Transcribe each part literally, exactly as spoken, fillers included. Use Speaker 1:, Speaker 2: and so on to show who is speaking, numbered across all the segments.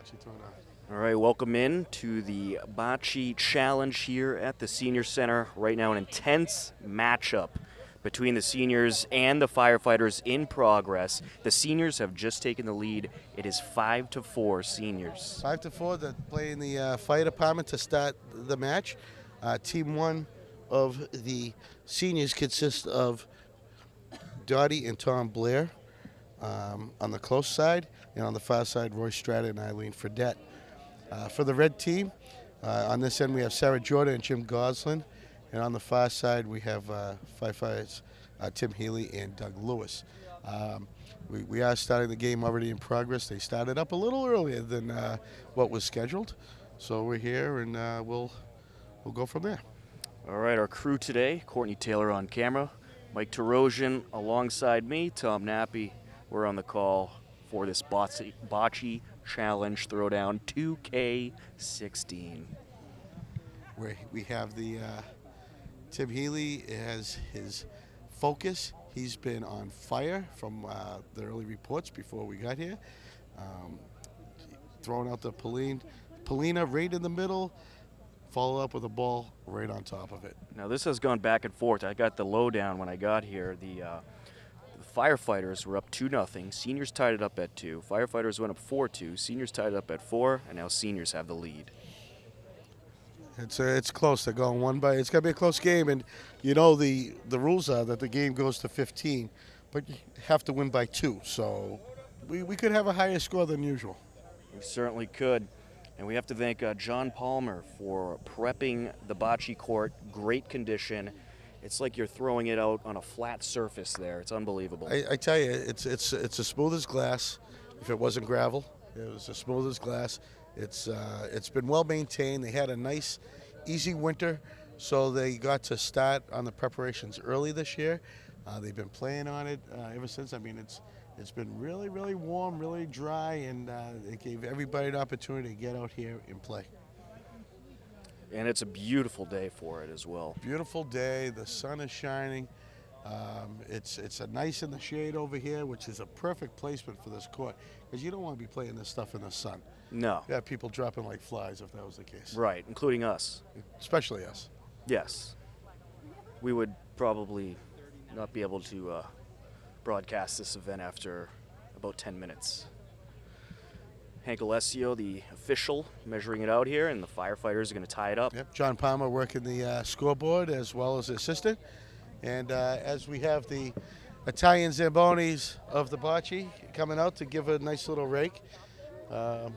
Speaker 1: Bocce Throwdown.
Speaker 2: All right, welcome in to the Bocce Challenge here at the Senior Center. Right now, an intense matchup between the seniors and the firefighters in progress. The seniors have just taken the lead. It is five to four seniors.
Speaker 1: Five to four. They're playing the uh, fire department to start the match. Uh, team one of the seniors consists of Dottie and Tom Blair um, on the close side, and on the far side, Roy Strata and Eileen Fredette. Uh, for the red team, uh, on this end we have Sarah Jordan and Jim Goslin, and on the far side we have uh, firefighters uh, Tim Healy and Doug Lewis. Um, we, we are starting the game already in progress. They started up a little earlier than uh, what was scheduled, so we're here and uh, we'll we'll go from there.
Speaker 2: All right, our crew today: Courtney Taylor on camera, Mike Tarosian alongside me, Tom Nappy. We're on the call for this Bocce, Bocce Challenge Throwdown two K sixteen.
Speaker 1: Where we have the uh, Tim Healy has his focus. He's been on fire from uh, the early reports before we got here. Um, throwing out the Polina, Polina right in the middle, follow up with a ball right on top of it.
Speaker 2: Now this has gone back and forth. I got the lowdown when I got here. The, uh, the firefighters were up two nothing. Seniors tied it up at two. Firefighters went up four two. Seniors tied it up at four, and now seniors have the lead.
Speaker 1: It's uh, it's close. They're going one by. It's gonna be a close game, and you know the the rules are that the game goes to fifteen, but you have to win by two. So we we could have a higher score than usual.
Speaker 2: We certainly could, and we have to thank uh, John Palmer for prepping the bocce court. Great condition. It's like you're throwing it out on a flat surface there. It's unbelievable.
Speaker 1: I, I tell you, it's it's it's as smooth as glass. If it wasn't gravel, it was as smooth as glass. It's uh, it's been well maintained. They had a nice, easy winter, so they got to start on the preparations early this year. Uh, they've been playing on it uh, ever since. I mean, it's it's been really, really warm, really dry, and uh, it gave everybody an opportunity to get out here and play.
Speaker 2: And it's a beautiful day for it as well.
Speaker 1: Beautiful day. The sun is shining. Um, it's it's a nice in the shade over here, which is a perfect placement for this court, because you don't want to be playing this stuff in the sun.
Speaker 2: No.
Speaker 1: You have people dropping like flies if that was the case.
Speaker 2: Right, including us.
Speaker 1: Especially us.
Speaker 2: Yes. We would probably not be able to uh, broadcast this event after about ten minutes. Hank Alessio, the official, measuring it out here, and the firefighters are going to tie it up.
Speaker 1: Yep. John Palmer working the uh, scoreboard as well as the assistant. And uh, as we have the Italian Zambonis of the bocce coming out to give a nice little rake, um,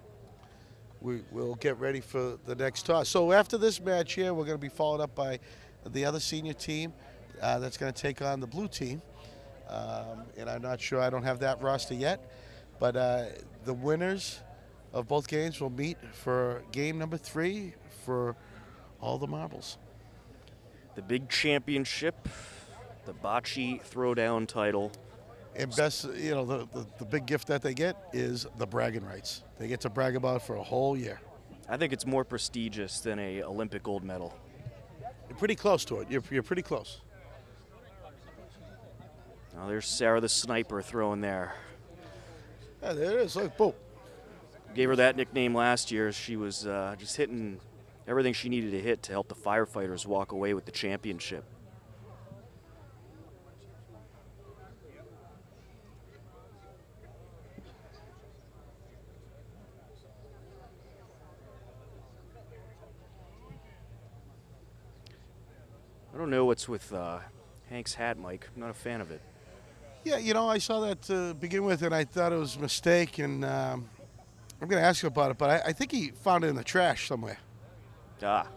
Speaker 1: we will get ready for the next toss. So after this match here, we're going to be followed up by the other senior team uh, that's going to take on the blue team. Um, and I'm not sure, I don't have that roster yet. But uh, the winners of both games will meet for game number three for all the marbles.
Speaker 2: The big championship, the Bocce Throwdown title.
Speaker 1: And best, you know, the, the, the big gift that they get is the bragging rights. They get to brag about it for a whole year.
Speaker 2: I think it's more prestigious than a Olympic gold medal.
Speaker 1: You're pretty close to it. You're, you're pretty close.
Speaker 2: Now there's Sarah the Sniper throwing there.
Speaker 1: Yeah, there it is. Look, boom.
Speaker 2: Gave her that nickname last year. She was uh, just hitting everything she needed to hit to help the firefighters walk away with the championship. I don't know what's with uh, Hank's hat, Mike. I'm not a fan of it.
Speaker 1: Yeah, you know, I saw that to begin with, and I thought it was a mistake, and um, I'm going to ask you about it, but I, I think he found it in the trash somewhere.
Speaker 2: Ah.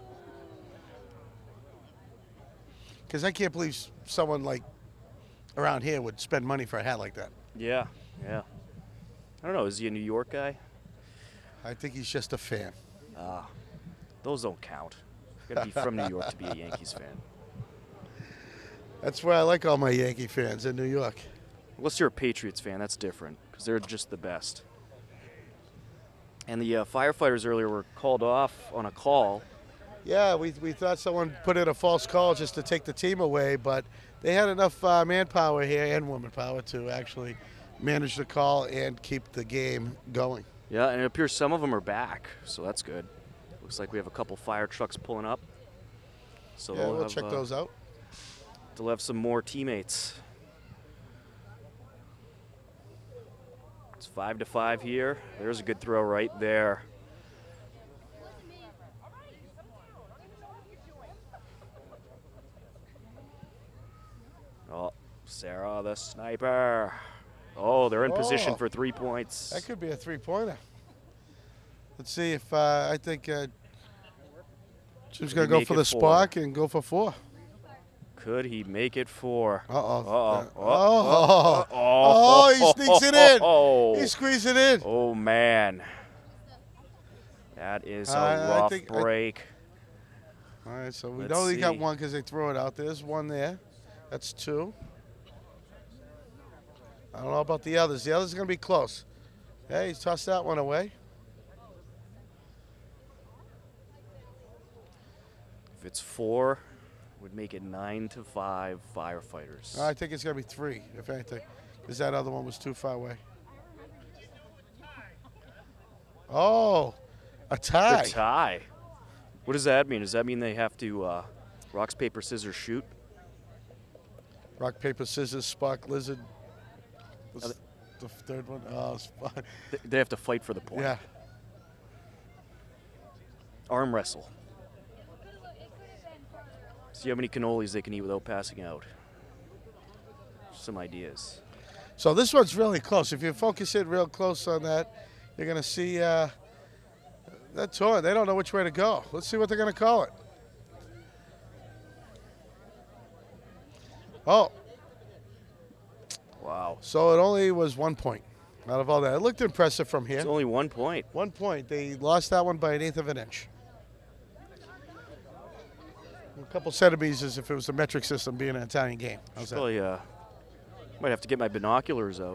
Speaker 1: Because I can't believe someone like around here would spend money for a hat like that.
Speaker 2: Yeah, yeah. I don't know, is he a New York guy?
Speaker 1: I think he's just a fan.
Speaker 2: Ah, those don't count. You gotta be from New York to be a Yankees fan.
Speaker 1: That's why I like all my Yankee fans in New York.
Speaker 2: Unless you're a Patriots fan, that's different, because they're just the best. And the uh, firefighters earlier were called off on a call.
Speaker 1: Yeah, we, we thought someone put in a false call just to take the team away, but they had enough uh, manpower here and woman power to actually manage the call and keep the game going.
Speaker 2: Yeah, and it appears some of them are back, so that's good. Looks like we have a couple fire trucks pulling up. So
Speaker 1: Yeah,
Speaker 2: they'll
Speaker 1: we'll
Speaker 2: have,
Speaker 1: check
Speaker 2: uh,
Speaker 1: those out.
Speaker 2: They'll have some more teammates. It's five to five here. There's a good throw right there. Oh, Sarah the sniper. Oh, they're in
Speaker 1: Oh.
Speaker 2: position for three points.
Speaker 1: That could be a three-pointer. Let's see if uh, I think uh, Jim's going to go
Speaker 2: make
Speaker 1: for
Speaker 2: it
Speaker 1: the
Speaker 2: four?
Speaker 1: spark and go for four.
Speaker 2: Could he make it four?
Speaker 1: Uh-oh.
Speaker 2: Uh-oh.
Speaker 1: Uh,
Speaker 2: Oh,
Speaker 1: oh.
Speaker 2: oh,
Speaker 1: Oh, he sneaks it in.
Speaker 2: Oh,
Speaker 1: He squeezes it in.
Speaker 2: oh man. That is a
Speaker 1: Uh, I
Speaker 2: rough
Speaker 1: think I-
Speaker 2: break.
Speaker 1: All right, so we
Speaker 2: Let's
Speaker 1: only got
Speaker 2: see.
Speaker 1: one because they throw it out. There's one there. That's two. I don't know about the others. The others are going to be close. Hey, he's tossed that one away.
Speaker 2: If it's four, would make it nine to five firefighters.
Speaker 1: I think it's going to be three, if anything, because that other one was too far away. Oh, a tie.
Speaker 2: The tie. What does that mean? Does that mean they have to uh, rocks, paper, scissors, shoot?
Speaker 1: Rock, paper, scissors, spark, lizard. What's
Speaker 2: Are
Speaker 1: the third one? Oh, spark.
Speaker 2: Th- They have to fight for the point.
Speaker 1: Yeah.
Speaker 2: Arm wrestle. See how many cannolis they can eat without passing out. Some ideas.
Speaker 1: So this one's really close. If you focus in real close on that, you're going to see uh, that toy. They don't know which way to go. Let's see what they're going to call it. Oh,
Speaker 2: Wow.
Speaker 1: so it only was one point out of all that. It looked impressive from here.
Speaker 2: It's only one point.
Speaker 1: One point. They lost that one by an eighth of an inch. A couple centimeters if it was a metric system being an Italian game. How's that?
Speaker 2: Probably uh, might have to get my binoculars out.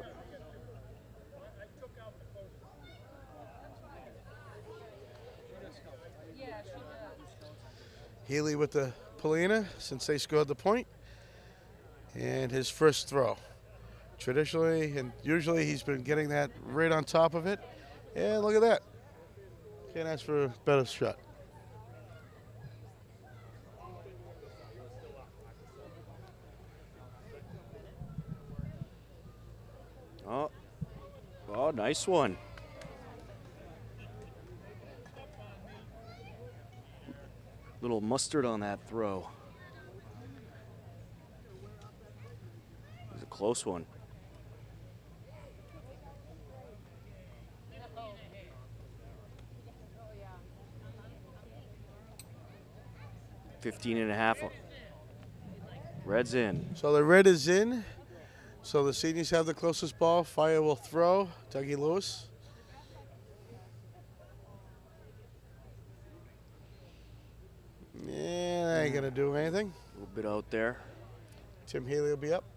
Speaker 1: Healy with the Polina since they scored the point. And his first throw. Traditionally and usually he's been getting that right on top of it. And look at that. Can't ask for a better shot.
Speaker 2: Oh, oh, nice one. Little mustard on that throw. It was a close one. Fifteen and a half. Red's in.
Speaker 1: So the red is in. So the seniors have the closest ball. Fire will throw. Dougie Lewis. Yeah, that ain't gonna do anything.
Speaker 2: A little bit out there.
Speaker 1: Tim Healy will be up.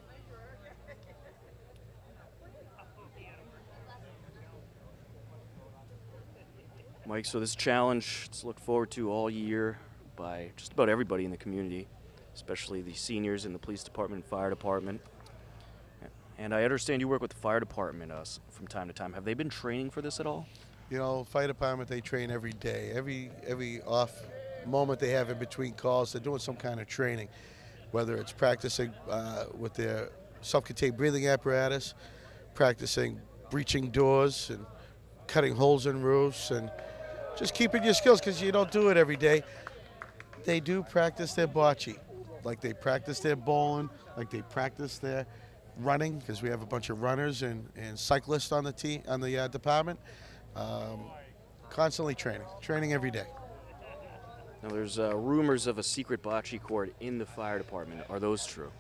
Speaker 2: Mike, so this challenge it's looked forward to all year by just about everybody in the community, especially the seniors in the police department and fire department. And I understand you work with the fire department uh, from time to time. Have they been training for this at all?
Speaker 1: You know, fire department, they train every day. Every every off moment they have in between calls, they're doing some kind of training, whether it's practicing uh, with their self-contained breathing apparatus, practicing breaching doors and cutting holes in roofs, and just keeping your skills because you don't do it every day. They do practice their bocce, like they practice their bowling, like they practice their running, because we have a bunch of runners and, and cyclists on the team, on the uh, department. Um, constantly training, training every day.
Speaker 2: Now, there's uh, rumors of a secret bocce court in the fire department. Are those true?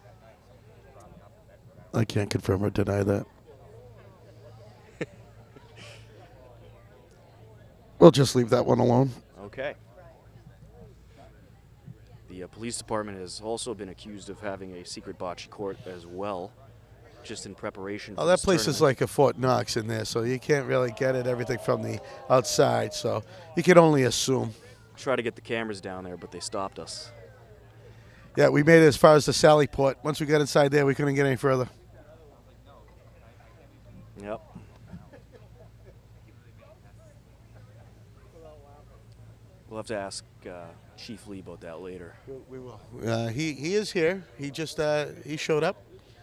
Speaker 1: I can't confirm or deny that. We'll just leave that one alone.
Speaker 2: Okay. The uh, police department has also been accused of having a secret bocce court as well, just in preparation for
Speaker 1: Oh, that
Speaker 2: this
Speaker 1: place is
Speaker 2: tournament.
Speaker 1: like a Fort Knox in there, so you can't really get it, everything from the outside, so you can only assume.
Speaker 2: Try to get the cameras down there, but they stopped us.
Speaker 1: Yeah, we made it as far as the Sally Port. Once we got inside there, we couldn't get any further.
Speaker 2: Yep. We'll have to ask uh, Chief Lee about that later.
Speaker 1: We will. Uh, he he is here. He just uh, he showed up.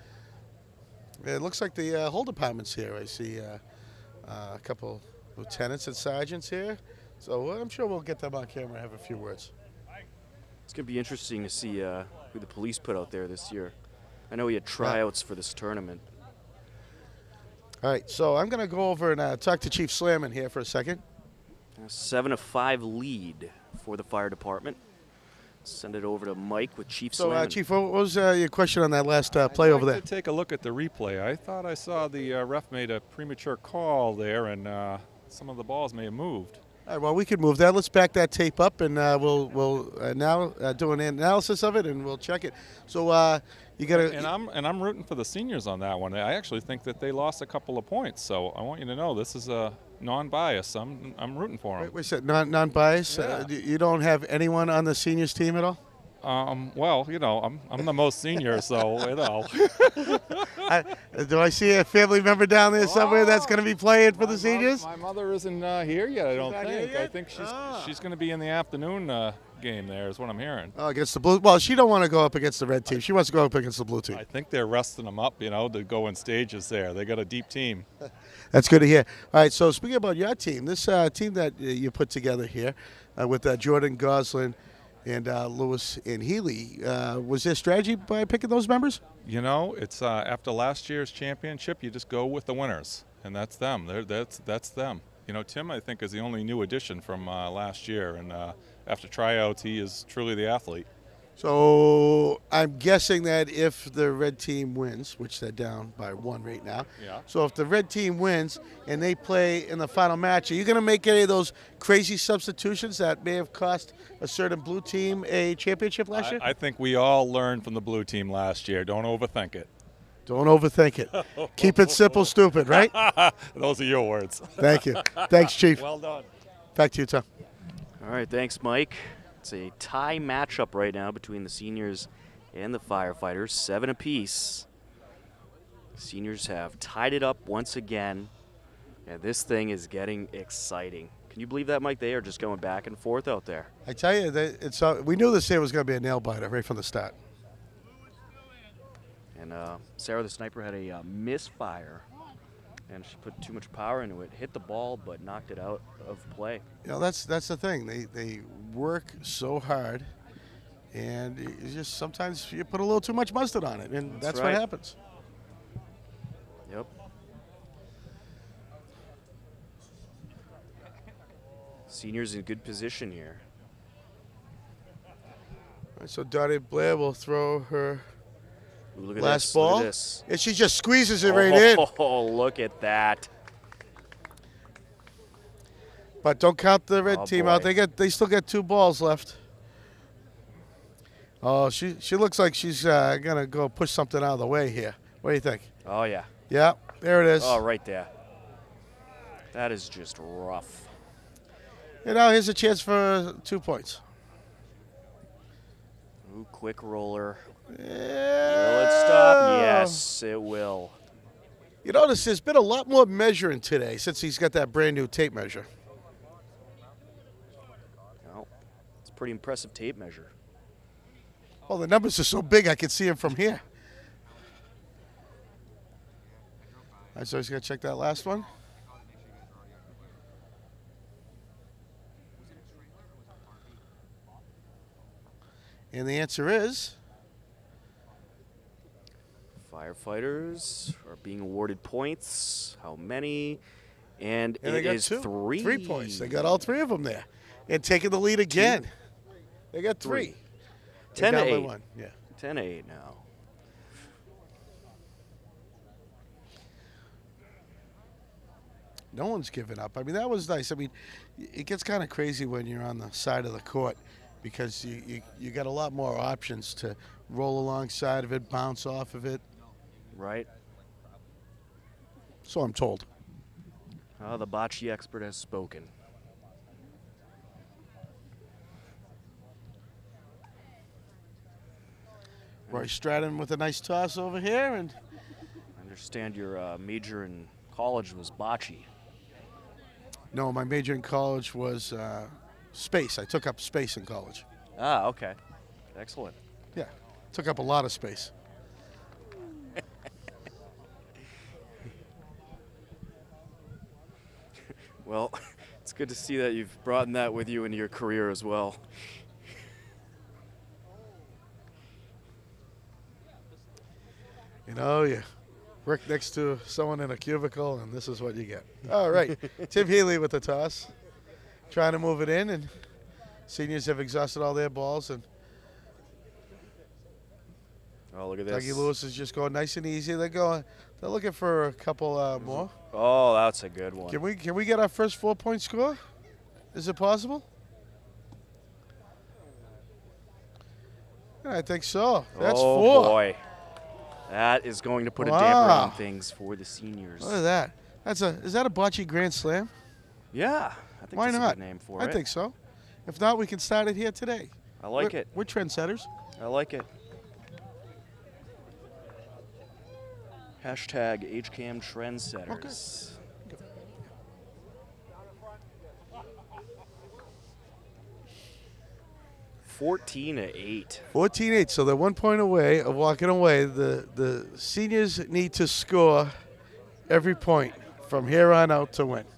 Speaker 1: It looks like the uh, whole department's here. I see uh, uh, a couple lieutenants and sergeants here. So uh, I'm sure we'll get them on camera and have a few words.
Speaker 2: It's going to be interesting to see uh, who the police put out there this year. I know we had tryouts for this tournament.
Speaker 1: All right, so I'm going to go over and uh, talk to Chief Slamman here for a second.
Speaker 2: A seven to five lead for the fire department. Send it over to Mike with Chief
Speaker 1: So, uh,
Speaker 2: Slamman.
Speaker 1: Chief, what was uh, your question on that last uh, play
Speaker 3: I'd
Speaker 1: over
Speaker 3: like
Speaker 1: there?
Speaker 3: to take a look at the replay. I thought I saw the uh, ref made a premature call there, and uh, some of the balls may have moved.
Speaker 1: All right, well, we could move that. Let's back that tape up, and uh, we'll we'll uh, now uh, do an analysis of it, and we'll check it. So uh, you got to.
Speaker 3: And I'm and I'm rooting for the seniors on that one. I actually think that they lost a couple of points. So I want you to know this is a non-bias. I'm I'm rooting for them.
Speaker 1: Wait, wait a second, non non-bias.
Speaker 3: Yeah.
Speaker 1: Uh, you don't have anyone on the seniors team at all?
Speaker 3: Um, well, you know, I'm I'm the most senior, so you know.
Speaker 1: I, do I see a family member down there somewhere that's going to be playing for
Speaker 3: My
Speaker 1: the
Speaker 3: mo-
Speaker 1: seniors?
Speaker 3: My mother isn't uh, here yet. I don't
Speaker 1: not here
Speaker 3: think.
Speaker 1: yet?
Speaker 3: I think she's
Speaker 1: Ah.
Speaker 3: she's going to be in the afternoon uh, game. There is what I'm hearing.
Speaker 1: Oh, against the blue. Well, she don't want to go up against the red team. She wants to go up against the blue team.
Speaker 3: I think they're resting them up, you know, to go in stages there. They got a deep team.
Speaker 1: That's good to hear. All right, so speaking about your team, this uh, team that uh, you put together here uh, with uh, Jordan Goslin and uh, Lewis and Healy, uh, was there strategy by picking those members?
Speaker 3: You know, it's uh, after last year's championship, you just go with the winners, and that's them. They're, that's that's them. You know, Tim, I think, is the only new addition from uh, last year, and uh, after tryouts, he is truly the athlete.
Speaker 1: So I'm guessing that if the red team wins, which they're down by one right now,
Speaker 3: Yeah.
Speaker 1: so if the red team wins and they play in the final match, are you going to make any of those crazy substitutions that may have cost a certain blue team a championship last year?
Speaker 3: I, I think we all learned from the blue team last year. Don't overthink it.
Speaker 1: Don't overthink it. Keep it simple, stupid, right?
Speaker 3: Those are your words.
Speaker 1: Thank you. Thanks, Chief.
Speaker 3: Well done.
Speaker 1: Back to you, Tom.
Speaker 2: All right, thanks, Mike. It's a tie matchup right now between the seniors and the firefighters, seven apiece. Seniors have tied it up once again, and this thing is getting exciting. Can you believe that, Mike? They are just going back and forth out there.
Speaker 1: I tell you, they, it's uh, we knew this year was going to be a nail biter right from the start.
Speaker 2: And uh, Sarah the sniper had a uh, misfire, and she put too much power into it, hit the ball, but knocked it out of play.
Speaker 1: You know, that's that's the thing. They they work so hard, and it's just sometimes you put a little too much mustard on it, and that's,
Speaker 2: That's
Speaker 1: what
Speaker 2: right.
Speaker 1: happens.
Speaker 2: Yep. Seniors in good position here.
Speaker 1: All right, so Dottie Blair will throw her
Speaker 2: Ooh, look at
Speaker 1: last
Speaker 2: this.
Speaker 1: ball,
Speaker 2: Look at this.
Speaker 1: and she just squeezes it right in.
Speaker 2: Oh, look at that.
Speaker 1: But don't count the red
Speaker 2: Oh,
Speaker 1: team
Speaker 2: boy.
Speaker 1: out. They get they still got two balls left. Oh, she she looks like she's uh, gonna go push something out of the way here. What do you think?
Speaker 2: Oh, yeah.
Speaker 1: Yeah, there it is.
Speaker 2: Oh, right there. That is just rough.
Speaker 1: And now here's a chance for two points.
Speaker 2: Ooh, quick roller.
Speaker 1: Yeah.
Speaker 2: Will it stop? Yes, it will.
Speaker 1: You notice there's been a lot more measuring today since he's got that brand new tape measure.
Speaker 2: Well, it's a pretty impressive tape measure.
Speaker 1: Oh, the numbers are so big I can see them from here. All right, so he's gonna check that last one. And the answer is
Speaker 2: Firefighters are being awarded points. How many? And,
Speaker 1: and they
Speaker 2: it
Speaker 1: got
Speaker 2: is
Speaker 1: two.
Speaker 2: three.
Speaker 1: Three points. They got all three of them there. And taking the lead again. They got three. They're
Speaker 2: Ten to
Speaker 1: down by
Speaker 2: eight.
Speaker 1: one. Yeah.
Speaker 2: Ten to eight now.
Speaker 1: No one's giving up. I mean, that was nice. I mean, it gets kind of crazy when you're on the side of the court because you, you, you got a lot more options to roll alongside of it, bounce off of it.
Speaker 2: Right?
Speaker 1: So I'm told.
Speaker 2: Oh, the bocce expert has spoken.
Speaker 1: Roy Stratton with a nice toss over here. And
Speaker 2: I understand your uh, major in college was bocce.
Speaker 1: no, my major in college was uh, Space. I took up space in college.
Speaker 2: Ah, okay. Excellent.
Speaker 1: Yeah, took up a lot of space.
Speaker 2: Well, it's good to see that you've brought that with you into your career as well.
Speaker 1: You know, you work next to someone in a cubicle, and this is what you get. All right, Tim Healy with the toss, trying to move it in, and seniors have exhausted all their balls, and
Speaker 2: oh, look at this.
Speaker 1: Dougie Lewis is just going nice and easy. They're going. They're looking for a couple uh, more.
Speaker 2: Oh, that's a good one.
Speaker 1: Can we can we get our first four-point score? Is it possible? Yeah, I think so. That's
Speaker 2: oh,
Speaker 1: four.
Speaker 2: boy. That is going to put
Speaker 1: Wow.
Speaker 2: a damper on things for the seniors.
Speaker 1: Look at that. That's a. Is that a bocce grand slam?
Speaker 2: Yeah, I think
Speaker 1: Why
Speaker 2: that's
Speaker 1: not?
Speaker 2: a good name for
Speaker 1: I
Speaker 2: it.
Speaker 1: think so. If not, we can start it here today.
Speaker 2: I like
Speaker 1: we're,
Speaker 2: it.
Speaker 1: We're trendsetters.
Speaker 2: I like it. Hashtag H C A M Trendsetters.
Speaker 1: Okay.
Speaker 2: fourteen to eight.
Speaker 1: fourteen eight, so they're one point away of walking away. The the seniors need to score every point from here on out to win.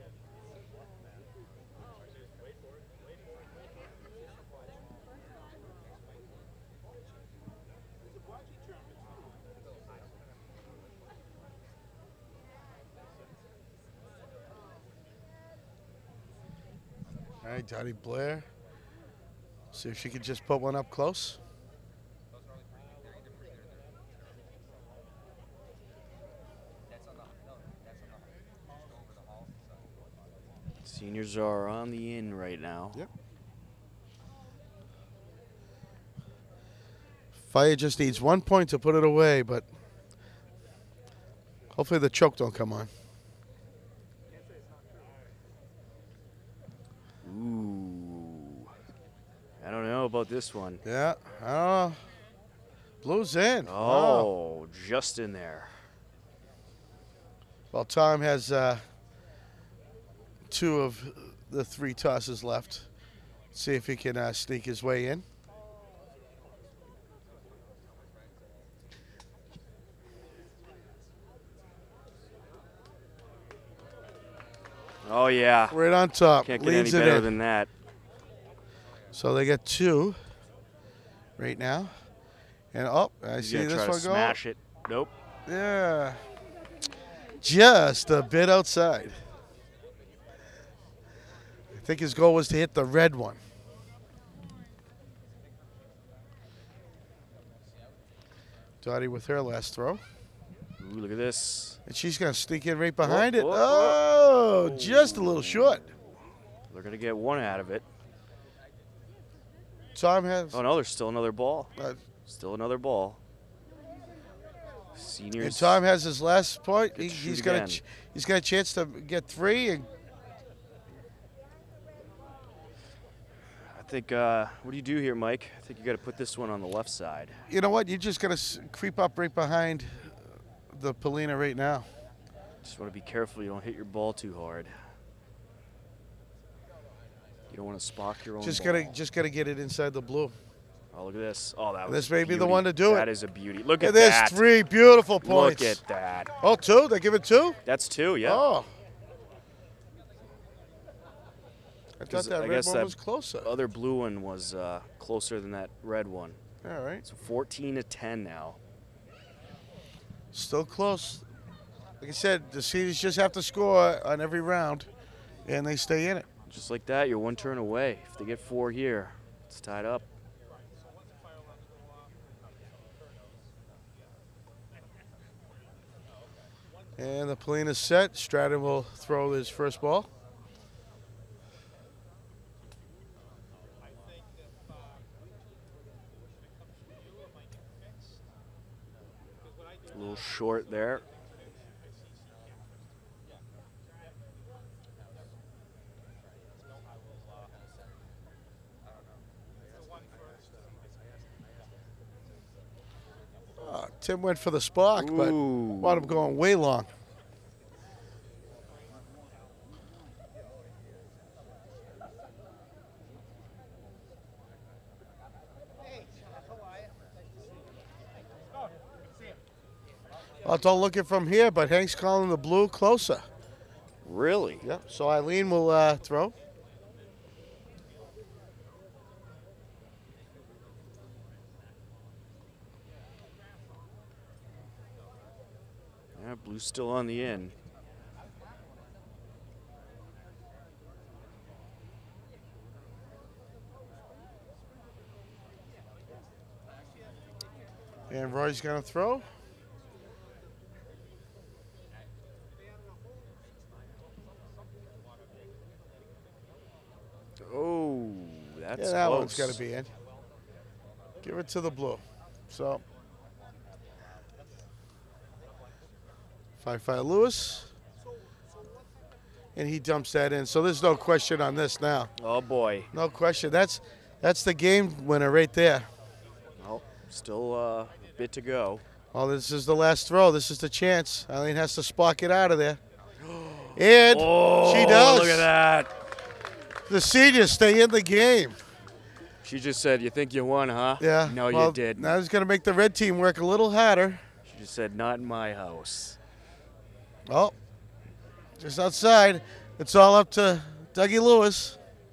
Speaker 1: All right, Dottie Blair. See if she can just put one up close.
Speaker 2: Seniors are on the in right now.
Speaker 1: Yep. Fire just needs one point to put it away, but hopefully the choke don't come on.
Speaker 2: Ooh. I don't know about this one.
Speaker 1: Yeah, I don't know. Blue's in. Wow.
Speaker 2: Oh, just in there.
Speaker 1: Well, Tom has uh, two of the three tosses left. See if he can uh, sneak his way in.
Speaker 2: Oh, yeah.
Speaker 1: Right on top.
Speaker 2: Can't get any
Speaker 1: Leads it
Speaker 2: better
Speaker 1: in.
Speaker 2: than that.
Speaker 1: So they got two right now. And oh, I
Speaker 2: He's
Speaker 1: see
Speaker 2: gonna
Speaker 1: this
Speaker 2: try to
Speaker 1: one go.
Speaker 2: smash it. Nope.
Speaker 1: Yeah. Just a bit outside. I think his goal was to hit the red one. Dottie with her last throw.
Speaker 2: Ooh, look at this.
Speaker 1: And she's going to sneak in right behind
Speaker 2: Whoa,
Speaker 1: it.
Speaker 2: whoa,
Speaker 1: Oh,
Speaker 2: whoa.
Speaker 1: just a little short.
Speaker 2: They're going to get one out of it.
Speaker 1: Tom has.
Speaker 2: Oh, no, there's still another ball.
Speaker 1: Uh,
Speaker 2: Still another ball. Seniors.
Speaker 1: and Tom has his last point.
Speaker 2: Good
Speaker 1: He,
Speaker 2: shoot
Speaker 1: he's got a
Speaker 2: again.
Speaker 1: ch- he's got a chance to get three. And
Speaker 2: I think, uh, what do you do here, Mike? I think you got to put this one on the left side.
Speaker 1: you know what? You just got to s- creep up right behind the Polina right now.
Speaker 2: Just want to be careful you don't hit your ball too hard. You don't want to spock your own
Speaker 1: Just
Speaker 2: ball.
Speaker 1: gotta just gotta get it inside the blue.
Speaker 2: Oh, look at this. Oh, that was
Speaker 1: This
Speaker 2: a
Speaker 1: may be the
Speaker 2: beauty.
Speaker 1: one to do it.
Speaker 2: That is a beauty. Look
Speaker 1: Look
Speaker 2: at
Speaker 1: at this,
Speaker 2: that.
Speaker 1: three beautiful points.
Speaker 2: Look at that.
Speaker 1: Oh, two? They give it two?
Speaker 2: That's two, yeah.
Speaker 1: Oh. I thought
Speaker 2: 'Cause
Speaker 1: that
Speaker 2: I
Speaker 1: red
Speaker 2: guess
Speaker 1: one
Speaker 2: that
Speaker 1: was closer.
Speaker 2: Other blue one was uh, closer than that red one.
Speaker 1: All right.
Speaker 2: So fourteen to ten now.
Speaker 1: Still close. Like I said, the seniors just have to score on every round, and they stay in it.
Speaker 2: Just like that, you're one turn away. If they get four here, it's tied up.
Speaker 1: And the Polina's set. Stratton will throw his first ball.
Speaker 2: A little short there.
Speaker 1: Uh, Tim went for the spark, but
Speaker 2: Ooh.
Speaker 1: wound up going way long. Well, don't look it from here, but Hank's calling the blue closer.
Speaker 2: Really?
Speaker 1: Yep. So Eileen will uh, throw.
Speaker 2: Yeah, blue's still on the in.
Speaker 1: And Roy's going to throw.
Speaker 2: Oh, that's
Speaker 1: Yeah, that
Speaker 2: close.
Speaker 1: one's got to be in. Give it to the blue. So, five five Lewis. And he dumps that in. So there's no question on this now.
Speaker 2: Oh, boy.
Speaker 1: No question. That's that's the game winner right there.
Speaker 2: Well, still uh, a bit to go.
Speaker 1: Oh, this is the last throw. This is the chance. Eileen has to spark it out of there. And
Speaker 2: Oh,
Speaker 1: she does.
Speaker 2: look at that.
Speaker 1: The seniors stay in the game.
Speaker 2: She just said, you think you won, huh?
Speaker 1: Yeah.
Speaker 2: No,
Speaker 1: well,
Speaker 2: you didn't.
Speaker 1: Now it's going to make the red team work a little harder.
Speaker 2: She just said, not in my house.
Speaker 1: Oh, just outside. It's all up to Dougie Lewis.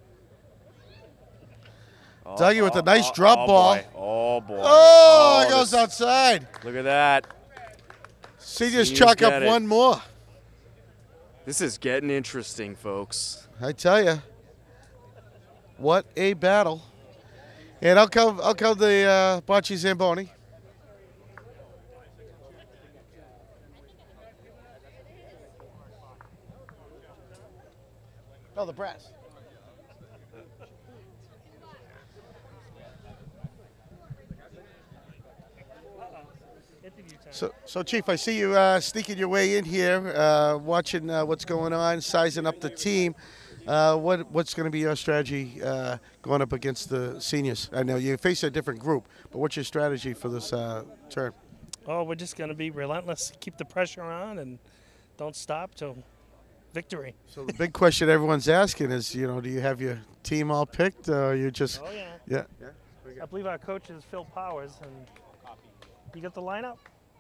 Speaker 2: Oh,
Speaker 1: Dougie with
Speaker 2: oh,
Speaker 1: a nice
Speaker 2: oh,
Speaker 1: drop
Speaker 2: oh,
Speaker 1: ball.
Speaker 2: Boy. Oh, boy.
Speaker 1: Oh, it goes
Speaker 2: this-
Speaker 1: outside.
Speaker 2: Look at that.
Speaker 1: Seniors
Speaker 2: Seniors
Speaker 1: chalk
Speaker 2: get
Speaker 1: up
Speaker 2: it.
Speaker 1: one more.
Speaker 2: This is getting interesting, folks.
Speaker 1: I tell you, what a battle! And I'll come. I'll come the uh, Bocce Zamboni. Oh, the brass. So, so Chief, I see you uh, sneaking your way in here, uh, watching uh, what's going on, sizing up the team. Uh, what what's going to be your strategy uh, going up against the seniors? I know you face a different group, but what's your strategy for this uh, turn?
Speaker 4: Oh, we're just going to be relentless, keep the pressure on, and don't stop till victory.
Speaker 1: So the big question everyone's asking is, you know, do you have your team all picked, or you just?
Speaker 4: Oh yeah.
Speaker 1: Yeah.
Speaker 4: I believe our coach is Phil Powers, and you got the lineup.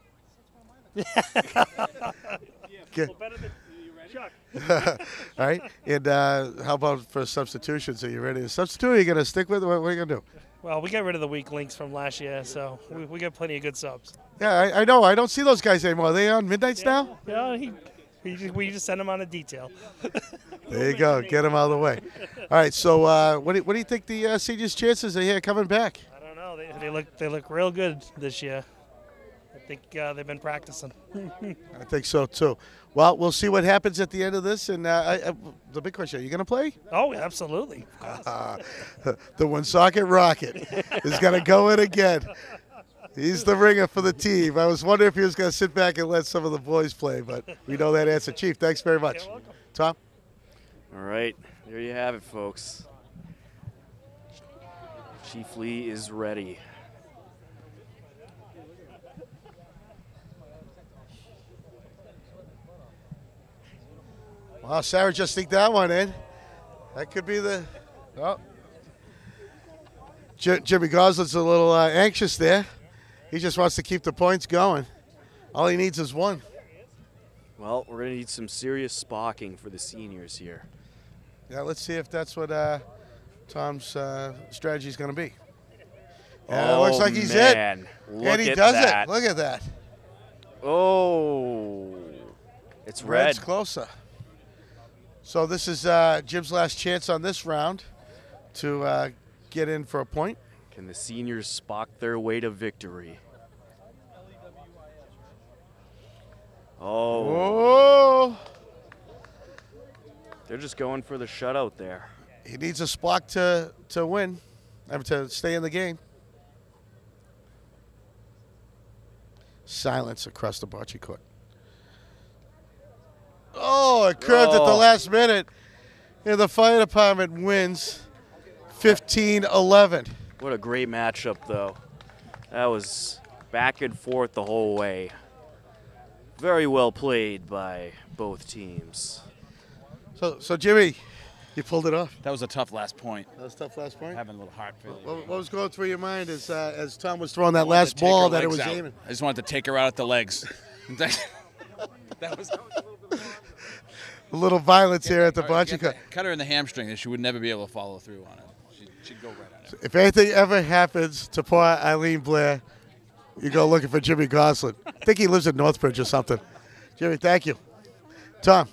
Speaker 1: Good.
Speaker 4: Well, better than Chuck.
Speaker 1: All right. And uh, how about for substitutions? Are you ready to substitute? Or are you going to stick with it? What, what are you going to do?
Speaker 4: Well, we got rid of the weak links from last year, so we, we got plenty of good subs.
Speaker 1: Yeah, I, I know. I don't see those guys anymore. Are they on midnights now?
Speaker 4: Yeah, he, he just, we just send him on a detail.
Speaker 1: There you go. Get them out of the way. All right. So, uh, what do you, what do you think the uh, seniors' chances are here coming back?
Speaker 4: I don't know. They, they look they look real good this year. I think uh, they've been practicing.
Speaker 1: I think so too. Well, we'll see what happens at the end of this. And uh, I, I, the big question: are you going to play?
Speaker 4: Oh, absolutely.
Speaker 1: Uh, the one-socket rocket is going to go in again. He's the ringer for the team. I was wondering if he was going to sit back and let some of the boys play, but we know that answer. Chief, thanks very much.
Speaker 4: You're welcome.
Speaker 1: Tom?
Speaker 2: All right, there you have it, folks. Chief Lee is ready.
Speaker 1: Wow, Sarah just sneaked that one in. That could be the. Oh. J- Jimmy Goslin's a little uh, anxious there. He just wants to keep the points going. All he needs is one.
Speaker 2: Well, we're going to need some serious spocking for the seniors here.
Speaker 1: Yeah, let's see if that's what uh, Tom's uh, strategy is going to be. Yeah,
Speaker 2: oh,
Speaker 1: it looks like he's
Speaker 2: man.
Speaker 1: it.
Speaker 2: Look
Speaker 1: and he
Speaker 2: at
Speaker 1: does
Speaker 2: that.
Speaker 1: it. Look at that.
Speaker 2: Oh, it's red.
Speaker 1: Red's closer. So this is uh, Jim's last chance on this round to uh, get in for a point.
Speaker 2: Can the seniors spock their way to victory? Oh,
Speaker 1: Oh,
Speaker 2: they're just going for the shutout there.
Speaker 1: he needs a Spock to to win, I mean, to stay in the game. Silence across the bocce court. Oh, it curved at the
Speaker 2: Oh.
Speaker 1: last minute, and the fire department wins fifteen eleven.
Speaker 2: What a great matchup, though. That was back and forth the whole way. Very well played by both teams.
Speaker 1: So, so Jimmy, you pulled it off.
Speaker 5: That was a tough last point.
Speaker 1: That was tough last point.
Speaker 5: Having a little heart failure.
Speaker 1: What, what was going through your mind as uh, as Tom was throwing that
Speaker 5: I wanted
Speaker 1: last
Speaker 5: to take her
Speaker 1: ball that it
Speaker 5: legs
Speaker 1: was
Speaker 5: out.
Speaker 1: aiming?
Speaker 5: I just wanted to take her out at the legs. That was
Speaker 1: A little violence here at the
Speaker 5: Cut-
Speaker 1: Bocce.
Speaker 5: cut- Cut her in the hamstring, and she would never be able to follow through on it. She'd, she'd go right on it.
Speaker 1: If anything ever happens to poor Eileen Blair, you go looking for Jimmy Goslin. I think he lives in Northbridge or something. Jimmy, thank you. Tom.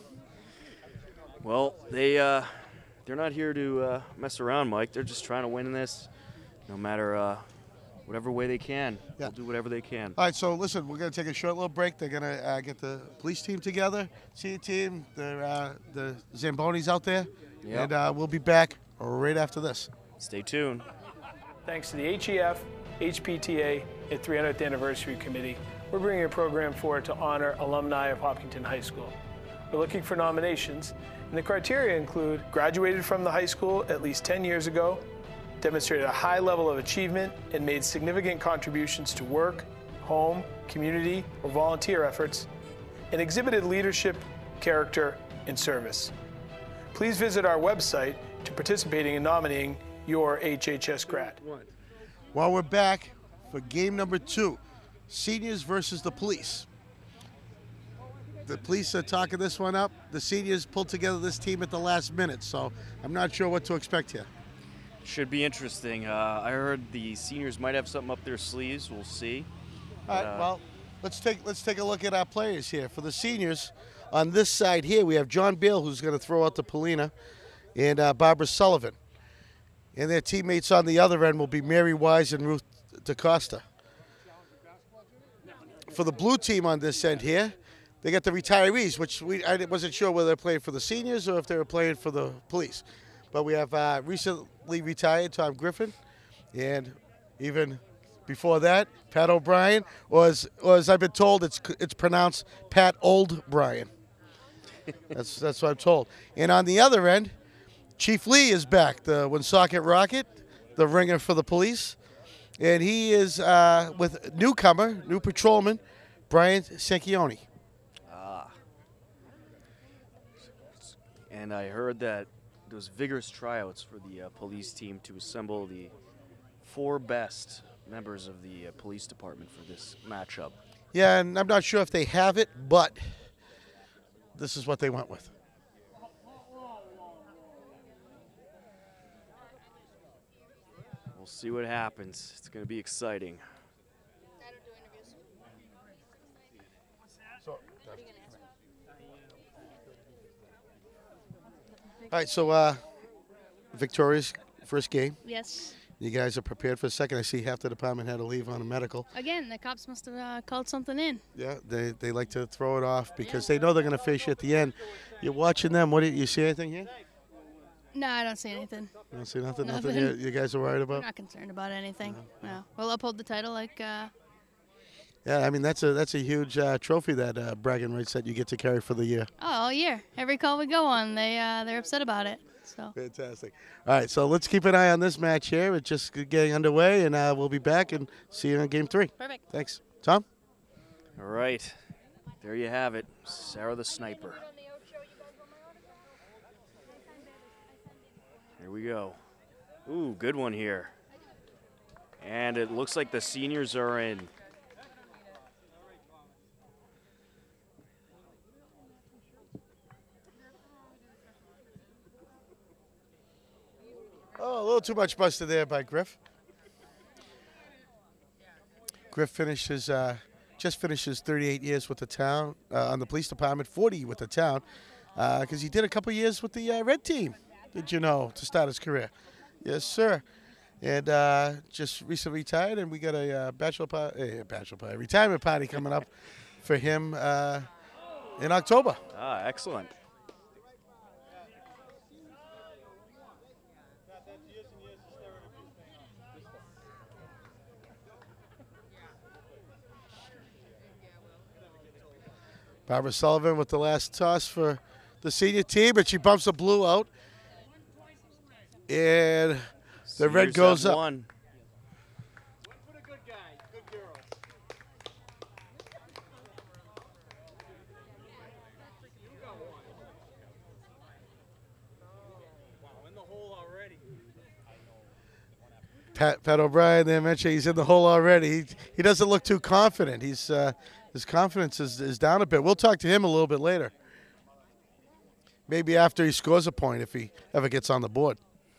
Speaker 2: Well, they uh, they're not here to uh, mess around, Mike. They're just trying to win this, no matter uh, whatever way they can.
Speaker 1: Yeah.
Speaker 2: They'll do whatever they can.
Speaker 1: All right, so listen, we're going to take a short little break. They're going to uh, get the police team together, senior team, the, uh, the Zambonis out there,
Speaker 2: Yep.
Speaker 1: and uh, we'll be back right after this.
Speaker 2: Stay tuned.
Speaker 4: Thanks to the H E F, H P T A, and three hundredth Anniversary Committee, we're bringing a program forward to honor alumni of Hopkinton High School. We're looking for nominations, and the criteria include graduated from the high school at least ten years ago, demonstrated a high level of achievement, and made significant contributions to work, home, community, or volunteer efforts, and exhibited leadership, character, and service. Please visit our website to participating in nominating your H H S grad.
Speaker 1: Well, we're back for game number two, seniors versus the police. The police are talking this one up. The seniors pulled together this team at the last minute, so I'm not sure what to expect here.
Speaker 2: Should be interesting. Uh, I heard the seniors might have something up their sleeves. We'll see.
Speaker 1: All right,
Speaker 2: Uh,
Speaker 1: well, let's take let's take a look at our players here. For the seniors, on this side here, we have John Beal, who's going to throw out to Polina, and uh, Barbara Sullivan. And their teammates on the other end will be Mary Wise and Ruth DaCosta. For the blue team on this end here, they got the retirees, which we I wasn't sure whether they're playing for the seniors or if they were playing for the police. But we have uh, recently retired Tom Griffin, and even before that, Pat O'Brien, or as, or as I've been told, it's it's pronounced Pat Old Bryan. That's that's what I'm told. And on the other end, Chief Lee is back, the Woonsocket Rocket, the ringer for the police, and he is uh, with newcomer, new patrolman, Brian Sanchioni.
Speaker 2: Ah. And I heard that there was vigorous tryouts for the uh, police team to assemble the four best members of the uh, police department for this matchup.
Speaker 1: Yeah, and I'm not sure if they have it, but this is what they went with.
Speaker 2: We'll see what happens. It's going to be exciting.
Speaker 1: All right, so uh, Victoria's first game.
Speaker 6: Yes.
Speaker 1: You guys are prepared for a second. I see half the department had to leave on a medical.
Speaker 6: Again, the cops must have uh, called something in.
Speaker 1: Yeah, they, they like to throw it off because they know they're going to face you at the end. You're watching them. What do you, you see anything here?
Speaker 6: No, I don't see anything.
Speaker 1: You don't see nothing? Nothing,
Speaker 6: Nothing.
Speaker 1: you, you guys are worried
Speaker 6: I'm
Speaker 1: about?
Speaker 6: not concerned about anything. No. We'll uphold the title like. Uh,
Speaker 1: Yeah, I mean, that's a that's a huge uh, trophy, that uh, bragging rights that you get to carry for the year.
Speaker 6: oh, all year. Every call we go on, they uh, they're upset about it. So.
Speaker 1: Fantastic. All right, so let's keep an eye on this match here. It's just getting underway, and uh, we'll be back and see you in game three.
Speaker 6: Perfect.
Speaker 1: Thanks. Tom?
Speaker 2: All right. There you have it. Sarah the Sniper. Here we go. Ooh, good one here. And it looks like the seniors are in.
Speaker 1: Oh, a little too much busted there by Griff. Griff finished his, uh, just finished his thirty-eight years with the town, uh, on the police department, forty with the town, because uh, he did a couple years with the uh, red team, did you know, to start his career. Yes, sir. And uh, just recently retired, and we got a uh, bachelor party, uh, bachelor party, retirement party coming up for him uh, in October.
Speaker 2: Ah, excellent.
Speaker 1: Barbara Sullivan with the last toss for the senior team, but she bumps the blue out. And the red
Speaker 2: Seniors
Speaker 1: goes
Speaker 2: have
Speaker 1: up.
Speaker 2: won.
Speaker 1: Pat, Pat O'Brien there mentioned he's in the hole already. He, he doesn't look too confident. He's uh, his confidence is, is down a bit. We'll talk to him a little bit later. Maybe after he scores a point, if he ever gets on the board.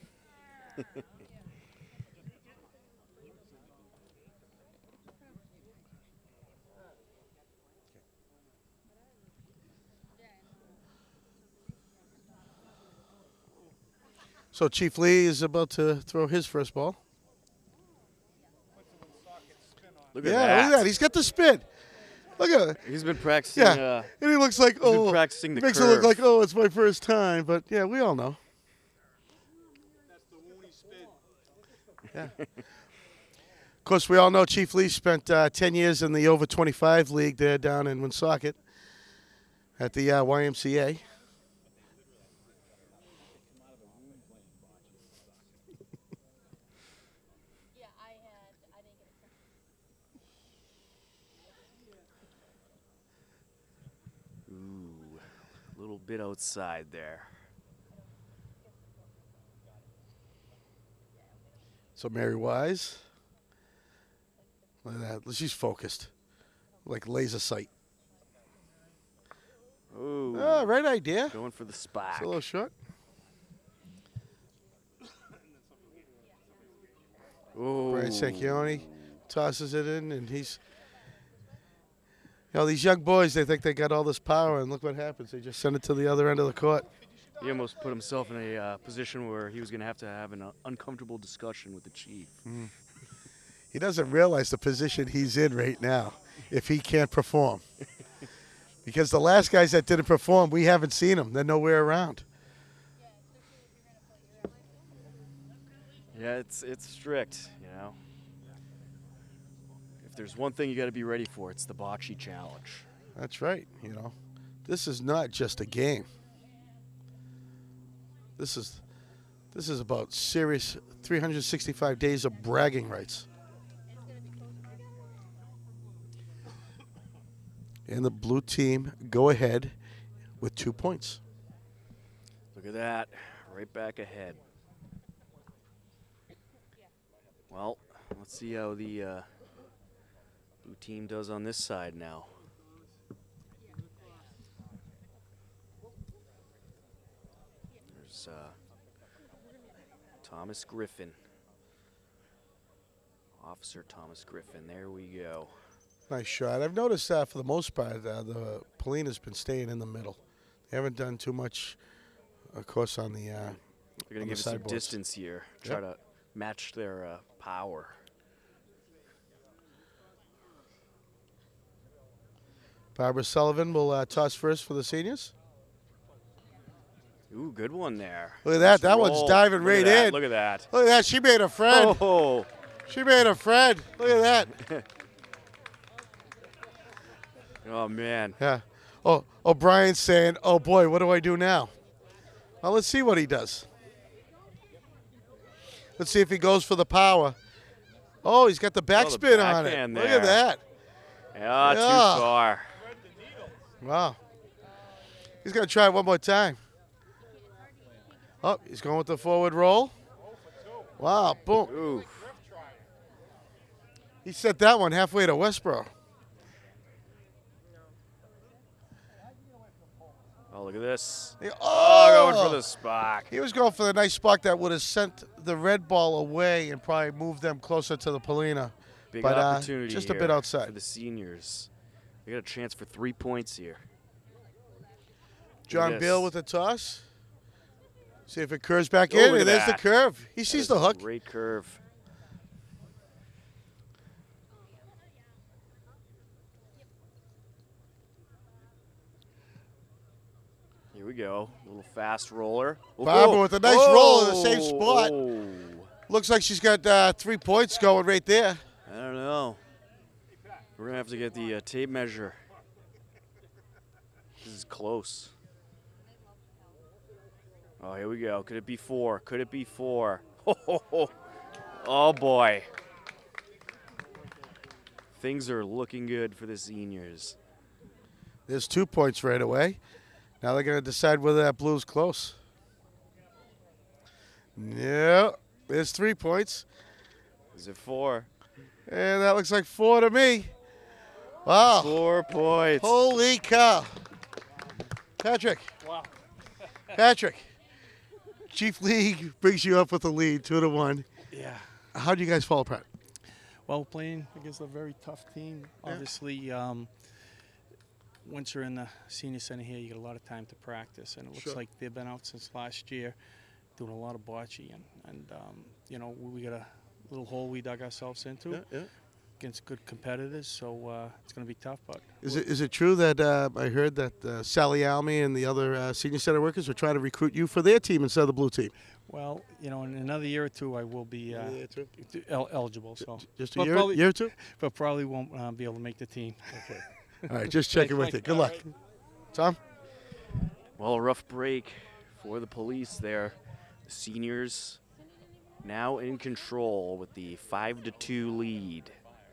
Speaker 1: So Chief Lee is about to throw his first ball.
Speaker 2: Look at
Speaker 1: yeah,
Speaker 2: that.
Speaker 1: look at that. He's got the spin. Look at it.
Speaker 2: He's been practicing.
Speaker 1: Yeah,
Speaker 2: Uh,
Speaker 1: and he looks like,
Speaker 2: he's been
Speaker 1: oh,
Speaker 2: practicing the
Speaker 1: makes
Speaker 2: curve.
Speaker 1: it look like, oh, it's my first time. But, yeah, we all know. Yeah. Of course, we all know Chief Lee spent uh, ten years in the over twenty-five league there down in Woonsocket at the uh, Y M C A.
Speaker 2: Ooh, a little bit outside there.
Speaker 1: So Mary Wise, look at that. She's focused, like laser sight.
Speaker 2: Ooh.
Speaker 1: Oh, right idea.
Speaker 2: Going for the spike.
Speaker 1: It's a little short.
Speaker 2: Ooh.
Speaker 1: Brian Secchione tosses it in, and he's, you know, these young boys, they think they got all this power, and look what happens. They just send it to the other end of the court.
Speaker 2: He almost put himself in a uh, position where he was going to have to have an uh, uncomfortable discussion with the chief.
Speaker 1: Mm. He doesn't realize the position he's in right now if he can't perform. Because the last guys that didn't perform, we haven't seen them. They're nowhere around.
Speaker 2: Yeah, it's it's strict, you know. If there's one thing you got to be ready for, it's the Bocce Challenge.
Speaker 1: That's right, you know. This is not just a game. This is this is about serious three hundred sixty-five days of bragging rights. And the blue team go ahead with two points.
Speaker 2: Look at that, right back ahead. Well, let's see how the uh, blue team does on this side now. There's uh, Thomas Griffin. Officer Thomas Griffin, there we go.
Speaker 1: Nice shot. I've noticed that for the most part, uh, the Polina's been staying in the middle. They haven't done too much, of course, on the uh,
Speaker 2: They're going to give us some distance here, try yep. to match their uh, power.
Speaker 1: Barbara Sullivan will uh, toss first for the seniors.
Speaker 2: Ooh, good one there.
Speaker 1: Look at that.
Speaker 2: Nice
Speaker 1: that
Speaker 2: roll.
Speaker 1: one's diving
Speaker 2: Look
Speaker 1: right
Speaker 2: at
Speaker 1: in.
Speaker 2: Look at that.
Speaker 1: Look at that. She made a friend.
Speaker 2: Oh.
Speaker 1: She made a friend. Look at that.
Speaker 2: Oh, man.
Speaker 1: Yeah. Oh, O'Brien's saying, oh, boy, what do I do now? Well, let's see what he does. Let's see if he goes for the power. Oh, he's got the backspin
Speaker 2: oh,
Speaker 1: on it.
Speaker 2: there.
Speaker 1: Look at that.
Speaker 2: Yeah,
Speaker 1: yeah.
Speaker 2: too far.
Speaker 1: Wow. He's going to try it one more time. Oh, he's going with the forward roll. Wow, boom.
Speaker 2: Ooh.
Speaker 1: He set that one halfway to Westboro.
Speaker 2: Oh, look at this.
Speaker 1: He, oh,
Speaker 2: oh, going for the spot.
Speaker 1: He was going for the nice spot that would have sent the red ball away and probably moved them closer to the Polina.
Speaker 2: Big
Speaker 1: but,
Speaker 2: opportunity
Speaker 1: uh, just
Speaker 2: here
Speaker 1: a bit outside.
Speaker 2: for the seniors. They got a chance for three points here.
Speaker 1: John
Speaker 2: yes.
Speaker 1: Beal with the toss. See if it curves back
Speaker 2: oh,
Speaker 1: in, and there's
Speaker 2: that.
Speaker 1: the curve. He sees the hook.
Speaker 2: Great curve. Here we go. A little fast roller. Oh,
Speaker 1: Barbara with a nice
Speaker 2: oh,
Speaker 1: roll in the same spot.
Speaker 2: Oh.
Speaker 1: Looks like she's got uh, three points going right there.
Speaker 2: I don't know. We're going to have to get the uh, tape measure. This is close. Oh, here we go. Could it be four? Could it be four? Oh, oh boy. Things are looking good for the seniors.
Speaker 1: There's two points right away. Now they're going to decide whether that blue's close. Yeah, there's three points.
Speaker 2: Is it four?
Speaker 1: And that looks like four to me. Wow.
Speaker 2: Four points.
Speaker 1: Holy cow. Patrick.
Speaker 4: Wow.
Speaker 1: Patrick. Chief League brings you up with the lead, two to one.
Speaker 7: Yeah.
Speaker 1: How do you guys fall apart?
Speaker 7: Well, playing against a very tough team. Obviously, um, once you're in the senior center here, you get a lot of time to practice. And it looks
Speaker 1: Sure.
Speaker 7: like they've been out since last year doing a lot of bocce. And, and um, you know, we got a little hole we dug ourselves into.
Speaker 1: Yeah, yeah.
Speaker 7: Against good competitors, so uh, it's going to be tough. But
Speaker 1: Is it is it true that uh, I heard that uh, Sally Almy and the other uh, senior center workers are trying to recruit you for their team instead of the blue team?
Speaker 7: well, you know, in another year or two, I will be uh,
Speaker 1: Yeah, too.
Speaker 7: el- eligible. So
Speaker 1: Just a
Speaker 7: But
Speaker 1: year,
Speaker 7: probably-
Speaker 1: year or two?
Speaker 7: but probably won't uh, be able to make the team.
Speaker 1: Okay. All right, just checking with you. Good luck. Tom?
Speaker 2: Well, a rough break for the police there. The seniors now in control with the five to two lead.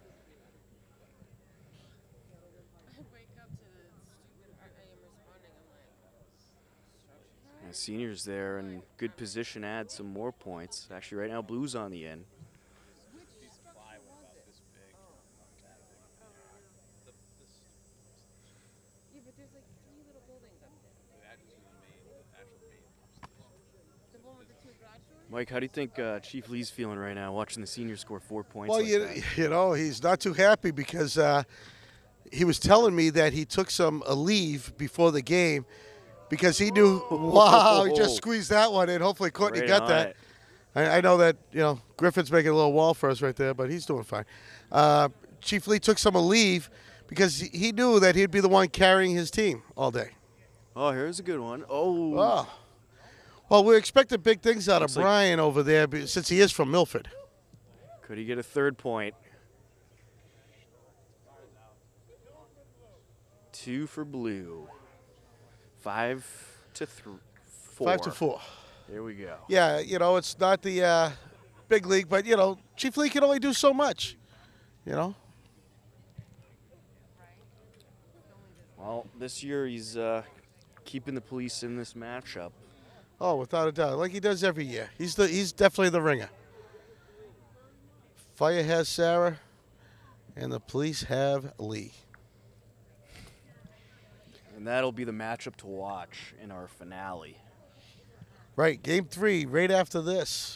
Speaker 2: The seniors there in good position, add some more points. Actually, right now, Blues on the end. Mike, how do you think uh, Chief Lee's feeling right now, watching the seniors score four points?
Speaker 1: Well,
Speaker 2: like
Speaker 1: you,
Speaker 2: that?
Speaker 1: you know, he's not too happy because uh, he was telling me that he took some a leave before the game because he knew, wow, he just squeezed that one in. Hopefully Courtney
Speaker 2: Right
Speaker 1: got
Speaker 2: on
Speaker 1: that.
Speaker 2: it.
Speaker 1: I, I know that, you know, Griffin's making a little wall for us right there, but he's doing fine. Uh, Chief Lee took some a leave because he- he knew that he'd be the one carrying his team all day.
Speaker 2: Oh, here's a good one. Oh,
Speaker 1: Oh. Well, we're expecting big things out
Speaker 2: Looks
Speaker 1: of
Speaker 2: like-
Speaker 1: Brian over there be- since he is from Milford.
Speaker 2: could he get a third point? Two for Blue. Five to three. Four.
Speaker 1: Five to four.
Speaker 2: There we go.
Speaker 1: Yeah, you know, it's not the uh, big league, but, you know, Chief Lee can only do so much, you know.
Speaker 2: Well, this year he's uh, keeping the police in this matchup.
Speaker 1: Oh, without a doubt, like he does every year. He's the he's definitely the ringer. Fire has Sarah, and the police have Lee.
Speaker 2: And that'll be the matchup to watch in our finale.
Speaker 1: Right, game three, right after this.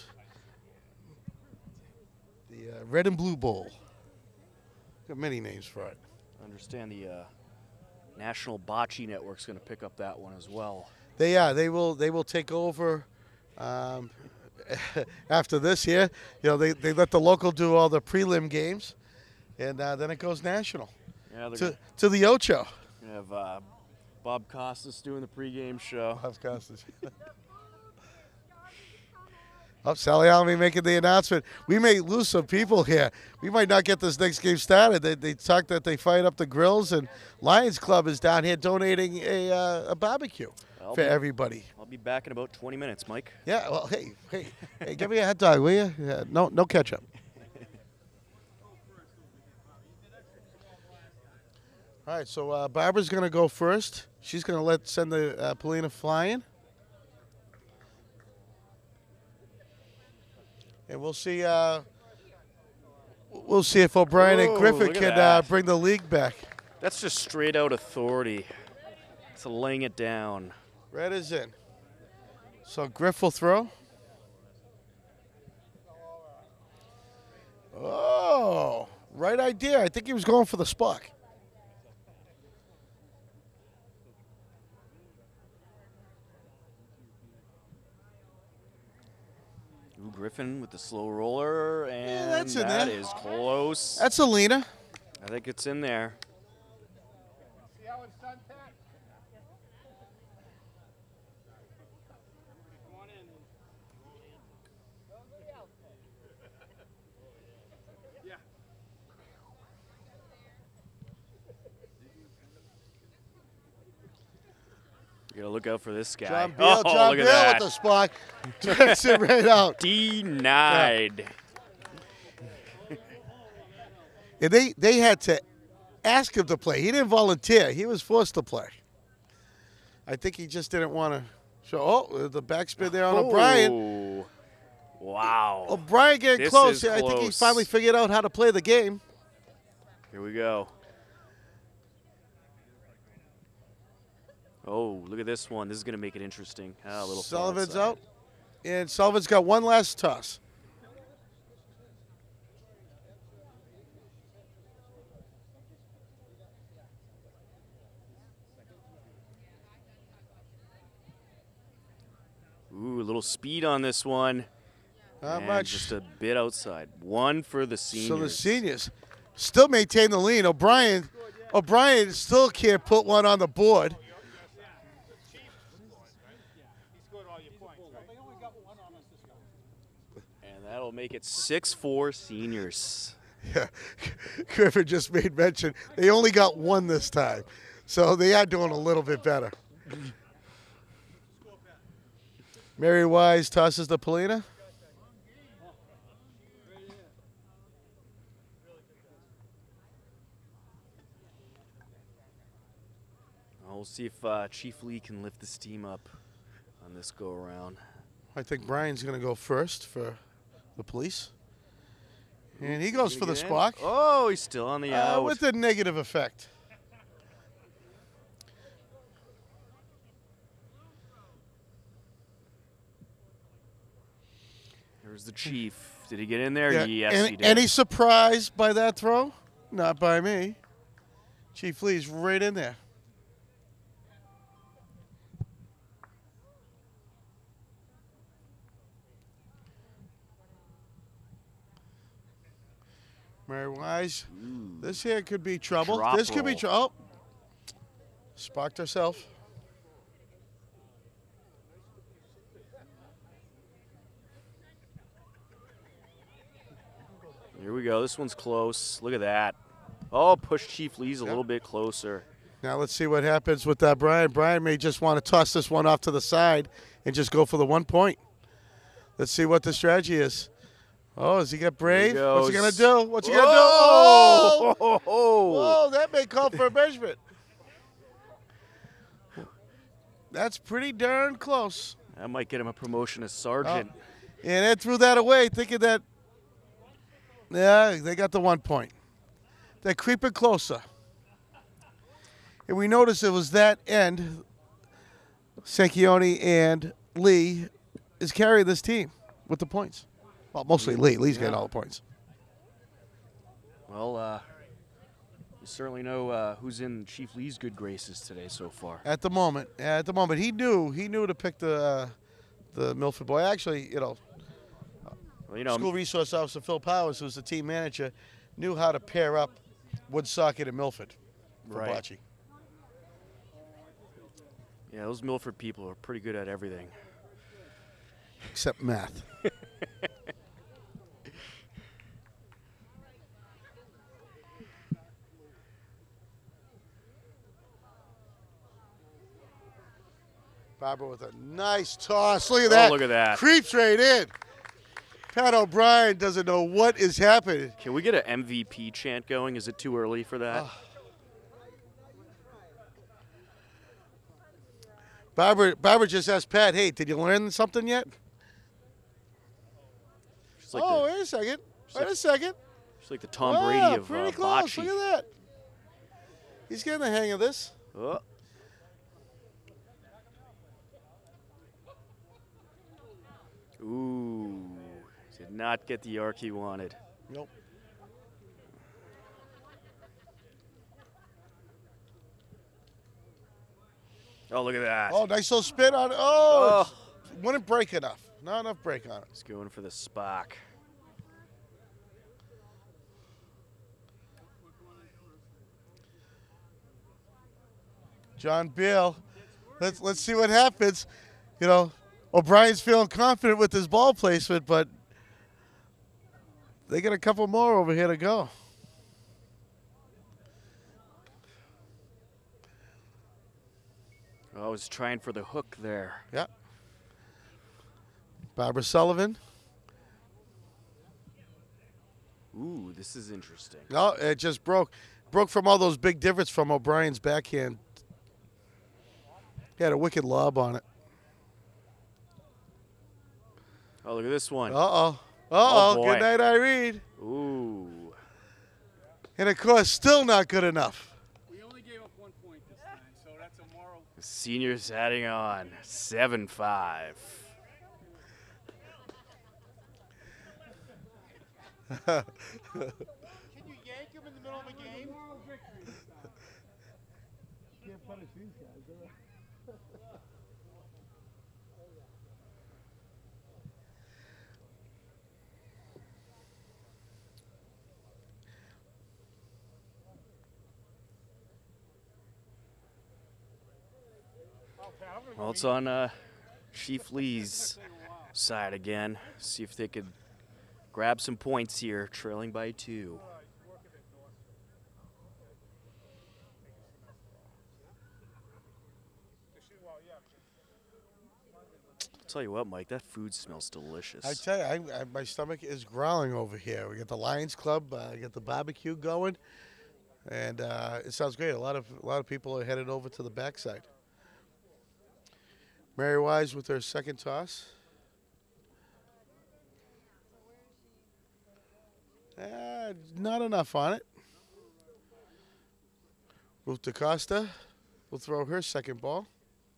Speaker 1: The uh, Red and Blue Bowl. Got many names for it.
Speaker 2: I understand the uh, National Bocce Network's going to pick up that one as well.
Speaker 1: They yeah, they will they will take over um, after this here. You know, they, they let the local do all the prelim games, and uh, then it goes national
Speaker 2: Yeah, they're
Speaker 1: to
Speaker 2: going
Speaker 1: to the Ocho.
Speaker 2: to have uh, Bob Costas doing the pregame show.
Speaker 1: Oh, Sally Almy making the announcement. We may lose some people here. We might not get this next game started. They, they talked that they fired up the grills, and Lions Club is down here donating a uh, a barbecue
Speaker 2: I'll
Speaker 1: for
Speaker 2: be-
Speaker 1: everybody.
Speaker 2: I'll be back in about twenty minutes, Mike.
Speaker 1: Yeah. Well, hey, hey, hey, give me a hot dog, will you? Yeah, no, no ketchup. All right. So uh, Barbara's gonna go first. She's gonna let send the uh, Polina flying. And we'll see. Uh, we'll see if O'Brien and
Speaker 2: Whoa,
Speaker 1: Griffin
Speaker 2: look at
Speaker 1: can uh,
Speaker 2: that.
Speaker 1: bring the league back.
Speaker 2: That's just straight out authority. It's laying it down.
Speaker 1: Red is in. So Griff will throw. Oh, right idea. I think he was going for the spuck.
Speaker 2: Ooh, Griffin with the slow roller, and
Speaker 1: that's in
Speaker 2: that
Speaker 1: there.
Speaker 2: is close.
Speaker 1: That's Alina.
Speaker 2: I think it's in there. You gotta look out for this guy.
Speaker 1: John Beal,
Speaker 2: oh,
Speaker 1: John
Speaker 2: look
Speaker 1: Beal
Speaker 2: at that.
Speaker 1: with the spuck. Turns it right out.
Speaker 2: Denied.
Speaker 1: And they, they had to ask him to play. He didn't volunteer. He was forced to play. I think he just didn't want to show. Oh, the backspin there on O'Brien.
Speaker 2: Oh, wow.
Speaker 1: O'Brien getting
Speaker 2: This
Speaker 1: close.
Speaker 2: is
Speaker 1: I think he
Speaker 2: close.
Speaker 1: finally figured out how to play the game.
Speaker 2: Here we go. Oh, look at this one. This is going to make it interesting. Ah, a little far
Speaker 1: Sullivan's
Speaker 2: outside.
Speaker 1: out. And Sullivan's got one last toss.
Speaker 2: Ooh, a little speed on this one.
Speaker 1: Not
Speaker 2: and
Speaker 1: much.
Speaker 2: Just a bit outside. One for the seniors.
Speaker 1: So the seniors still maintain the lead. O'Brien, O'Brien still can't put one on the board.
Speaker 2: And that'll make it six four seniors.
Speaker 1: Yeah, Griffin just made mention they only got one this time, so they are doing a little bit better. Mary Wise tosses the Polina.
Speaker 2: We'll see if uh, Chief Lee can lift this team up on this go-around.
Speaker 1: I think Brian's going to go first for the police. And he goes for the Spock.
Speaker 2: Oh, he's still on the
Speaker 1: uh,
Speaker 2: out.
Speaker 1: with a negative effect.
Speaker 2: There's the Chief. Did he get in there?
Speaker 1: Yeah.
Speaker 2: Yes,
Speaker 1: any,
Speaker 2: he did.
Speaker 1: any surprise by that throw? Not by me. Chief Lee's right in there. Mary Wise.
Speaker 2: Ooh.
Speaker 1: This here could be trouble.
Speaker 2: Drop
Speaker 1: this could be
Speaker 2: roll.
Speaker 1: trouble. Oh. Sparked herself.
Speaker 2: Here we go. This one's close. Look at that. Oh, push Chief Lee's a
Speaker 1: Yep.
Speaker 2: little bit closer.
Speaker 1: Now let's see what happens with that Brian. Brian may just want to toss this one off to the side and just go for the one point. Let's see what the strategy is. Oh, has he got brave? What's he going to do? What's he going to do?
Speaker 2: Oh!
Speaker 1: Oh!
Speaker 2: Oh!
Speaker 1: Whoa, that may call for a measurement. That's pretty darn close.
Speaker 2: That might get him a promotion as sergeant.
Speaker 1: Oh. And Ed threw that away, thinking that, yeah, they got the one point. They're creeping closer. And we noticed it was that end, Sanchioni and Lee is carrying this team with the points. Well, mostly Lee. Lee's getting all the points.
Speaker 2: Well, uh, you certainly know uh, who's in Chief Lee's good graces today so far.
Speaker 1: At the moment, at the moment, he knew he knew to pick the uh, the Milford boy. Actually, you know,
Speaker 2: Well, you know,
Speaker 1: school resource officer Phil Powers, who's the team manager, knew how to pair up Woonsocket and Milford for
Speaker 2: Right.
Speaker 1: bocce.
Speaker 2: yeah, those Milford people are pretty good at everything.
Speaker 1: Except math. Barbara with a nice toss. Look at that.
Speaker 2: Oh, look at that.
Speaker 1: Creeps right in. Pat O'Brien doesn't know what is happening.
Speaker 2: Can we get an M V P chant going? Is it too early for that?
Speaker 1: Barbara, Barbara just asked Pat, hey, did you learn something yet?
Speaker 2: She's like
Speaker 1: oh,
Speaker 2: the,
Speaker 1: wait a second. Wait
Speaker 2: like-
Speaker 1: a second.
Speaker 2: she's like the Tom
Speaker 1: Wow,
Speaker 2: Brady of
Speaker 1: pretty
Speaker 2: uh,
Speaker 1: close.
Speaker 2: bocce.
Speaker 1: Look at that. He's getting the hang of this.
Speaker 2: Oh. Ooh, did not get the arc he wanted.
Speaker 1: Nope.
Speaker 2: Oh, look at that.
Speaker 1: Oh, nice little spin on it. Oh, it wouldn't break enough. Not enough break on it.
Speaker 2: He's going for the Spock.
Speaker 1: John Beal. Let's let's see what happens. You know, O'Brien's feeling confident with his ball placement, but they got a couple more over here to go.
Speaker 2: Oh, I was trying for the hook there.
Speaker 1: Yeah. Barbara Sullivan.
Speaker 2: Ooh, this is interesting.
Speaker 1: No, it just broke. Broke from all those big divots from O'Brien's backhand. He had a wicked lob on it.
Speaker 2: Oh, look at this one.
Speaker 1: Uh-oh. Uh-oh.
Speaker 2: boy.
Speaker 1: Good night, Irene.
Speaker 2: Ooh.
Speaker 1: And, of course, still not good enough.
Speaker 7: We only gave up one point this time, so that's a moral.
Speaker 2: Seniors heading on, seven five.
Speaker 1: Can you yank him in the middle of a game? Can't punish these guys.
Speaker 2: Well, it's on uh, Chief Lee's side again. See if they could grab some points here, trailing by two. I'll tell you what, Mike, that food smells delicious.
Speaker 1: I tell you, I, I, my stomach is growling over here. We got the Lions Club, uh, got the barbecue going, and uh, it sounds great. A lot of a lot of people are headed over to the backside. Mary Wise with her second toss. Uh, not enough on it. Ruth DaCosta will throw her second ball.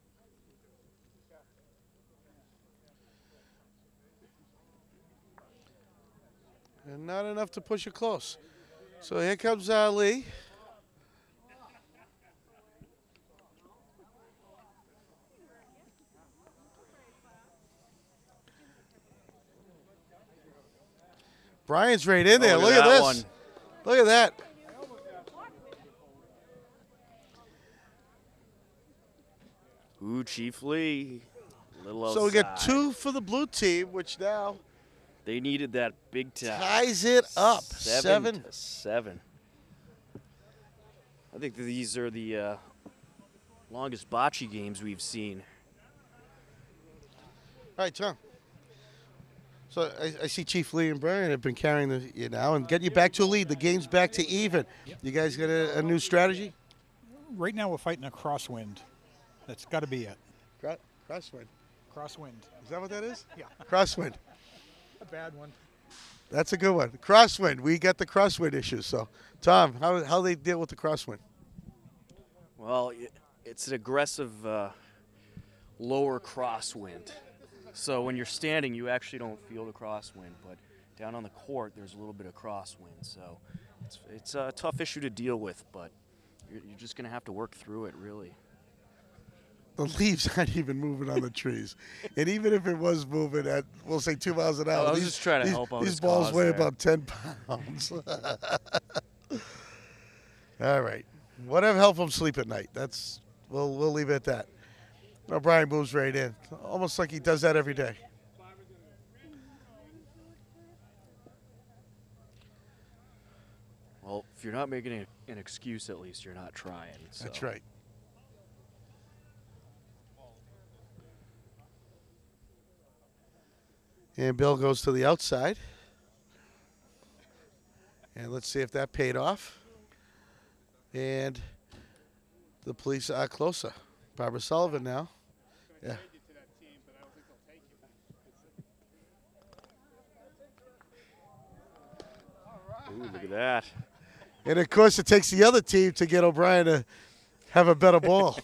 Speaker 1: And not enough to push it close. So here comes uh, Lee. Brian's right in there.
Speaker 2: Oh,
Speaker 1: look,
Speaker 2: look
Speaker 1: at,
Speaker 2: at
Speaker 1: this.
Speaker 2: one.
Speaker 1: Look at that.
Speaker 2: Ooh, Chief Lee. A little
Speaker 1: So we get
Speaker 2: outside.
Speaker 1: two for the blue team, which now
Speaker 2: They needed that big tie.
Speaker 1: ties it up.
Speaker 2: Seven,
Speaker 1: Seven.
Speaker 2: to seven. I think that these are the uh, longest bocce games we've seen.
Speaker 1: All right, Tom. So I, I see Chief Lee and Brian have been carrying the you now and getting you back to a lead. The game's back to even.
Speaker 8: Yep.
Speaker 1: You guys got a, a new strategy?
Speaker 8: Right now we're fighting a crosswind. That's got to be it.
Speaker 1: Cro- crosswind.
Speaker 8: Crosswind.
Speaker 1: Is that what that is?
Speaker 8: Yeah.
Speaker 1: Crosswind.
Speaker 8: A bad one.
Speaker 1: That's a good one. Crosswind. We got the crosswind issue. So, Tom, how how they deal with the crosswind?
Speaker 2: Well, i- it's an aggressive uh, lower crosswind. So when you're standing, you actually don't feel the crosswind, but down on the court, there's a little bit of crosswind. So it's, it's a tough issue to deal with, but you're, you're just going to have to work through it, really.
Speaker 1: The leaves aren't even moving on the trees. And even if it was moving at, we'll say, two miles an hour.
Speaker 2: I was
Speaker 1: these,
Speaker 2: just trying to
Speaker 1: these,
Speaker 2: help out
Speaker 1: These
Speaker 2: his
Speaker 1: balls
Speaker 2: cause
Speaker 1: weigh
Speaker 2: there.
Speaker 1: about ten pounds. All right. Whatever help him sleep at night. That's we'll we'll leave it at that. No, Brian moves right in. Almost like he does that every day.
Speaker 2: Well, if you're not making an an excuse, at least you're not trying. So.
Speaker 1: That's right. And Bill goes to the outside. And let's see if that paid off. And the police are closer. Barbara Sullivan now. Yeah.
Speaker 2: Ooh, look at that.
Speaker 1: And of course, it takes the other team to get O'Brien to have a better ball.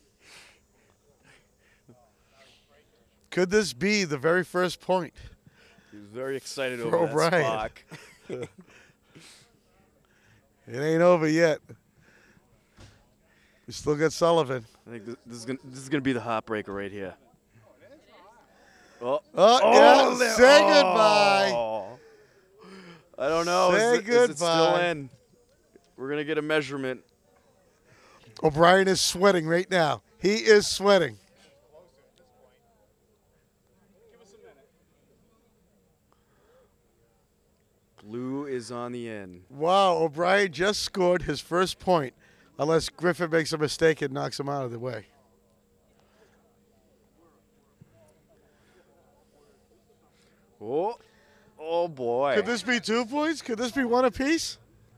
Speaker 1: Could this be the very first point?
Speaker 2: He was very excited
Speaker 1: For
Speaker 2: over that
Speaker 1: O'Brien.
Speaker 2: Spock.
Speaker 1: It ain't over yet. We still got Sullivan.
Speaker 2: I think this, this is gonna this is gonna be the heartbreaker right here. Oh,
Speaker 1: Oh, yeah.
Speaker 2: there-
Speaker 1: Say
Speaker 2: oh.
Speaker 1: goodbye.
Speaker 2: I don't know.
Speaker 1: Say
Speaker 2: is, it, is it still
Speaker 1: goodbye.
Speaker 2: in? We're gonna get a measurement.
Speaker 1: O'Brien is sweating right now. He is sweating.
Speaker 2: Blue is on the end.
Speaker 1: Wow, O'Brien just scored his first point, unless Griffin makes a mistake and knocks him out of the way.
Speaker 2: Oh, oh boy.
Speaker 1: Could this be two points? Could this be one apiece?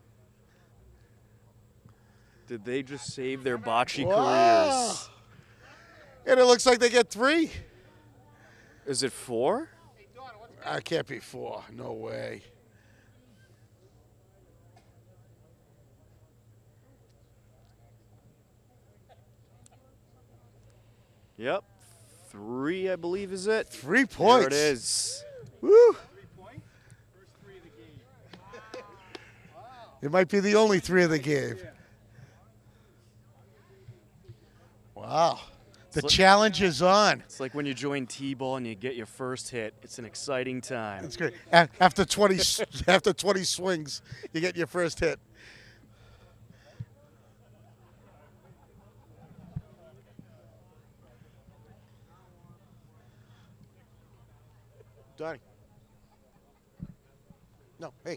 Speaker 2: Did they just save their bocce
Speaker 1: Wow.
Speaker 2: careers?
Speaker 1: And it looks like they get three.
Speaker 2: Is it four?
Speaker 1: I can't be four. No way.
Speaker 2: Yep. Three, I believe, is it?
Speaker 1: Three points.
Speaker 2: There it is.
Speaker 1: Woo! It might be the only three of the game. Wow. The
Speaker 2: It's like-
Speaker 1: challenge is on.
Speaker 2: It's like when you join T-ball and you get your first hit. It's an exciting time.
Speaker 1: That's great. A- After twenty, s- after twenty swings, you get your first hit. Donnie. No, hey.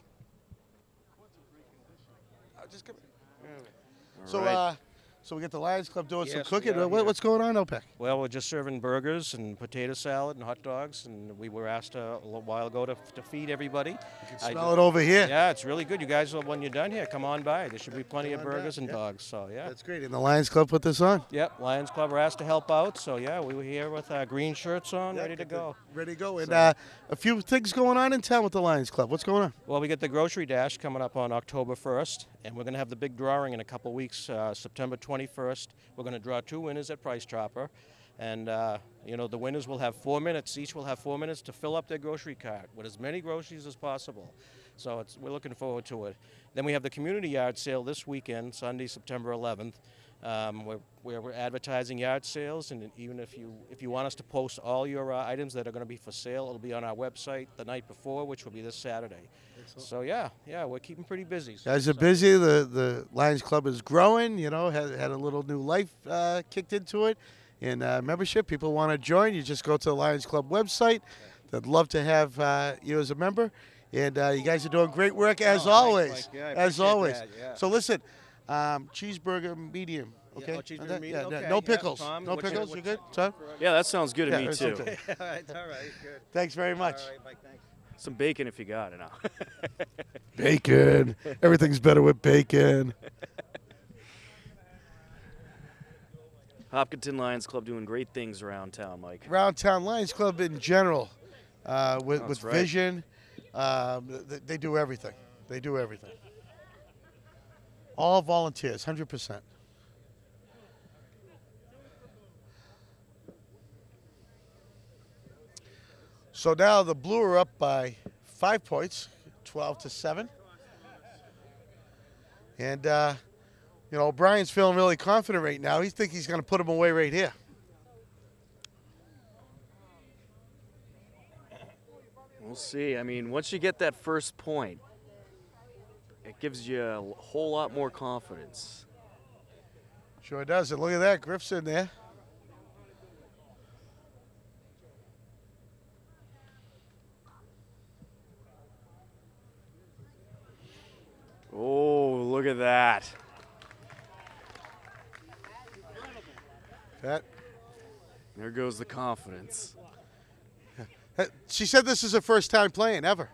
Speaker 1: Uh, just come here. So,
Speaker 2: right.
Speaker 1: uh, so we get the Lions Club doing some
Speaker 9: Yes,
Speaker 1: cooking.
Speaker 9: we are
Speaker 1: Uh, what,
Speaker 9: here.
Speaker 1: what's going on, OPEC?
Speaker 9: Well, we're just serving burgers and potato salad and hot dogs, and we were asked a little while ago to, to feed everybody. You can
Speaker 1: Smell it over here.
Speaker 9: Yeah, it's really good. You guys, when you're done here, come on by. There should be plenty of
Speaker 1: on
Speaker 9: burgers
Speaker 1: down,
Speaker 9: and
Speaker 1: yeah.
Speaker 9: dogs. So yeah.
Speaker 1: That's great. And the Lions Club put this on.
Speaker 9: Yep, Lions Club were asked to help out. So yeah, we were here with our green shirts on,
Speaker 1: Yeah,
Speaker 9: ready to
Speaker 1: get the-
Speaker 9: go.
Speaker 1: Ready to go. And uh, a few things going on in town with the Lions Club. What's going on?
Speaker 9: Well, we get the grocery dash coming up on October first, and we're going to have the big drawing in a couple weeks, uh, September twenty-first. We're going to draw two winners at Price Chopper, and uh, you know the winners will have four minutes. Each will have four minutes to fill up their grocery cart with as many groceries as possible. So it's, we're looking forward to it. Then we have the community yard sale this weekend, Sunday, September eleventh. Um, we're, we're, we're advertising yard sales, and even if you if you want us to post all your uh, items that are going to be for sale, it'll be on our website the night before, which will be this Saturday. So yeah, yeah, we're keeping pretty busy.
Speaker 1: Guys are
Speaker 9: So-
Speaker 1: busy. The the Lions Club is growing. You know, had had a little new life uh, kicked into it, and uh, membership. People want to join. You just go to the Lions Club website. They'd love to have uh, you as a member. And uh, you guys are doing great work as
Speaker 9: Oh, thanks,
Speaker 1: always.
Speaker 9: Mike. Yeah, I
Speaker 1: as
Speaker 9: appreciate
Speaker 1: always.
Speaker 9: that, yeah.
Speaker 1: So listen, um, cheeseburger medium.
Speaker 9: Yeah,
Speaker 1: Okay.
Speaker 9: oh, cheeseburger
Speaker 1: Uh, that-
Speaker 9: medium,
Speaker 1: yeah, no-
Speaker 9: okay,
Speaker 1: No
Speaker 9: yeah,
Speaker 1: pickles.
Speaker 9: Tom,
Speaker 1: no
Speaker 9: what's your-
Speaker 1: pickles. You
Speaker 9: what's-
Speaker 1: good, Tom?
Speaker 2: Yeah, that sounds good to
Speaker 1: Yeah,
Speaker 2: me,
Speaker 1: it's
Speaker 2: too.
Speaker 1: okay.
Speaker 9: all right, all right, good.
Speaker 1: Thanks very much.
Speaker 9: All right, Mike, thanks.
Speaker 2: Some bacon if you got it now.
Speaker 1: Bacon. Everything's better with bacon.
Speaker 2: Hopkinton Lions Club doing great things around town, Mike.
Speaker 1: Round Town Lions Club in general, uh, with,
Speaker 2: That's
Speaker 1: with
Speaker 2: right.
Speaker 1: vision, um, th- they do everything. They do everything. All volunteers, one hundred percent. So now the Blue are up by five points, twelve to seven. And, uh, you know, Brian's feeling really confident right now. He thinks he's going to put him away right here.
Speaker 2: We'll see. I mean, once you get that first point, it gives you a whole lot more confidence.
Speaker 1: Sure does. And look at that. Griff's in there.
Speaker 2: Oh, look at that.
Speaker 1: That.
Speaker 2: There goes the confidence.
Speaker 1: Uh, She said this is her first time playing ever.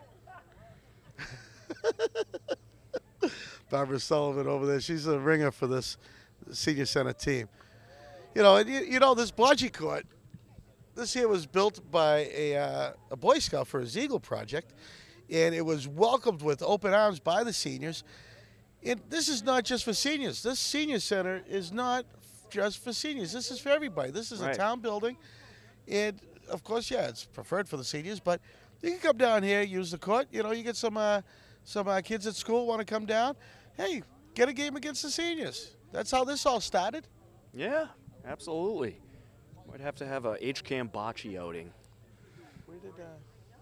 Speaker 1: Barbara Sullivan over there. She's a ringer for this senior center team. You know, and you, you know this bocce court. This here was built by a uh, a Boy Scout for his Eagle project, and it was welcomed with open arms by the seniors. And this is not just for seniors. This senior center is not just for seniors. This is for everybody. This is
Speaker 2: Right.
Speaker 1: a town building, and of course, yeah, it's preferred for the seniors. But you can come down here, use the court. You know, you get some uh, some uh, kids at school want to come down. Hey, get a game against the seniors. That's how this all started.
Speaker 2: Yeah, absolutely. Might have to have a H-Cam bocce outing.
Speaker 1: Where did, uh...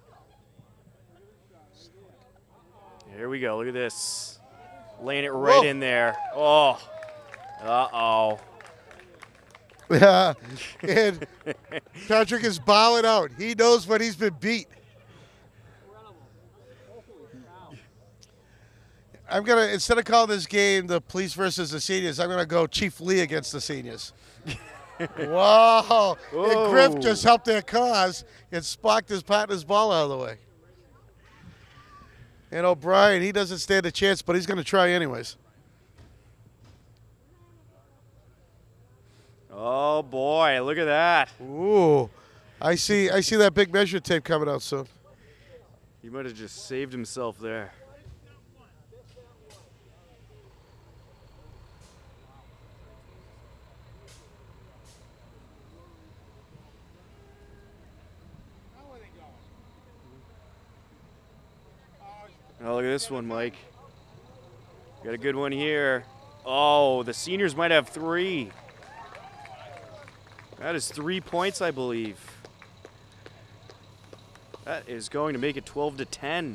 Speaker 2: Here we go. Look at this. Laying it right
Speaker 1: Whoa.
Speaker 2: in there. Oh. Uh-oh.
Speaker 1: Yeah, and Patrick is bowing out. He knows when he's been beat. I'm gonna instead of calling this game the police versus the seniors, I'm gonna go Chief Lee against the seniors. Wow! And Griff
Speaker 2: Whoa.
Speaker 1: just helped their cause and sparked his partner's ball out of the way. And O'Brien, he doesn't stand a chance, but he's gonna try anyways.
Speaker 2: Oh, boy. Look at that.
Speaker 1: Ooh, I see. I see that big measure tape coming out soon.
Speaker 2: He might have just saved himself there. Oh, look at this one, Mike. Got a good one here. Oh, the seniors might have three. That is three points, I believe. That is going to make it twelve to ten.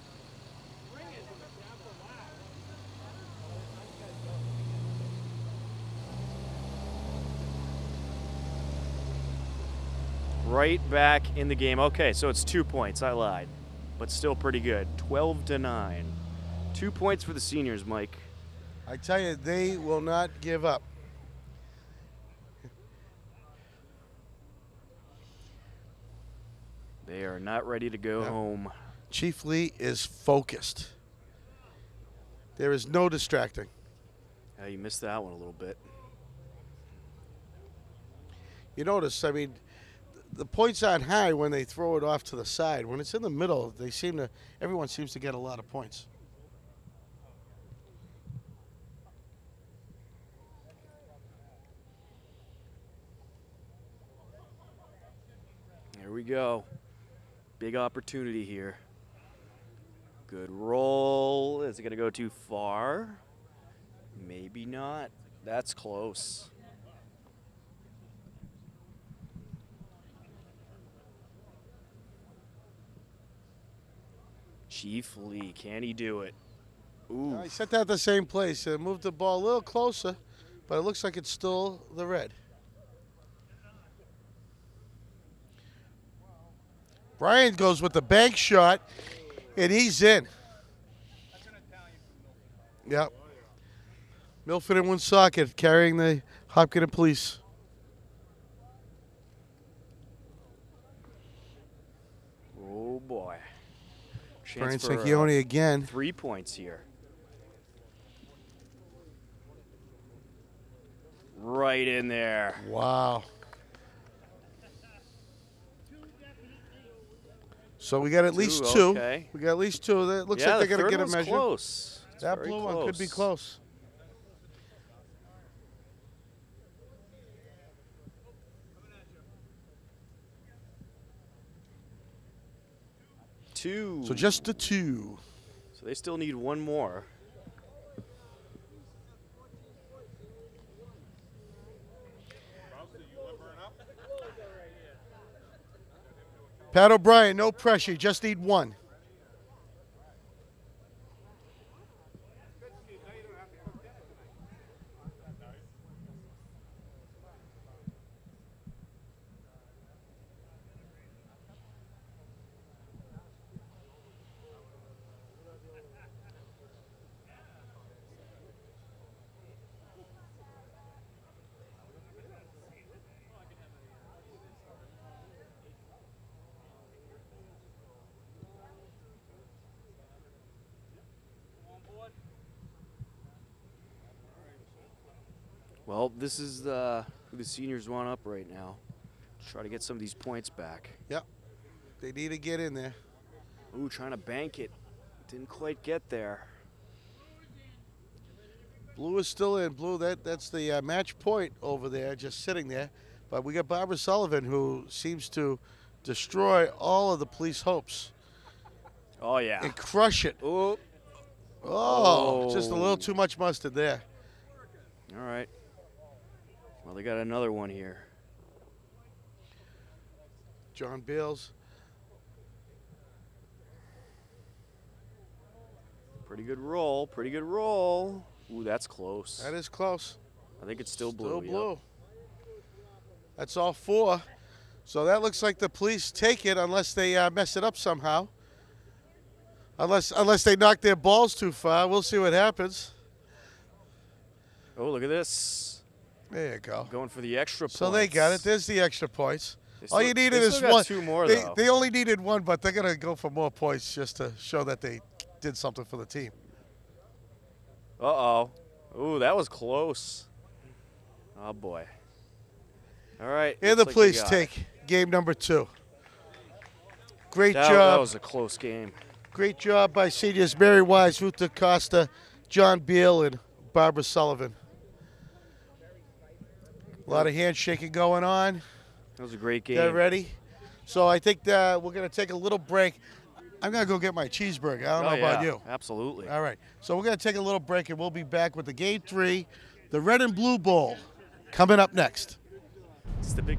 Speaker 2: Right back in the game. Okay, so it's two points. I lied. But still pretty good. twelve to nine. Two points for the seniors, Mike.
Speaker 1: I tell you, they will not give up.
Speaker 2: They are not ready to go
Speaker 1: No.
Speaker 2: home.
Speaker 1: Chief Lee is focused. There is no distracting.
Speaker 2: Yeah, you missed that one a little bit.
Speaker 1: You notice, I mean, the points aren't high when they throw it off to the side. When it's in the middle, they seem to, everyone seems to get a lot of points.
Speaker 2: Here we go. Big opportunity here. Good roll. Is it going to go too far? Maybe not. That's close. Chief Lee, can he do it? Ooh.
Speaker 1: Uh, he set that the same place. Uh, moved the ball a little closer, but it looks like it's still the red. Brian goes with the bank shot, and he's in. Yep. Milford and Woonsocket carrying the Hopkinton Police.
Speaker 2: Oh, boy.
Speaker 1: Brian
Speaker 2: Chance for, uh,
Speaker 1: Sanchione again.
Speaker 2: Three points here. Right in there.
Speaker 1: Wow. So we got at least
Speaker 2: Two,
Speaker 1: two.
Speaker 2: okay.
Speaker 1: We got at least two. That looks
Speaker 2: Yeah,
Speaker 1: like they're
Speaker 2: the
Speaker 1: going to
Speaker 2: third
Speaker 1: get a
Speaker 2: one's
Speaker 1: measure.
Speaker 2: close. It's
Speaker 1: That
Speaker 2: very
Speaker 1: blue one could be close.
Speaker 2: Two.
Speaker 1: So just the two.
Speaker 2: So they still need one more.
Speaker 1: Pat O'Brien, no pressure. You just need one.
Speaker 2: Well, this is the, who the seniors want up right now. Try to get some of these points back.
Speaker 1: Yep. They need to get in there.
Speaker 2: Ooh, trying to bank it. Didn't quite get there.
Speaker 1: Blue is still in. Blue, that, that's the uh, match point over there, just sitting there. But we got Barbara Sullivan, who seems to destroy all of the police hopes.
Speaker 2: Oh, yeah.
Speaker 1: And crush it.
Speaker 2: Ooh.
Speaker 1: Oh,
Speaker 2: Oh.
Speaker 1: just a little too much mustard there.
Speaker 2: All right. Well, they got another one here.
Speaker 1: John Bales.
Speaker 2: Pretty good roll. Pretty good roll. Ooh, that's close.
Speaker 1: That is close.
Speaker 2: I think it's still blue.
Speaker 1: Still
Speaker 2: yep.
Speaker 1: blue. That's all four. So that looks like the police take it unless they uh, mess it up somehow. Unless unless they knock their balls too far. We'll see what happens.
Speaker 2: Oh, look at this.
Speaker 1: There you go.
Speaker 2: Going for the extra points.
Speaker 1: So they got it. There's the extra points.
Speaker 2: They
Speaker 1: All
Speaker 2: still-
Speaker 1: you needed
Speaker 2: they
Speaker 1: is
Speaker 2: still got
Speaker 1: one.
Speaker 2: two more,
Speaker 1: they,
Speaker 2: though.
Speaker 1: they only needed one, but they're going to go for more points just to show that they did something for the team.
Speaker 2: Uh-oh. Ooh, that was close. Oh, boy. All right.
Speaker 1: And the
Speaker 2: looks like they
Speaker 1: police
Speaker 2: got
Speaker 1: take
Speaker 2: it.
Speaker 1: game number two. Great
Speaker 2: That,
Speaker 1: job.
Speaker 2: that was a close game.
Speaker 1: Great job by seniors Mary Wise, Ruth DaCosta, John Beal, and Barbara Sullivan. A lot of handshaking going on.
Speaker 2: That was a great game.
Speaker 1: Get ready. So I think that we're going to take a little break. I'm going to go get my cheeseburger. I don't
Speaker 2: Oh,
Speaker 1: know about
Speaker 2: yeah,
Speaker 1: you.
Speaker 2: absolutely.
Speaker 1: All right. So we're going to take a little break, and we'll be back with the Game three, the Red and Blue Bowl, coming up next.
Speaker 2: It's the big.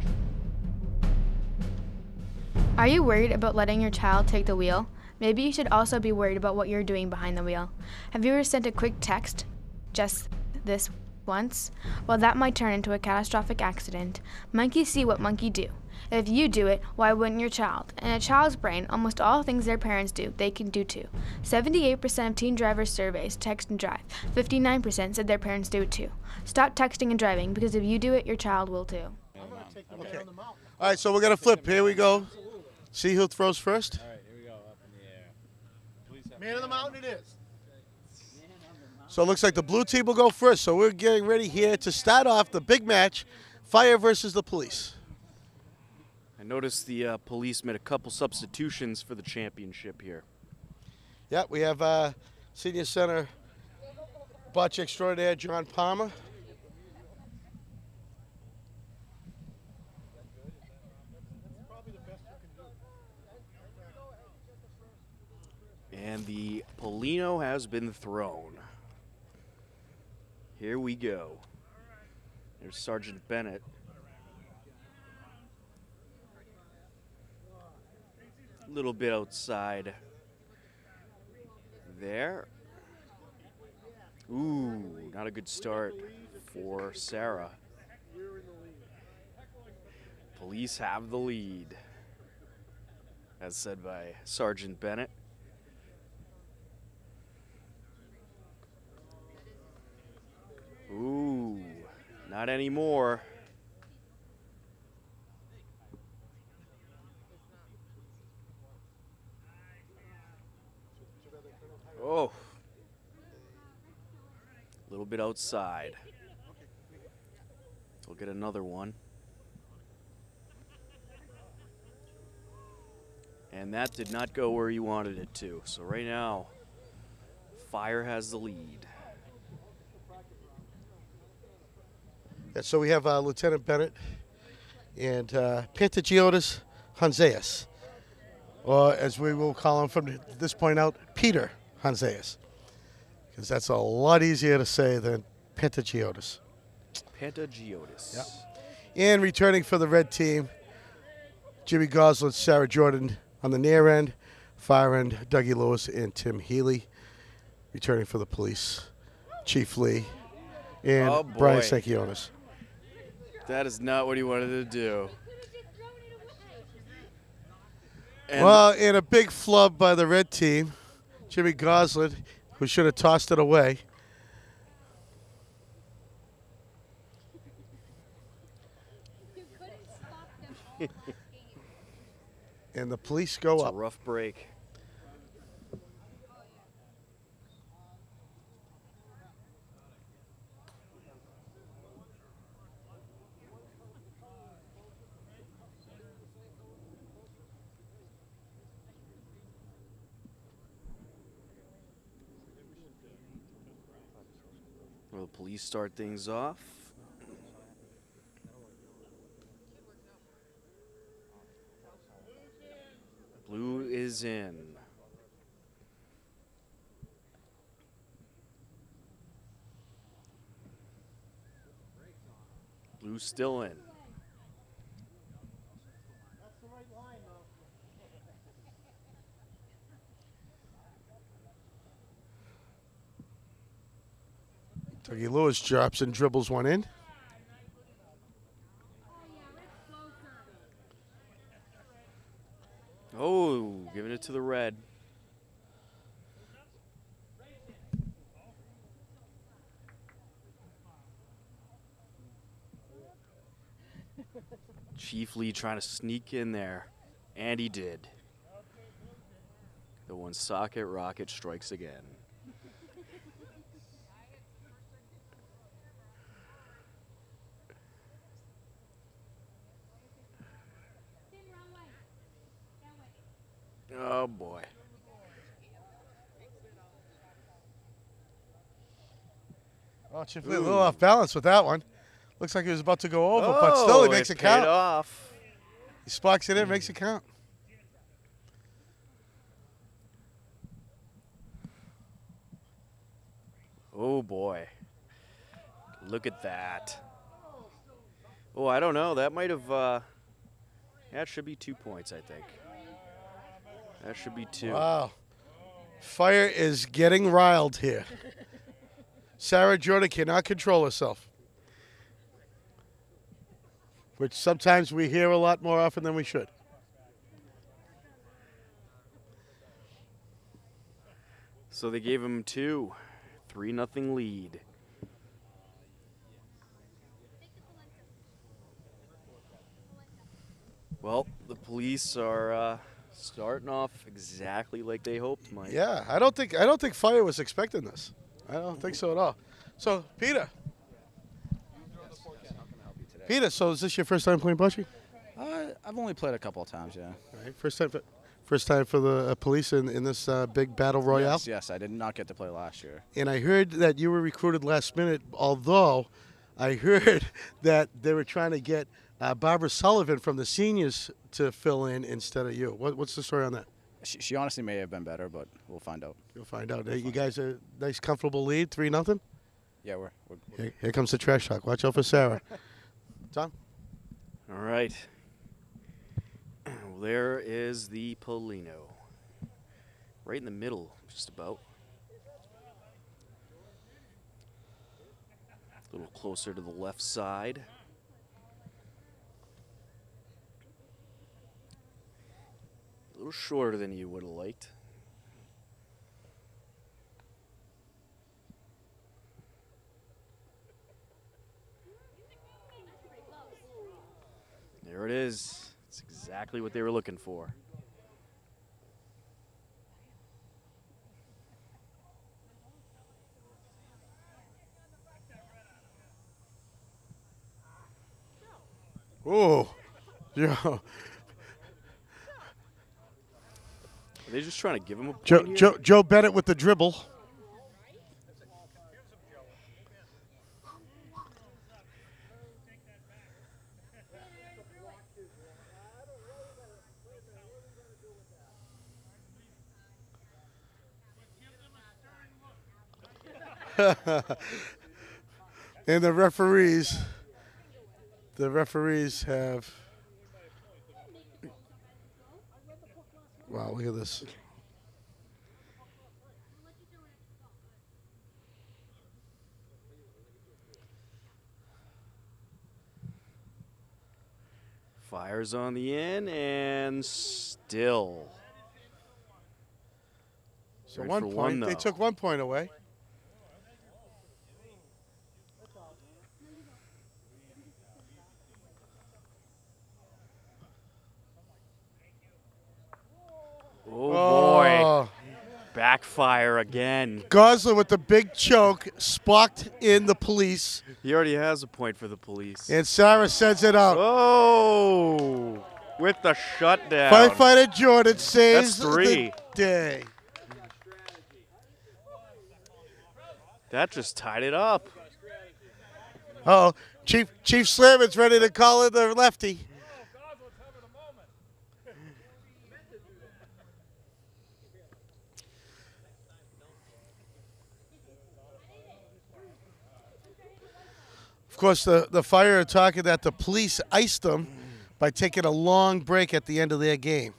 Speaker 10: Are you worried about letting your child take the wheel? Maybe you should also be worried about what you're doing behind the wheel. Have you ever sent a quick text, just this once? Well, that might turn into a catastrophic accident. Monkeys see what monkeys do. If you do it, why wouldn't your child? In a child's brain, almost all things their parents do, they can do too. seventy-eight percent of teen drivers surveys text and drive. fifty-nine percent said their parents do it too. Stop texting and driving, because if you do it, your child will too.
Speaker 1: Okay. All right, so we're going to flip. Here we go. See who throws first?
Speaker 5: All right, here we go. Up in the air. Please have
Speaker 1: Man of the mountain it is. So it looks like the blue team will go first. So we're getting ready here to start off the big match, Fire versus the Police.
Speaker 2: I noticed the uh, police made a couple substitutions for the championship here.
Speaker 1: Yeah, we have uh, Senior Center Bocce Extraordinaire John Palmer.
Speaker 2: And the Polino has been thrown. Here we go. There's Sergeant Bennett. A little bit outside there. Ooh, not a good start for Sarah. Police have the lead, as said by Sergeant Bennett. Ooh, not anymore. Oh, a little bit outside. We'll get another one. And that did not go where you wanted it to. So right now, Fire has the lead.
Speaker 1: Yeah, so we have uh, Lieutenant Bennett and uh, Pantagiotis Hanseas, or as we will call him from this point out, Peter Hanseas, because that's a lot easier to say than Pantagiotis.
Speaker 2: Pantagiotis.
Speaker 1: Yeah. And returning for the red team, Jimmy Goslin, Sarah Jordan on the near end, far end, Dougie Lewis and Tim Healy. Returning for the police, Chief Lee and
Speaker 2: Oh,
Speaker 1: Brian
Speaker 2: boy.
Speaker 1: Sankionis.
Speaker 2: That is not what he wanted to do. And
Speaker 1: Well, and a big flub by the red team, Jimmy Goslin, who should have tossed it away. And the police go
Speaker 2: it's
Speaker 1: up.
Speaker 2: a rough break. Will the police start things off? Blue is in. Blue still in.
Speaker 1: Dougie Lewis drops and dribbles one in.
Speaker 2: Oh, giving it to the red. Chief Lee trying to sneak in there, and he did. The one socket rocket strikes again. Oh boy.
Speaker 1: Oh, Chief Lee a little off balance with that one. Looks like he was about to go over, but
Speaker 2: Oh,
Speaker 1: still he makes it,
Speaker 2: paid
Speaker 1: count.
Speaker 2: off.
Speaker 1: He sparks it in, makes it count.
Speaker 2: Oh, boy. Look at that. Oh, I don't know. That might have, uh, that should be two points, I think. That should be two.
Speaker 1: Wow. Fire is getting riled here. Sarah Jordan cannot control herself, which sometimes we hear a lot more often than we should.
Speaker 2: So they gave him two. three nothing lead. Well, the police are uh, starting off exactly like they hoped, Mike.
Speaker 1: Yeah, I don't think I don't think Fire was expecting this. I don't think so at all. So, Peter. Peter, so is this your first time playing bocce?
Speaker 5: Uh, I've only played a couple of times, yeah.
Speaker 1: All right, first time for, first time for the uh, police in, in this uh, big battle royale?
Speaker 5: Yes, yes, I did not get to play last year.
Speaker 1: And I heard that you were recruited last minute, although I heard that they were trying to get uh, Barbara Sullivan from the seniors to fill in instead of you. What, what's the story on that?
Speaker 5: She, she honestly may have been better, but we'll find out.
Speaker 1: You'll find out. Hey, you guys a nice, comfortable lead, three nothing.
Speaker 5: Yeah, we're. we're, we're
Speaker 1: here, here comes the trash talk. Watch out for Sarah. Tom.
Speaker 2: All right. Well, there is the Polino. Right in the middle, just about. A little closer to the left side. A little shorter than you would have liked. There it is. It's exactly what they were looking for.
Speaker 1: Oh, yeah.
Speaker 2: Are they just trying to give him a point
Speaker 1: Joe,
Speaker 2: here?
Speaker 1: Joe, Joe Bennett with the dribble. And the referees, the referees have, wow, look at this.
Speaker 2: Fires on the in and still.
Speaker 1: So
Speaker 2: Right
Speaker 1: one
Speaker 2: for
Speaker 1: point,
Speaker 2: one,
Speaker 1: they
Speaker 2: though.
Speaker 1: took one point away.
Speaker 2: Oh, boy. Backfire again.
Speaker 1: Gosler with the big choke, spocked in the police.
Speaker 2: He already has a point for the police.
Speaker 1: And Sarah sends it out.
Speaker 2: Oh, with the shutdown.
Speaker 1: Firefighter Jordan saves
Speaker 2: That's three.
Speaker 1: the day.
Speaker 2: That just tied it up.
Speaker 1: Oh, Chief Chief Slammer's ready to call in the lefty. Of course, the, the Fire are talking that the police iced them by taking a long break at the end of their game.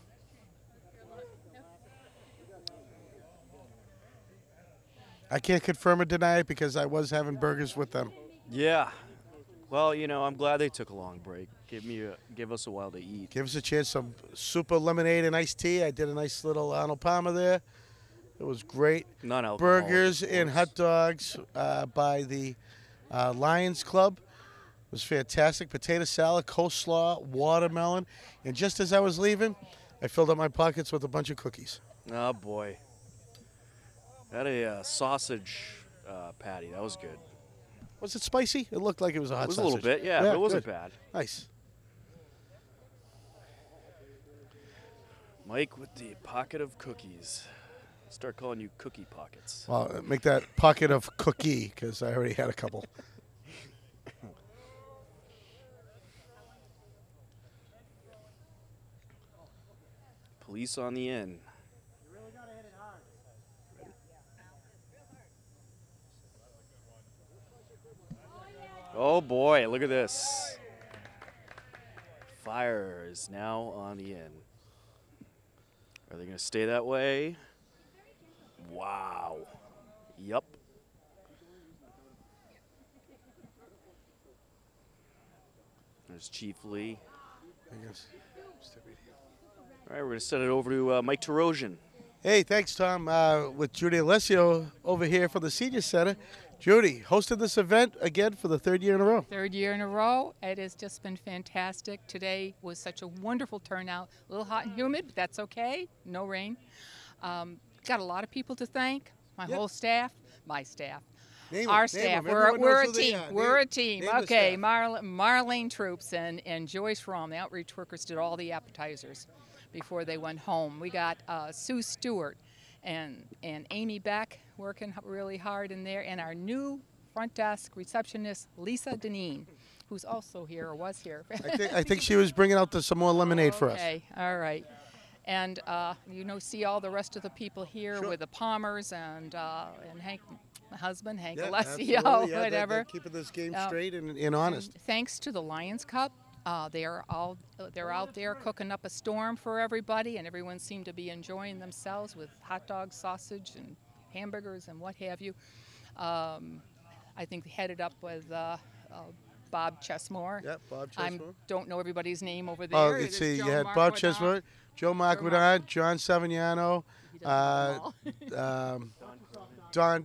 Speaker 1: I can't confirm or deny it because I was having burgers with them.
Speaker 2: Yeah. Well, you know, I'm glad they took a long break. Give me a, give us a while to eat.
Speaker 1: Give us a chance, some super lemonade and iced tea. I did a nice little Arnold Palmer there. It was great.
Speaker 2: Non-alcoholic,
Speaker 1: Burgers
Speaker 2: of
Speaker 1: and
Speaker 2: course.
Speaker 1: hot dogs uh, by the uh, Lions Club. It was fantastic. Potato salad, coleslaw, watermelon. And just as I was leaving, I filled up my pockets with a bunch of cookies.
Speaker 2: Oh, boy. Had a uh, sausage uh, patty. That was good.
Speaker 1: Was it spicy? It looked like it was a hot
Speaker 2: It was
Speaker 1: sausage.
Speaker 2: a little bit, yeah, but it wasn't
Speaker 1: good.
Speaker 2: bad.
Speaker 1: Nice.
Speaker 2: Mike with the pocket of cookies. Start calling you Cookie Pockets.
Speaker 1: Well, make that pocket of cookie because I already had a couple.
Speaker 2: Police on the in. Oh boy, look at this. Fire is now on the in. Are they going to stay that way? Wow. Yup. There's Chief Lee.
Speaker 1: I guess.
Speaker 2: All right, we're going to send it over to uh, Mike Terosian.
Speaker 1: Hey, thanks, Tom. Uh, with Judy Alessio over here from the Senior Center. Judy, hosted this event again for the third year in a row.
Speaker 11: Third year in a row. It has just been fantastic. Today was such a wonderful turnout. A little hot and humid, but that's okay. No rain. Um, got a lot of people to thank. My
Speaker 1: Yep.
Speaker 11: whole staff, my staff.
Speaker 1: Name
Speaker 11: Our
Speaker 1: them, name
Speaker 11: staff.
Speaker 1: them.
Speaker 11: We're,
Speaker 1: Everyone
Speaker 11: we're
Speaker 1: knows
Speaker 11: a
Speaker 1: who they
Speaker 11: team.
Speaker 1: are.
Speaker 11: We're
Speaker 1: Name-
Speaker 11: a team.
Speaker 1: name the
Speaker 11: Okay,
Speaker 1: staff.
Speaker 11: Marle- Marlene Troops and, and Joyce Fromm, the outreach workers, did all the appetizers before they went home. We got uh, Sue Stewart and, and Amy Beck working h- really hard in there, and our new front desk receptionist, Lisa Deneen, who's also here or was here.
Speaker 1: I think, I think she was bringing out the, some more lemonade for us.
Speaker 11: Okay, all right. And uh, you know, see all the rest of the people here
Speaker 1: Sure.
Speaker 11: with the Palmers and uh, and Hank, my husband, Hank
Speaker 1: Yeah,
Speaker 11: Alessio,
Speaker 1: absolutely. Yeah, they're-
Speaker 11: whatever.
Speaker 1: they're keeping this game
Speaker 11: Uh,
Speaker 1: straight and, and honest.
Speaker 11: and thanks to the Lions Cup, uh, they are all they're out there cooking up a storm for everybody, and everyone seemed to be enjoying themselves with hot dogs, sausage, and hamburgers and what have you. Um, I think headed up with uh, uh, Bob Chesmore.
Speaker 1: Yep, Bob
Speaker 11: I
Speaker 1: Chesmore.
Speaker 11: don't know everybody's name over there.
Speaker 1: Oh,
Speaker 11: It
Speaker 1: let's
Speaker 11: is
Speaker 1: see. You
Speaker 11: Joe
Speaker 1: had Bob
Speaker 11: Marquardt.
Speaker 1: Cheswood, Joe Marquardt, John Savignano, uh,
Speaker 11: He
Speaker 1: um, Don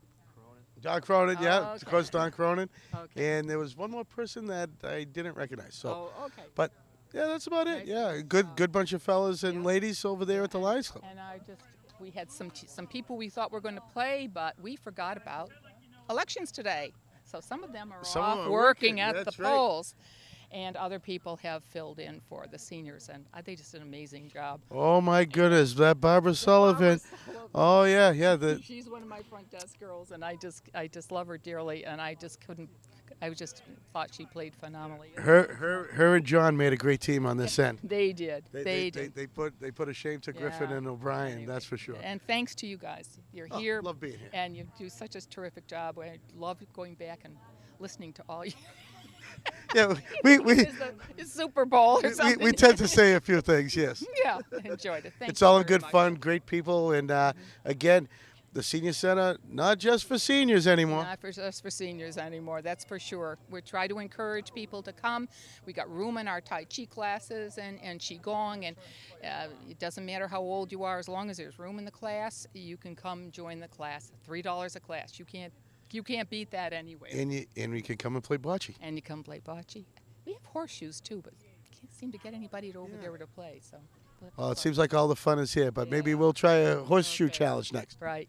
Speaker 1: Don Cronin, yeah,
Speaker 11: Oh,
Speaker 1: of course, Don Cronin.
Speaker 11: Okay.
Speaker 1: And there was one more person that I didn't recognize. So,
Speaker 11: Oh, okay.
Speaker 1: but yeah, that's about it.
Speaker 11: Nice.
Speaker 1: Yeah, good,
Speaker 11: Um,
Speaker 1: good bunch of fellas and ladies over there at the Lions Club.
Speaker 11: And I just, we had some t- some people we thought were going to play, but we forgot about elections today. So some of them are
Speaker 1: Some of
Speaker 11: off
Speaker 1: them are
Speaker 11: working,
Speaker 1: working,
Speaker 11: at
Speaker 1: that's
Speaker 11: the
Speaker 1: right.
Speaker 11: polls, and other people have filled in for the seniors, and I think just an amazing job.
Speaker 1: Oh my goodness, that Barbara Sullivan.
Speaker 11: Sullivan.
Speaker 1: Oh yeah, yeah. The
Speaker 11: She's one of my front desk girls, and I just I just love her dearly, and I just couldn't. I just thought she played phenomenally.
Speaker 1: her, her, her and John made a great team on this end.
Speaker 11: They did.
Speaker 1: They,
Speaker 11: They,
Speaker 1: they,
Speaker 11: did.
Speaker 1: they, they put they put a shame to Griffin
Speaker 11: Yeah.
Speaker 1: and O'Brien.
Speaker 11: Anyway,
Speaker 1: That's for sure.
Speaker 11: And thanks to you guys. You're
Speaker 1: Oh,
Speaker 11: here.
Speaker 1: love being here.
Speaker 11: And you do such a terrific job. I love going back and listening to all you.
Speaker 1: Yeah, we we,
Speaker 11: It's the it's Super Bowl or
Speaker 1: we,
Speaker 11: something.
Speaker 1: we tend to say a few things. Yes.
Speaker 11: Yeah, enjoyed it. Thank
Speaker 1: It's
Speaker 11: you
Speaker 1: all in
Speaker 11: very
Speaker 1: good
Speaker 11: much.
Speaker 1: fun, great people, and uh, again, the senior center not just for seniors anymore.
Speaker 11: Not for just for seniors anymore, that's for sure. We try to encourage people to come. We got room in our Tai Chi classes and, and Qigong, and uh, it doesn't matter how old you are, as long as there's room in the class, you can come join the class. Three dollars a class. You can't you can't beat that anyway.
Speaker 1: And you and we can come and play bocce.
Speaker 11: And you come play bocce. We have horseshoes too, but can't seem to get anybody to over there to play. So. we'll have to
Speaker 1: Well, it
Speaker 11: look.
Speaker 1: seems like all the fun is here, but maybe we'll try a horseshoe
Speaker 11: Okay.
Speaker 1: challenge next.
Speaker 11: Right.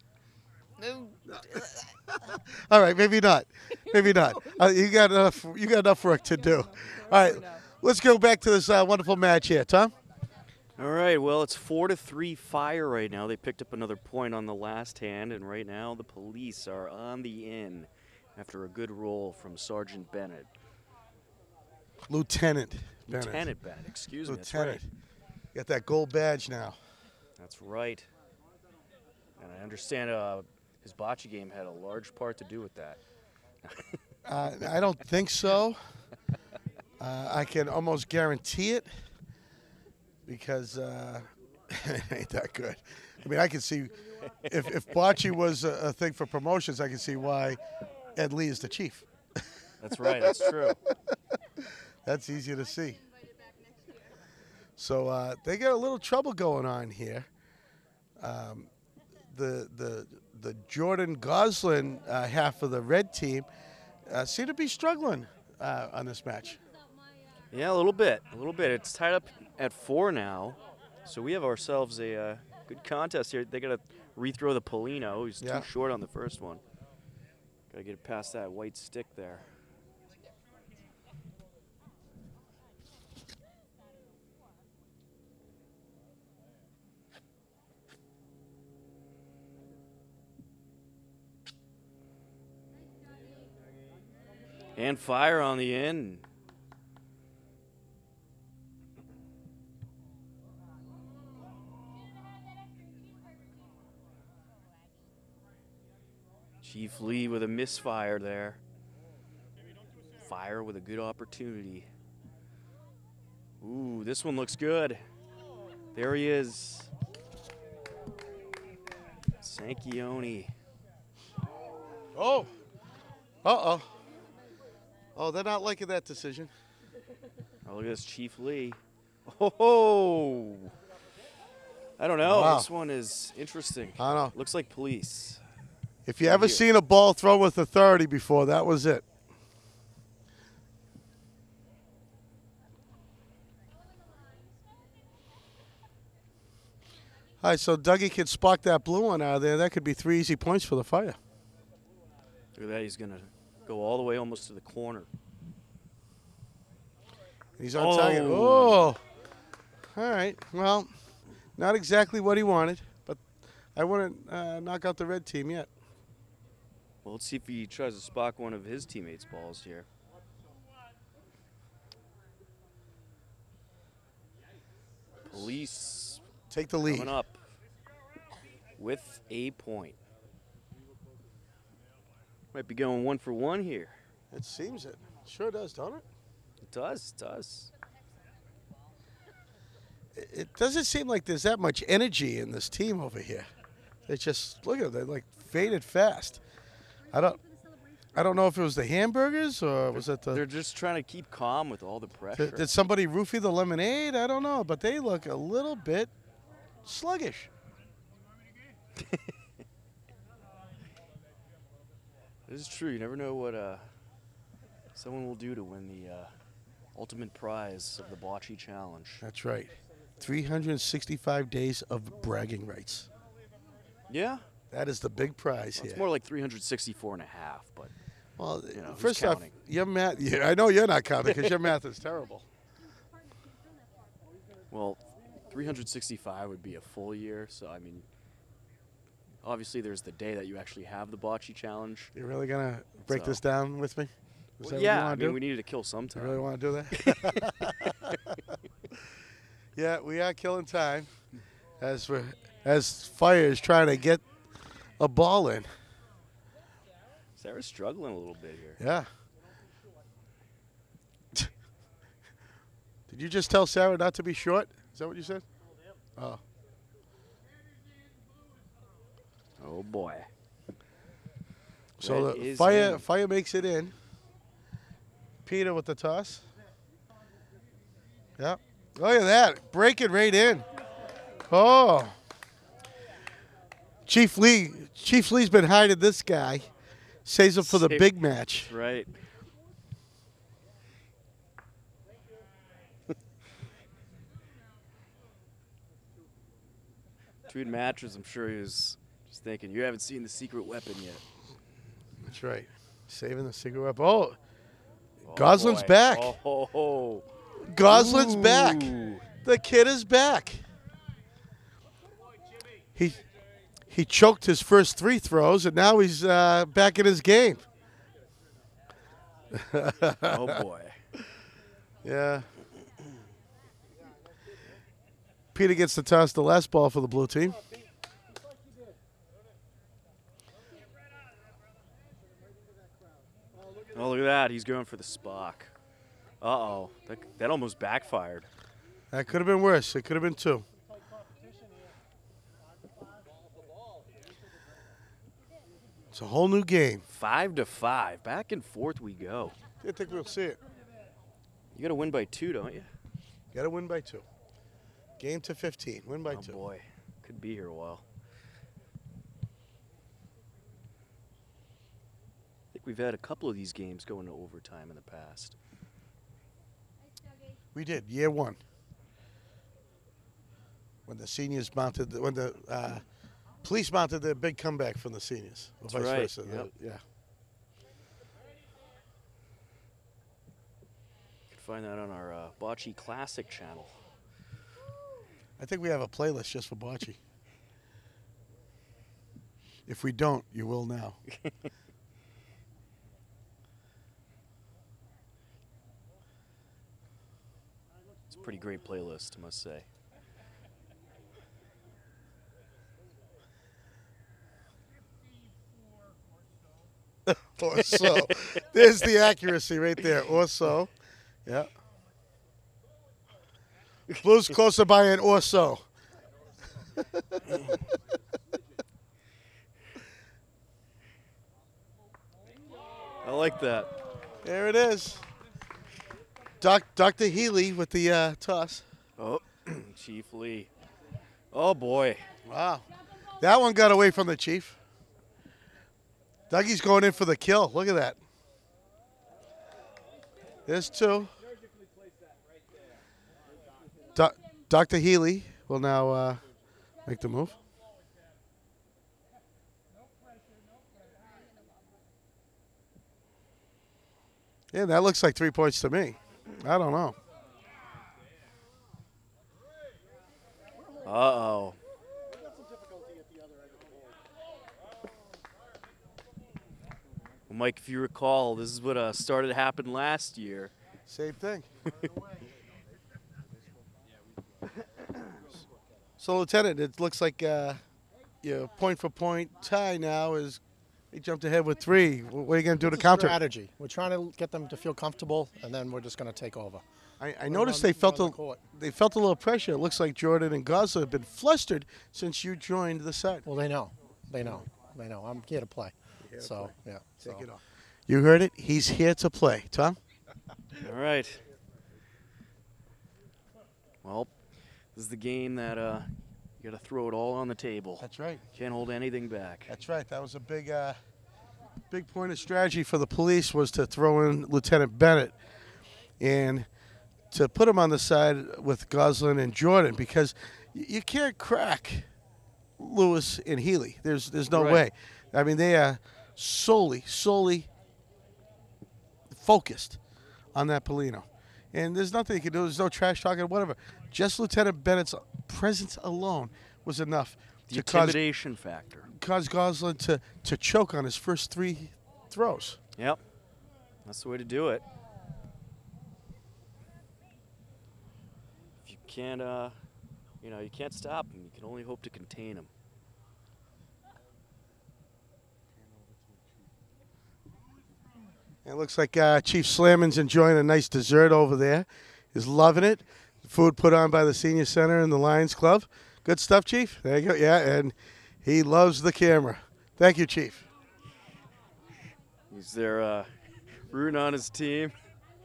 Speaker 1: All right, maybe not, maybe not. Uh, you got enough. You got enough work to do. All right, let's go back to this uh, wonderful match here, Tom.
Speaker 2: All right, well, it's four to three Fire right now. They picked up another point on the last hand, and right now the police are on the in after a good roll from Sergeant Bennett.
Speaker 1: Lieutenant Bennett.
Speaker 2: Lieutenant Bennett, excuse me. That's
Speaker 1: Lieutenant.
Speaker 2: right.
Speaker 1: Got that gold badge now.
Speaker 2: That's right. And I understand uh, his bocce game had a large part to do with that.
Speaker 1: Uh, I don't think so. Uh, I can almost guarantee it because uh, it ain't that good. I mean, I can see if, if bocce was a, a thing for promotions, I can see why Ed Lee is the chief.
Speaker 2: That's right, that's true.
Speaker 1: That's easy to see. So uh, they got a little trouble going on here. Um, the the the Jordan Goslin uh, half of the red team uh, seem to be struggling uh, on this match.
Speaker 2: Yeah, a little bit, a little bit. It's tied up at four now, so we have ourselves a uh, good contest here. They got to rethrow the Polino. He's
Speaker 1: Yeah.
Speaker 2: too short on the first one. Got to get it past that white stick there. And Fire on the in. Chief Lee with a misfire there. Fire with a good opportunity. Ooh, this one looks good. There he is. Sanchione.
Speaker 1: Oh. Uh-oh. Oh, they're not liking that decision.
Speaker 2: Oh, look at this, Chief Lee. Oh, I don't know.
Speaker 1: Wow.
Speaker 2: This one is interesting.
Speaker 1: I don't know.
Speaker 2: Looks like police.
Speaker 1: If you ever
Speaker 2: Here.
Speaker 1: seen a ball thrown with authority before, that was it. All right, so Dougie can spark that blue one out of there. That could be three easy points for the Fire.
Speaker 2: Look at that. He's going to go all the way almost to the corner.
Speaker 1: He's on target. Oh. All right. Well, not exactly what he wanted, but I wouldn't uh, knock out the red team yet.
Speaker 2: Well, let's see if he tries to spark one of his teammates' balls here. Police
Speaker 1: take the lead.
Speaker 2: Coming up with a point. Might be going one for one here.
Speaker 1: It seems it. Sure does, don't it?
Speaker 2: It does, it does.
Speaker 1: It, it doesn't seem like there's that much energy in this team over here. They just, look at them, they like faded fast. I don't I don't know if it was the hamburgers or was it the...
Speaker 2: They're just trying to keep calm with all the pressure.
Speaker 1: Did, did somebody roofie the lemonade? I don't know, but they look a little bit sluggish.
Speaker 2: This is true. You never know what uh, someone will do to win the uh, ultimate prize of the Bocce Challenge.
Speaker 1: That's right. three hundred sixty-five days of bragging rights.
Speaker 2: Yeah.
Speaker 1: That is the big prize
Speaker 2: Well,
Speaker 1: here.
Speaker 2: it's more like three hundred sixty-four and a half, but
Speaker 1: well,
Speaker 2: you know, who's
Speaker 1: first off,
Speaker 2: counting?
Speaker 1: your math, yeah, I know you're not counting because your math is terrible.
Speaker 2: Well, three hundred sixty-five would be a full year, so I mean, obviously there's the day that you actually have the Bocce Challenge.
Speaker 1: You really gonna break
Speaker 2: So-
Speaker 1: this down with me? Is
Speaker 2: Well,
Speaker 1: that what
Speaker 2: yeah,
Speaker 1: you
Speaker 2: I
Speaker 1: wanna
Speaker 2: mean,
Speaker 1: do?
Speaker 2: we needed to kill some time.
Speaker 1: You really want to do that? Yeah, we are killing time as we're, as Fire is trying to get a ball in.
Speaker 2: Sarah's struggling a little bit here.
Speaker 1: Yeah. Did you just tell Sarah not to be short? Is that what you said? Oh.
Speaker 2: Oh boy.
Speaker 1: So
Speaker 2: Red
Speaker 1: the
Speaker 2: is
Speaker 1: Fire
Speaker 2: in.
Speaker 1: Fire makes it in. Peter with the toss. Yep. Look at that. Break it right in. Oh. Chief Lee. Chief Lee's been hiding this guy. Saves him for the
Speaker 2: Save-
Speaker 1: big match.
Speaker 2: That's right. Between matches, I'm sure he was just thinking, you haven't seen the secret weapon yet.
Speaker 1: That's right. Saving the cigarette up. Oh.
Speaker 2: Oh,
Speaker 1: Goslin's
Speaker 2: boy.
Speaker 1: back.
Speaker 2: Oh, ho, ho.
Speaker 1: Goslin's back.
Speaker 2: Ooh.
Speaker 1: The kid is back. He he choked his first three throws, and now he's uh, back in his game.
Speaker 2: Oh, boy.
Speaker 1: Yeah. Peter gets to toss the last ball for the blue team.
Speaker 2: Oh, look at that. He's going for the Spock. Uh-oh. That, that almost backfired.
Speaker 1: That could have been worse. It could have been two. It's a whole new game.
Speaker 2: Five to five. Back and forth we go.
Speaker 1: I think we'll see it.
Speaker 2: You got to win by two, don't you?
Speaker 1: Got to win by two. Game to fifteen. Win by
Speaker 2: Oh,
Speaker 1: two.
Speaker 2: boy. Could be here a while. I think we've had a couple of these games go into overtime in the past.
Speaker 1: We did, year one. When the seniors mounted, the, when the uh, police mounted their big comeback from the seniors. Or
Speaker 2: That's
Speaker 1: vice
Speaker 2: right,
Speaker 1: versa.
Speaker 2: yep.
Speaker 1: Yeah.
Speaker 2: You can find that on our uh, Bocce Classic channel.
Speaker 1: I think we have a playlist just for bocce. If we don't, you will now.
Speaker 2: It's a pretty great playlist, I must say.
Speaker 1: Or so. There's the accuracy right there. Or so. Yeah. Blues closer by an or so.
Speaker 2: I like that.
Speaker 1: There it is. Doc, Doctor Healy with the uh, toss.
Speaker 2: Oh, Chief Lee. Oh, boy.
Speaker 1: Wow. That one got away from the Chief. Dougie's going in for the kill. Look at that. There's two. Do- Doctor Healy will now uh, make the move. Yeah, that looks like three points to me. I don't know.
Speaker 2: Uh-oh. Well, Mike, if you recall, this is what uh, started to happen last year.
Speaker 1: Same thing. So, Lieutenant, it looks like uh, your point-for-point tie now is they jumped ahead with three. What are you going to do to counter?
Speaker 12: Strategy. We're trying to get them to feel comfortable, and then we're just going to take over.
Speaker 1: I, I noticed they felt a they felt a little pressure. It looks like Jordan and Gosler have been flustered since you joined the side.
Speaker 12: Well, they know. They know. They know. I'm here to play.
Speaker 1: Here to
Speaker 12: so,
Speaker 1: play.
Speaker 12: yeah.
Speaker 1: Take
Speaker 12: so.
Speaker 1: it off. You heard it. He's here to play. Tom?
Speaker 2: All right. Well, this is the game that uh, you got to throw it all on the table.
Speaker 1: That's right.
Speaker 2: Can't hold anything back.
Speaker 1: That's right. That was a big, uh, big point of strategy for the police was to throw in Lieutenant Bennett and to put him on the side with Goslin and Jordan because y- you can't crack Lewis and Healy. There's there's no
Speaker 2: Right.
Speaker 1: way. I mean, they are solely, solely focused on that Polino. And there's nothing you can do. There's no trash talking, whatever. Just Lieutenant Bennett's presence alone was enough
Speaker 2: The
Speaker 1: to cause,
Speaker 2: intimidation factor.
Speaker 1: cause Goslin to, to choke on his first three throws.
Speaker 2: Yep. That's the way to do it. If you can't, uh, you know, you can't stop him. You can only hope to contain him.
Speaker 1: It looks like uh, Chief Slammon's enjoying a nice dessert over there. He's loving it. Food put on by the Senior Center and the Lions Club. Good stuff, Chief. There you go. Yeah, and he loves the camera. Thank you, Chief.
Speaker 2: He's there uh, rooting on his team.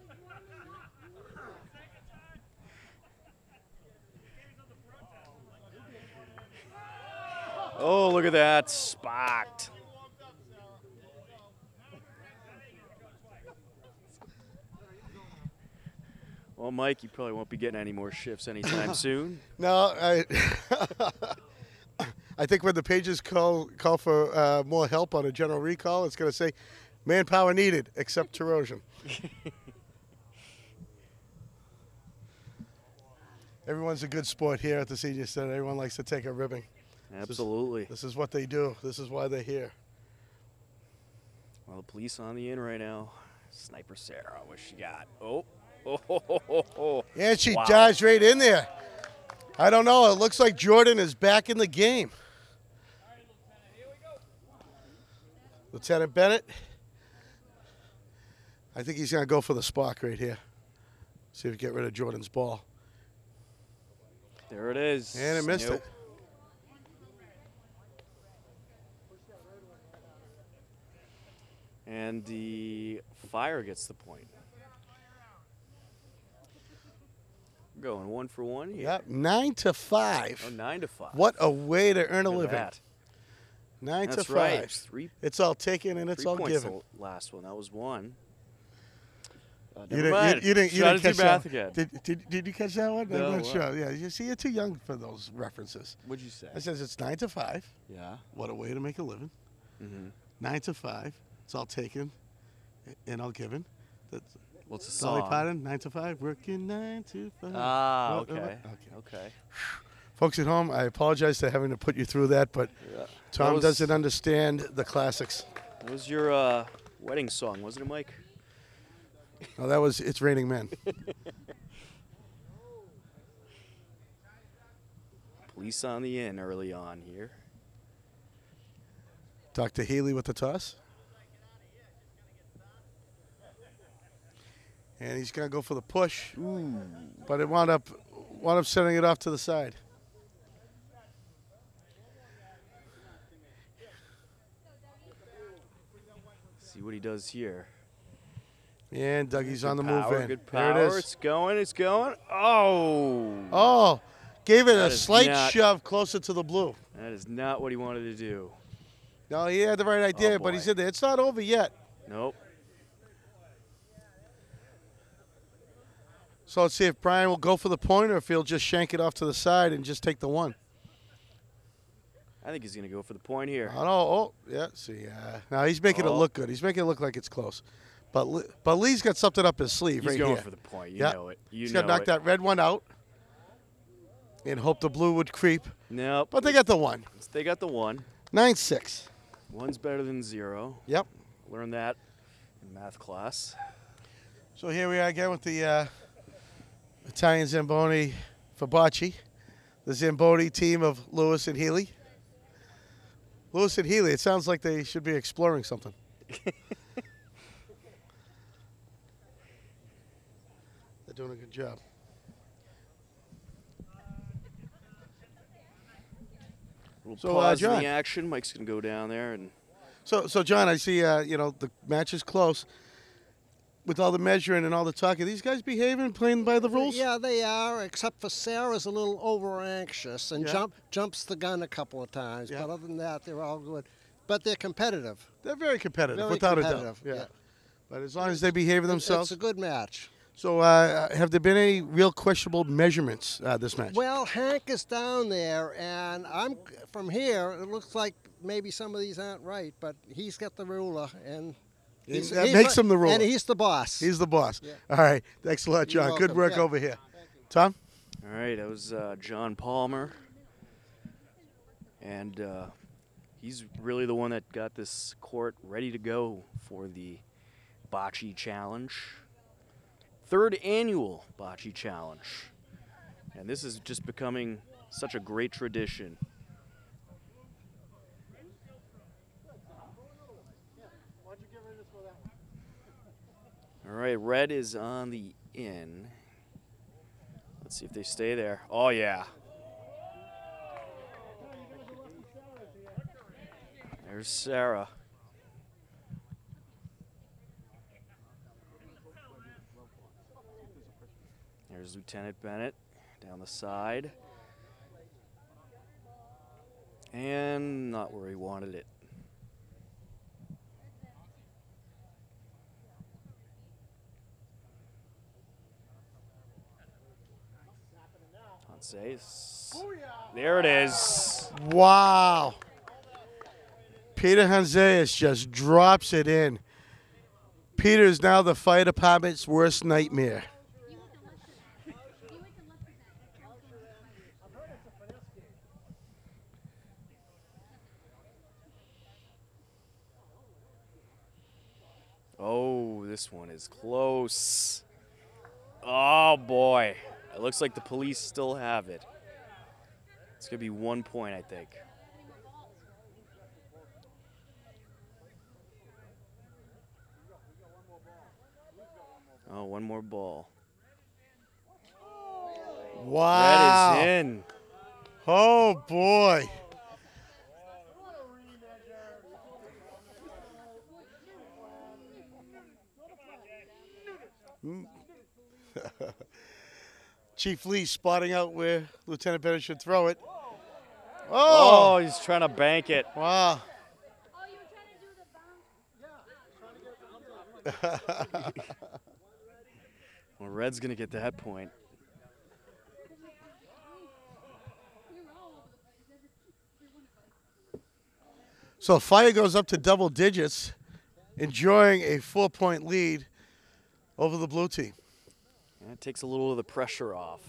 Speaker 2: Oh, look at that. Spocked. Well, Mike, you probably won't be getting any more shifts anytime soon.
Speaker 1: No, I I think when the pages call call for uh, more help on a general recall, it's going to say manpower needed except Terosian. Everyone's a good sport here at the Senior Center. Everyone likes to take a ribbing.
Speaker 2: Absolutely.
Speaker 1: This is, this is what they do. This is why they're here.
Speaker 2: Well, the police on the in right now. Sniper Sarah, what she got? Oh. Oh, ho, ho, ho, ho.
Speaker 1: And she
Speaker 2: Wow.
Speaker 1: dives right in there. I don't know. It looks like Jordan is back in the game. Lieutenant Bennett. I think he's going to go for the spark right here. See if we get rid of Jordan's ball.
Speaker 2: There it is.
Speaker 1: And it missed
Speaker 2: Nope.
Speaker 1: it.
Speaker 2: And the Fire gets the point. We're going one for one here.
Speaker 1: Yep, nine to five.
Speaker 2: Oh, nine to five.
Speaker 1: What a way to earn a
Speaker 2: Look at
Speaker 1: living.
Speaker 2: that.
Speaker 1: Nine
Speaker 2: That's
Speaker 1: to
Speaker 2: right.
Speaker 1: five.
Speaker 2: It's three-
Speaker 1: It's all taken and it's
Speaker 2: Three
Speaker 1: all
Speaker 2: points
Speaker 1: given.
Speaker 2: the last one. That was one. Uh,
Speaker 1: You
Speaker 2: never
Speaker 1: didn't,
Speaker 2: mind.
Speaker 1: you, you didn't, you
Speaker 2: Try
Speaker 1: didn't
Speaker 2: to do
Speaker 1: catch
Speaker 2: math
Speaker 1: that.
Speaker 2: again.
Speaker 1: Did, did, did you catch that one?
Speaker 2: No,
Speaker 1: I'm not
Speaker 2: what?
Speaker 1: sure. Yeah, you see, you're too young for those references.
Speaker 2: What'd you say?
Speaker 1: I says it's nine to five.
Speaker 2: Yeah.
Speaker 1: What a way to make a living.
Speaker 2: Mm-hmm.
Speaker 1: Nine to five. It's all taken and all given. That's,
Speaker 2: What's the
Speaker 1: Dolly
Speaker 2: song?
Speaker 1: Parton, nine to five, working nine to five.
Speaker 2: Ah,
Speaker 1: What-
Speaker 2: okay.
Speaker 1: what-
Speaker 2: Okay.
Speaker 1: Folks at home, I apologize for having to put you through that, but
Speaker 2: Yeah.
Speaker 1: Tom
Speaker 2: That was-
Speaker 1: doesn't understand the classics.
Speaker 2: That was your uh, wedding song, wasn't it, Mike?
Speaker 1: No, that was It's Raining Men.
Speaker 2: Police on the in early on here.
Speaker 1: Doctor Healy with the toss. And he's going to go for the push.
Speaker 2: Ooh.
Speaker 1: But it wound up, wound up sending it off to the side.
Speaker 2: See what he does here.
Speaker 1: And Dougie's on the
Speaker 2: power,
Speaker 1: move in.
Speaker 2: Good
Speaker 1: There
Speaker 2: power.
Speaker 1: it is.
Speaker 2: It's going. It's going. Oh.
Speaker 1: Oh, gave it
Speaker 2: That
Speaker 1: a
Speaker 2: is
Speaker 1: slight
Speaker 2: not-
Speaker 1: shove closer to the blue.
Speaker 2: That is not what he wanted to do.
Speaker 1: No, he had the right idea,
Speaker 2: Oh,
Speaker 1: but he
Speaker 2: boy.
Speaker 1: said it's not over yet.
Speaker 2: Nope.
Speaker 1: So let's see if Brian will go for the point or if he'll just shank it off to the side and just take the one.
Speaker 2: I think he's going to go for the point here.
Speaker 1: I know. Oh, yeah. See, uh, now he's making it
Speaker 2: Oh.
Speaker 1: look good. He's making it look like it's close. But Lee, but Lee's got something up his sleeve
Speaker 2: He's
Speaker 1: right
Speaker 2: going
Speaker 1: here.
Speaker 2: for the point. You
Speaker 1: Yeah.
Speaker 2: know it. You
Speaker 1: He's
Speaker 2: know
Speaker 1: got to knock
Speaker 2: it.
Speaker 1: that red one out and hope the blue would creep.
Speaker 2: Nope.
Speaker 1: But they got the one.
Speaker 2: They got the one.
Speaker 1: nine six.
Speaker 2: One's better than zero.
Speaker 1: Yep.
Speaker 2: Learned that in math class.
Speaker 1: So here we are again with the uh, Italian Zamboni for Bocce. The Zamboni team of Lewis and Healy. Lewis and Healy, it sounds like they should be exploring something. They're doing a good job.
Speaker 2: Little
Speaker 1: So, uh,
Speaker 2: pause in
Speaker 1: John.
Speaker 2: the action. Mike's going to go down there and
Speaker 1: So, so John, I see, uh, you know, the match is close. With all the measuring and all the talking, these guys behaving, playing by the rules?
Speaker 13: Yeah, they are, except for Sarah's a little over anxious and
Speaker 1: Yeah.
Speaker 13: jump jumps the gun a couple of times.
Speaker 1: Yeah.
Speaker 13: But other than that, they're all good. But they're competitive.
Speaker 1: They're very competitive,
Speaker 13: Very
Speaker 1: without
Speaker 13: competitive,
Speaker 1: a doubt. Yeah.
Speaker 13: yeah.
Speaker 1: But as long as they behave themselves.
Speaker 13: It's a good match.
Speaker 1: So, uh, have there been any real questionable measurements uh, this match?
Speaker 13: Well, Hank is down there, and I'm from here. It looks like maybe some of these aren't right, but he's got the ruler, and he's,
Speaker 1: that
Speaker 13: he's
Speaker 1: makes
Speaker 13: the-
Speaker 1: him the ruler.
Speaker 13: And he's the boss.
Speaker 1: He's the boss.
Speaker 13: Yeah.
Speaker 1: All right. Thanks a lot,
Speaker 13: You're
Speaker 1: John. Good
Speaker 13: welcome.
Speaker 1: work
Speaker 13: Yeah.
Speaker 1: over here. Tom?
Speaker 2: all right, that was uh, John Palmer. And uh, he's really the one that got this court ready to go for the Bocce Challenge. Third annual Bocce Challenge. And this is just becoming such a great tradition. All right, red is on the in. Let's see if they stay there. Oh, yeah. There's Sarah. There's Lieutenant Bennett down the side. And not where he wanted it. Says. There it is.
Speaker 1: Wow. Peter Hanzeas just drops it in. Peter is now the fire department's worst nightmare.
Speaker 2: Oh, this one is close. Oh, boy. It looks like the police still have it. It's going to be one point, I think. Oh, one more ball.
Speaker 1: Wow.
Speaker 2: That is in.
Speaker 1: Oh, boy. Chief Lee spotting out where Lieutenant Bennett should throw it.
Speaker 2: Oh,
Speaker 1: Oh,
Speaker 2: he's trying to bank it.
Speaker 1: wow.
Speaker 2: Well, Red's going to get that point.
Speaker 1: So Fire goes up to double digits, enjoying a four-point lead over the blue team.
Speaker 2: Yeah, it takes a little of the pressure off.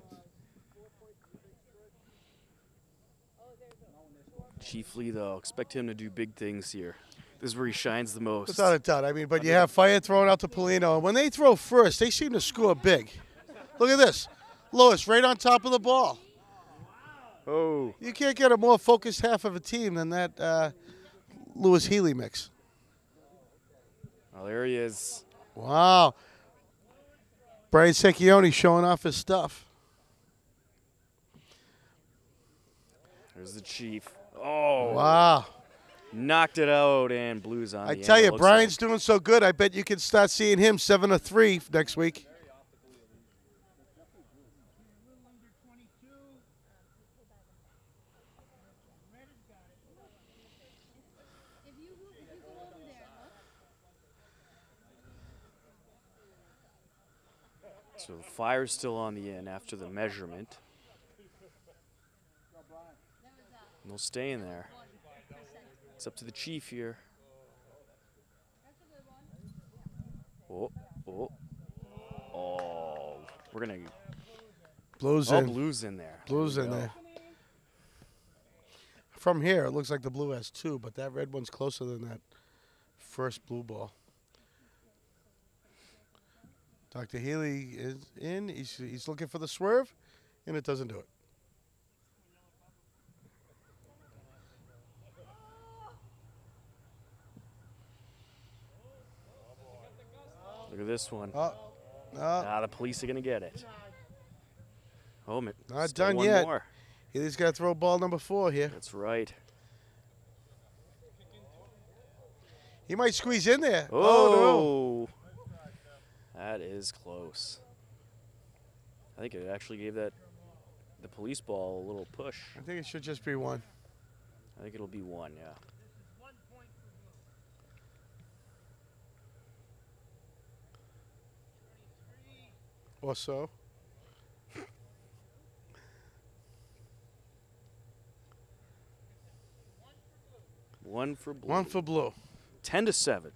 Speaker 2: Chief Lee, though, expect him to do big things here. This is where he shines the most.
Speaker 1: Without a doubt. I mean, but you have Fire throwing out to Polino. When they throw first, they seem to score big. Look at this. Lewis right on top of the ball.
Speaker 2: Oh.
Speaker 1: You can't get a more focused half of a team than that uh, Lewis Healy mix.
Speaker 2: Oh, there he is.
Speaker 1: Wow. Brian Secchione showing off his stuff.
Speaker 2: There's the Chief. Oh.
Speaker 1: Wow.
Speaker 2: Knocked it out, and Blues on
Speaker 1: I
Speaker 2: the
Speaker 1: tell
Speaker 2: end,
Speaker 1: you,
Speaker 2: it looks
Speaker 1: Brian's
Speaker 2: like.
Speaker 1: doing so good, I bet you can start seeing him seven to three next week.
Speaker 2: So the fire's still on the end after the measurement. And they'll stay in there. It's up to the Chief here. Oh, oh, oh. We're going to...
Speaker 1: Blues
Speaker 2: oh,
Speaker 1: in.
Speaker 2: Blues in there.
Speaker 1: Blues
Speaker 2: There
Speaker 1: in
Speaker 2: we go.
Speaker 1: there. From here, it looks like the blue has two, but that red one's closer than that first blue ball. Doctor Healy is in. He's, he's looking for the swerve, and it doesn't do it.
Speaker 2: Look at this one.
Speaker 1: Oh, no.
Speaker 2: Ah, the police are going to get it. Oh, man.
Speaker 1: Not
Speaker 2: Still
Speaker 1: done
Speaker 2: one
Speaker 1: yet.
Speaker 2: More.
Speaker 1: Healy's got to throw ball number four here.
Speaker 2: That's right.
Speaker 1: He might squeeze in there.
Speaker 2: Oh,
Speaker 1: Oh,
Speaker 2: that is close. I think it actually gave that the police ball a little push.
Speaker 1: no. I think it should just be one.
Speaker 2: I think it'll be one, yeah.
Speaker 1: Or so.
Speaker 2: One for blue.
Speaker 1: One for blue.
Speaker 2: Ten to seven.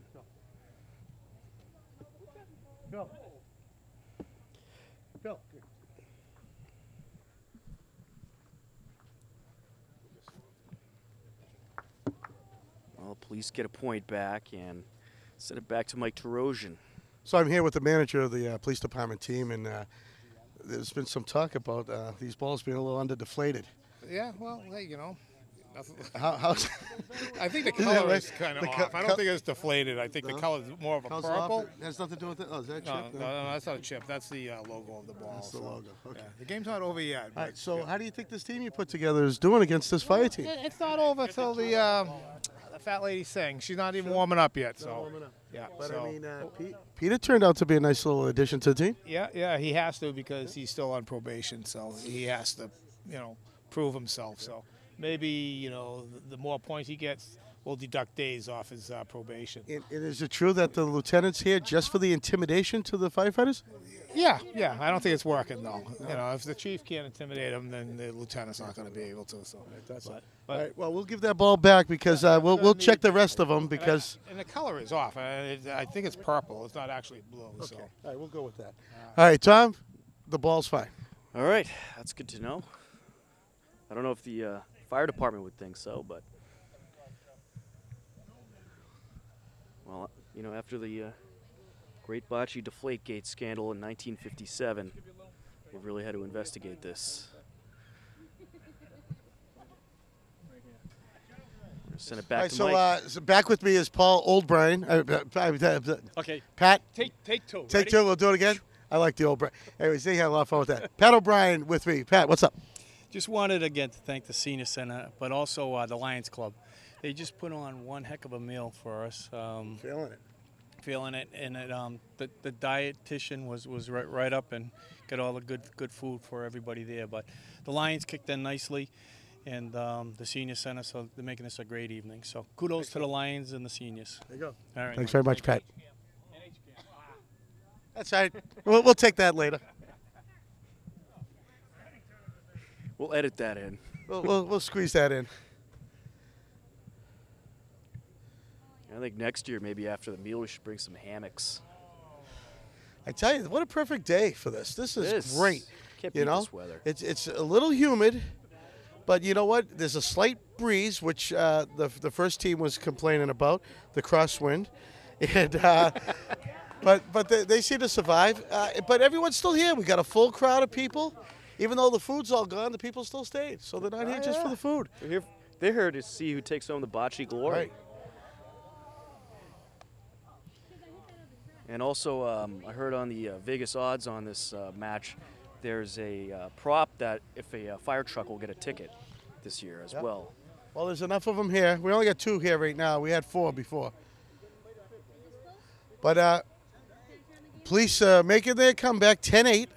Speaker 13: Go. Go.
Speaker 2: Well, the police get a point back and send it back to Mike Tarosian.
Speaker 1: So I'm here with the manager of the uh, police department team, and uh, there's been some talk about uh, these balls being a little under-deflated.
Speaker 14: Yeah, well, hey, you know.
Speaker 1: How, how's
Speaker 14: I think the
Speaker 1: Isn't that
Speaker 14: color
Speaker 1: right?
Speaker 14: is kind of
Speaker 1: The
Speaker 14: off.
Speaker 1: co-
Speaker 14: I don't
Speaker 1: co-
Speaker 14: think it's deflated. I think
Speaker 1: No?
Speaker 14: the color is more of a
Speaker 1: How's
Speaker 14: purple.
Speaker 1: off? It has nothing to do with it. Oh, is that a
Speaker 14: No,
Speaker 1: chip?
Speaker 14: no, no, that's not a chip. That's the uh, logo of the ball.
Speaker 1: That's the
Speaker 14: so,
Speaker 1: logo. Okay.
Speaker 14: yeah. The game's not over yet.
Speaker 1: All
Speaker 14: but,
Speaker 1: right. So
Speaker 14: yeah.
Speaker 1: how do you think this team you put together is doing against this fire team?
Speaker 14: It- It's not over till the uh, the fat lady sings. She's not even warming up yet. So
Speaker 1: warming up.
Speaker 14: yeah.
Speaker 1: But
Speaker 14: so,
Speaker 1: I mean, uh, Pete, Peter turned out to be a nice little addition to the team.
Speaker 14: yeah, yeah, he has to because he's still on probation. So he has to, you know, prove himself. So maybe you know the, the more points he gets, we'll deduct days off his uh, probation.
Speaker 1: And, and is it true that the lieutenant's here just for the intimidation to the firefighters?
Speaker 14: Yeah, yeah. I don't think it's working though. You know, if the chief can't intimidate him, then the lieutenant's not going to be able to. So that's it. But,
Speaker 1: All right. Well, we'll give that ball back because uh, we'll we'll check the rest of them because.
Speaker 14: and the color is off. I, I think it's purple. It's not actually blue. So.
Speaker 1: All right, we'll go with that. All right, Tom, the ball's fine.
Speaker 2: All right, that's good to know. I don't know if the uh, fire department would think so, but well, you know, after the uh, Great Bocce Deflategate scandal in nineteen fifty-seven, we really had to investigate this. Send it back
Speaker 1: All right,
Speaker 2: to
Speaker 1: so,
Speaker 2: Mike.
Speaker 1: uh, so back with me is Paul Oldbrine. Uh, uh, uh,
Speaker 7: Okay.
Speaker 1: Pat.
Speaker 7: Take take two.
Speaker 1: Take
Speaker 7: Ready?
Speaker 1: two. We'll do it again. I like the old Brian. Anyways, they had a lot of fun with that. Pat O'Brien with me. Pat, what's up?
Speaker 7: Just wanted again to thank the Senior Center, but also uh, the Lions Club. They just put on one heck of a meal for us. Um,
Speaker 1: Feeling it.
Speaker 7: Feeling it, and it, um, the the dietitian was was right, right up and got all the good good food for everybody there. But the Lions kicked in nicely, and um, the Senior Center, so they're making this a great evening. So kudos to the Lions and the seniors.
Speaker 1: There you go.
Speaker 7: All right.
Speaker 1: Thanks very much, Pat. That's all right. We'll, we'll take that later.
Speaker 2: We'll edit that in.
Speaker 1: We'll, we'll, we'll squeeze that in.
Speaker 2: I think next year, maybe after the meal, we should bring some hammocks.
Speaker 1: I tell you, what a perfect day for this. This is
Speaker 2: It is.
Speaker 1: great.
Speaker 2: Can't
Speaker 1: you
Speaker 2: beat
Speaker 1: know,
Speaker 2: this weather.
Speaker 1: It's it's a little humid, but you know what? There's a slight breeze, which uh, the the first team was complaining about, the crosswind, and uh, but but they, they seem to survive. Uh, but everyone's still here. We got a full crowd of people, even though the food's all gone. The people still stayed, so they're not here
Speaker 2: Oh,
Speaker 1: just for
Speaker 2: yeah.
Speaker 1: the food.
Speaker 2: They're here, they're here to see who takes home the bocce glory.
Speaker 1: Right.
Speaker 2: And also, um, I heard on the uh, Vegas odds on this uh, match, there's a uh, prop that if a uh, fire truck will get a ticket this year as
Speaker 1: Yep.
Speaker 2: well.
Speaker 1: Well, there's enough of them here. We only got two here right now. We had four before. But uh, police uh, making their comeback, ten eight.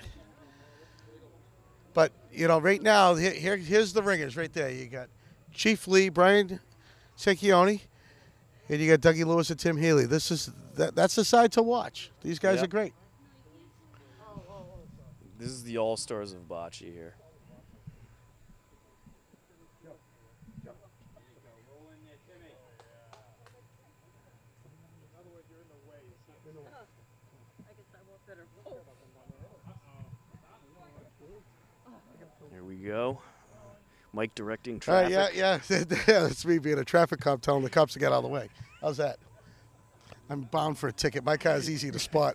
Speaker 1: But, you know, right now, here, here, here's the ringers right there. You got Chief Lee, Brian Secchione, and you got Dougie Lewis and Tim Healy. This is that, that's the side to watch. These guys
Speaker 2: Yep.
Speaker 1: are great.
Speaker 2: This is the all-stars of bocce here. Here we go. Mike directing
Speaker 1: All
Speaker 2: traffic.
Speaker 1: right, yeah, yeah. yeah. That's me being a traffic cop telling the cops to get out of the way. How's that? I'm bound for a ticket. My car is easy to spot.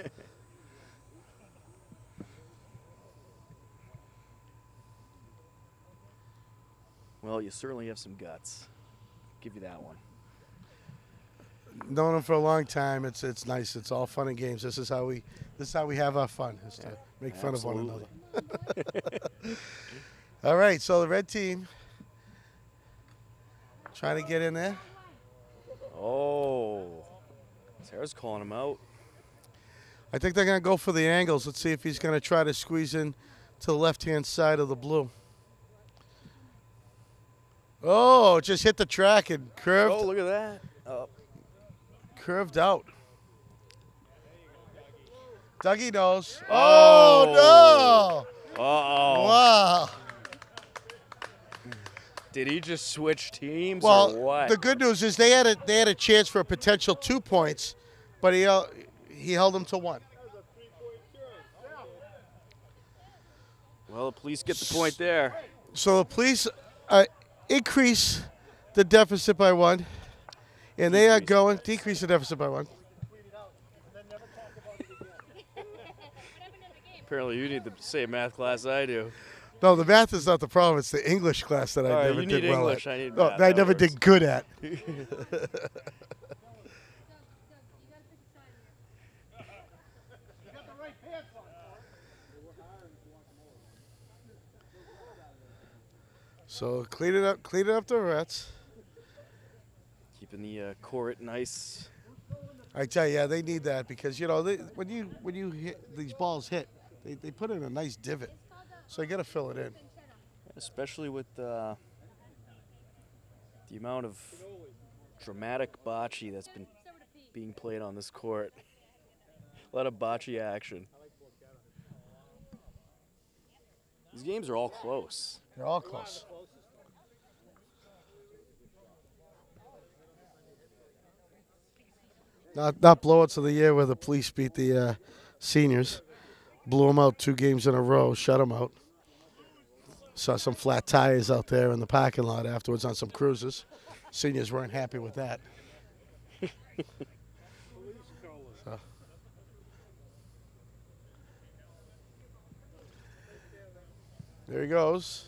Speaker 2: Well, you certainly have some guts. Give you that one.
Speaker 1: Known him for a long time. It's it's nice. It's all fun and games. This is how we this is how we have our fun. Is to make fun
Speaker 2: Absolutely.
Speaker 1: of one another. All right, so the red team trying to get in there.
Speaker 2: Oh, Sarah's calling him out.
Speaker 1: I think they're going to go for the angles. Let's see if he's going to try to squeeze in to the left-hand side of the blue. Oh, it just hit the track and curved.
Speaker 2: Oh, look at that. Oh.
Speaker 1: Curved out. Dougie knows. Oh, no.
Speaker 2: Uh-oh.
Speaker 1: Wow.
Speaker 2: Did he just switch teams
Speaker 1: Well,
Speaker 2: or what?
Speaker 1: the good news is they had a they had a chance for a potential two points, but he uh, he held them to one.
Speaker 2: Well, the police get the point there.
Speaker 1: So the police uh, increase the deficit by one, and they are going decrease the deficit by one.
Speaker 2: Apparently, you need the same math class I do.
Speaker 1: No, the math is not the problem. It's the English class that I
Speaker 2: All right,
Speaker 1: never
Speaker 2: you
Speaker 1: did
Speaker 2: need
Speaker 1: well
Speaker 2: English,
Speaker 1: at.
Speaker 2: I need
Speaker 1: no,
Speaker 2: math,
Speaker 1: I
Speaker 2: that
Speaker 1: never
Speaker 2: works.
Speaker 1: did good at. So clean it up, clean it up the rats.
Speaker 2: Keeping the uh, court nice.
Speaker 1: I tell you, yeah, they need that because you know they, when you when you hit these balls hit, they, they put in a nice divot, so you got to fill it in.
Speaker 2: Especially with uh, the amount of dramatic bocce that's been being played on this court. A lot of bocce action. These games are all close.
Speaker 1: They're all close. Not not blowouts of the year where the police beat the uh, seniors, blew them out two games in a row, shut them out. Saw some flat tires out there in the parking lot afterwards on some cruisers. Seniors weren't happy with that. So. There he goes.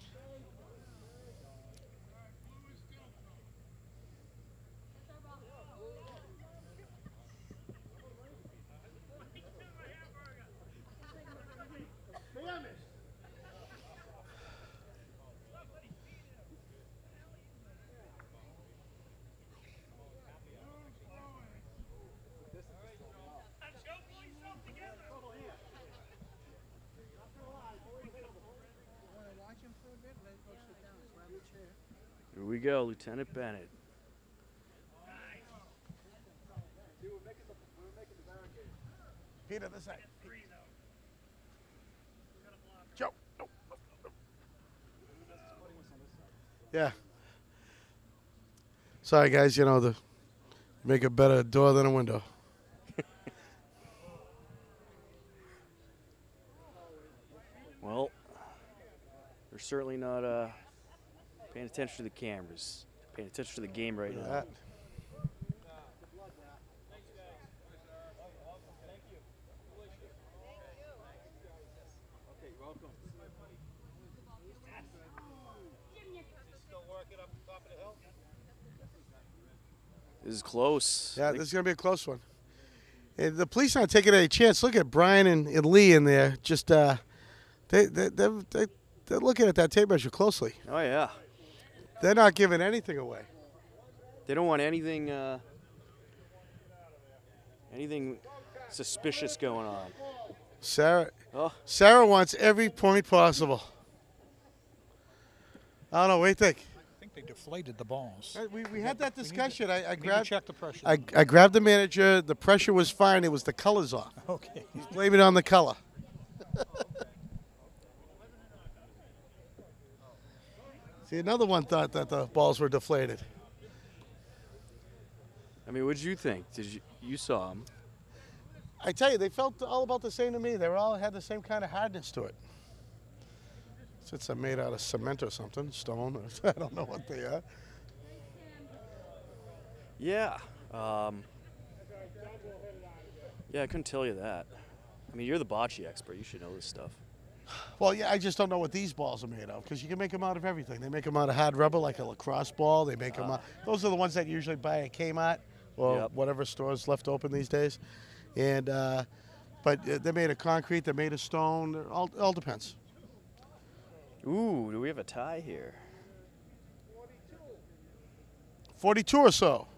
Speaker 2: Here we go, Lieutenant Bennett.
Speaker 1: Peter, this side. Joe. No. Yeah. Sorry, guys. You know the make a better door than a window.
Speaker 2: Well, they're certainly not uh, paying attention to the cameras. Paying attention to the game right now.
Speaker 1: That.
Speaker 2: This is close.
Speaker 1: Yeah, this is going to be a close one. And the police aren't taking any chance. Look at Brian and, and Lee in there. Just uh, they they they they they're looking at that tape measure closely.
Speaker 2: Oh yeah.
Speaker 1: They're not giving anything away.
Speaker 2: They don't want anything uh, anything suspicious going on.
Speaker 1: Sarah,
Speaker 2: Oh.
Speaker 1: Sarah wants every point possible. I don't know. What do you think?
Speaker 8: I think they deflated the balls.
Speaker 1: We, we had that discussion. I, I
Speaker 8: we need to
Speaker 1: grabbed.
Speaker 8: check the pressure.
Speaker 1: I, I grabbed the manager. The pressure was fine. It was the colors off.
Speaker 8: Okay.
Speaker 1: Blame it on the color. See, another one thought that the balls were deflated.
Speaker 2: I mean, what did you think? Did you you saw them?
Speaker 1: I tell you, they felt all about the same to me. They were all had the same kind of hardness to it. Since they're made out of cement or something, stone, or I don't know what they are.
Speaker 2: Yeah. Um, yeah, I couldn't tell you that. I mean, you're the bocce expert. You should know this stuff.
Speaker 1: Well, yeah, I just don't know what these balls are made of because you can make them out of everything. They make them out of hard rubber, like a lacrosse ball. They make them out. Those are the ones that you usually buy at Kmart or
Speaker 2: Yep.
Speaker 1: whatever stores left open these days. And uh, but they're made of concrete. They're made of stone. It all all depends.
Speaker 2: Ooh, do we have a tie here?
Speaker 1: forty-two or so.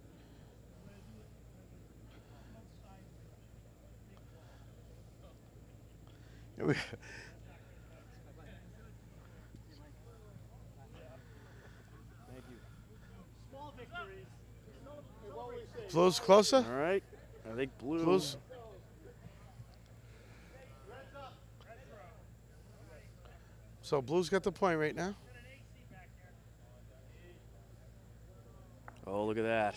Speaker 1: Blue's closer.
Speaker 2: All right. I think blue.
Speaker 1: Blue's. So Blue's got the point right now.
Speaker 2: Oh, look at that.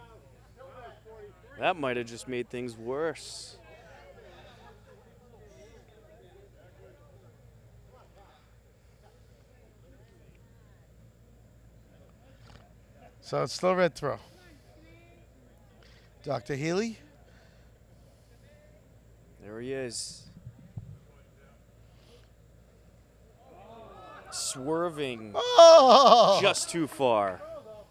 Speaker 2: That might have just made things worse.
Speaker 1: So it's still red throw. Doctor Healy.
Speaker 2: There he is. Swerving
Speaker 1: Oh!
Speaker 2: just too far.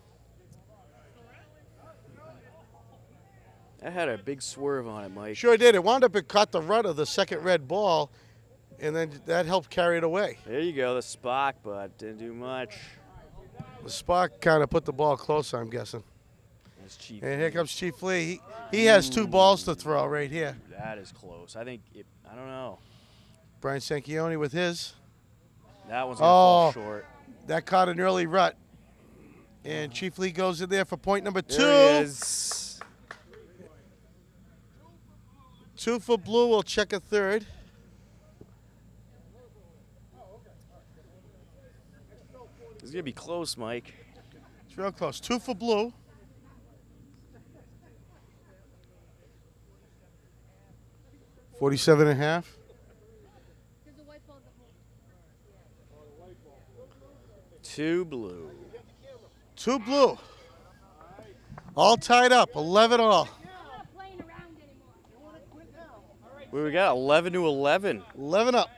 Speaker 2: That had a big swerve on it, Mike.
Speaker 1: Sure did. It wound up, it caught the rut of the second red ball, and then that helped carry it away.
Speaker 2: There you go, the Spock, but didn't do much.
Speaker 1: The Spock kind of put the ball closer, I'm guessing.
Speaker 2: That's Chief
Speaker 1: And here
Speaker 2: Lee.
Speaker 1: comes Chief Lee. He, he has two balls to throw right here.
Speaker 2: That is close. I think, it, I don't know.
Speaker 1: Brian Sanchioni with his.
Speaker 2: That one's going to fall
Speaker 1: Oh,
Speaker 2: short.
Speaker 1: that caught an early rut. And Chief Lee goes in there for point number two.
Speaker 2: There he is.
Speaker 1: Two for Blue. We'll check a third.
Speaker 2: It's going to be close, Mike.
Speaker 1: It's real close. Two for Blue. Forty-seven and a half.
Speaker 2: Two blue.
Speaker 1: Two Blue. All tied up. eleven all.
Speaker 2: Well, we got eleven to eleven.
Speaker 1: eleven up.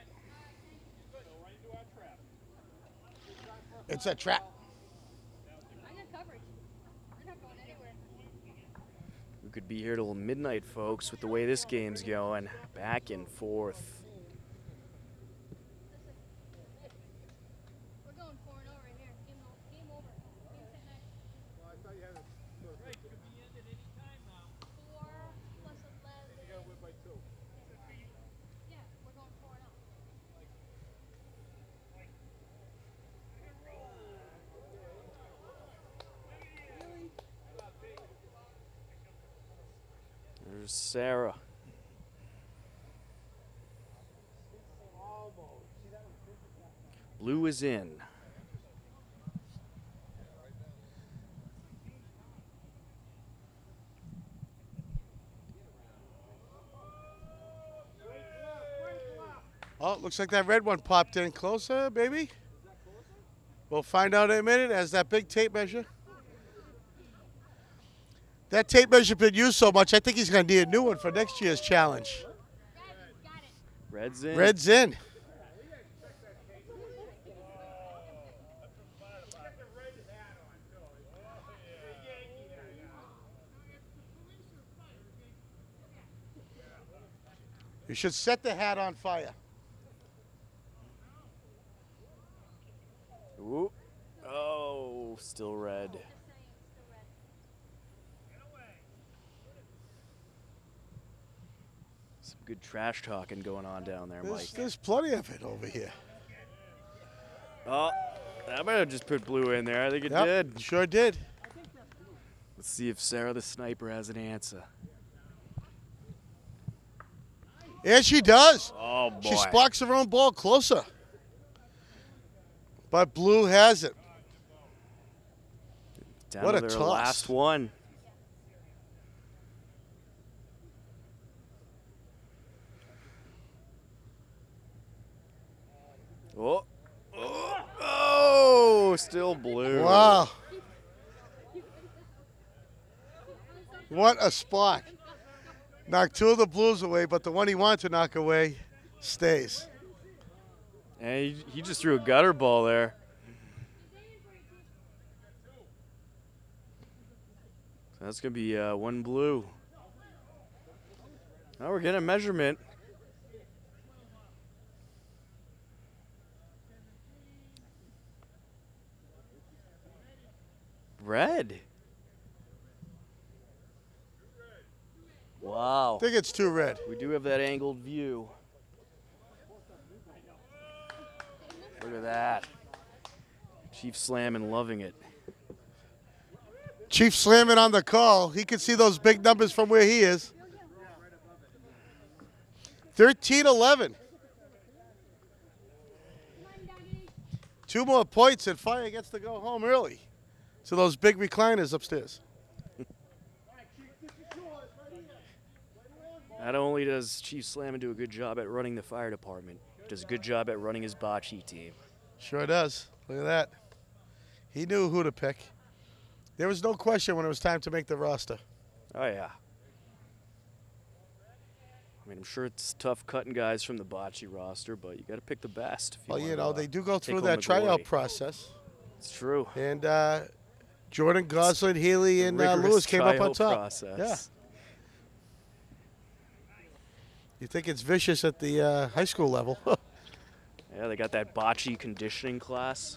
Speaker 1: It's a trap.
Speaker 2: We could be here till midnight, folks, with the way this game's going. Back and forth. There's Sarah. Blue is in.
Speaker 1: Oh, looks like that red one popped in closer, baby. We'll find out in a minute as that big tape measure. That tape measure been used so much, I think he's going to need a new one for next year's challenge.
Speaker 2: Red's in.
Speaker 1: Red's in. You should set the hat on fire.
Speaker 2: Ooh. Oh, still red. Some good trash talking going on down there,
Speaker 1: There's,
Speaker 2: Mike.
Speaker 1: there's plenty of it over here.
Speaker 2: Oh, that might have just put blue in there. I think it
Speaker 1: Yep,
Speaker 2: did.
Speaker 1: Sure did.
Speaker 2: Let's see if Sarah the sniper has an answer.
Speaker 1: Yeah, she does.
Speaker 2: Oh, boy.
Speaker 1: She sparks her own ball closer. But blue has it.
Speaker 2: Down
Speaker 1: What
Speaker 2: to
Speaker 1: a
Speaker 2: their
Speaker 1: toss.
Speaker 2: last one. Oh. Oh, oh, still blue.
Speaker 1: Wow. What a spark. Knocked two of the blues away, but the one he wanted to knock away stays.
Speaker 2: And he, he just threw a gutter ball there. So that's going to be uh, one blue. Now we're getting a measurement. Red. Wow.
Speaker 1: I think it's too red.
Speaker 2: We do have that angled view. Look at that. Chief slamming, loving it.
Speaker 1: Chief slamming on the call. He can see those big numbers from where he is. thirteen eleven. Two more points and Fire gets to go home early to those big recliners upstairs.
Speaker 2: Not only does Chief Slammin do a good job at running the fire department, does a good job at running his bocce team.
Speaker 1: Sure does. Look at that. He knew who to pick. There was no question when it was time to make the roster.
Speaker 2: Oh, yeah. I mean, I'm sure it's tough cutting guys from the bocce roster, but you got to pick the best. If you
Speaker 1: Well, you
Speaker 2: wanna,
Speaker 1: know,
Speaker 2: uh,
Speaker 1: they do go
Speaker 2: take
Speaker 1: through
Speaker 2: home
Speaker 1: that
Speaker 2: the
Speaker 1: tryout
Speaker 2: glory.
Speaker 1: process.
Speaker 2: It's true.
Speaker 1: And uh, Jordan, Gosling, Healy, and uh,
Speaker 2: Rigorous
Speaker 1: Lewis came up on
Speaker 2: tryout
Speaker 1: top.
Speaker 2: process.
Speaker 1: Yeah. You think it's vicious at the uh, high school level.
Speaker 2: Yeah, they got that bocce conditioning class.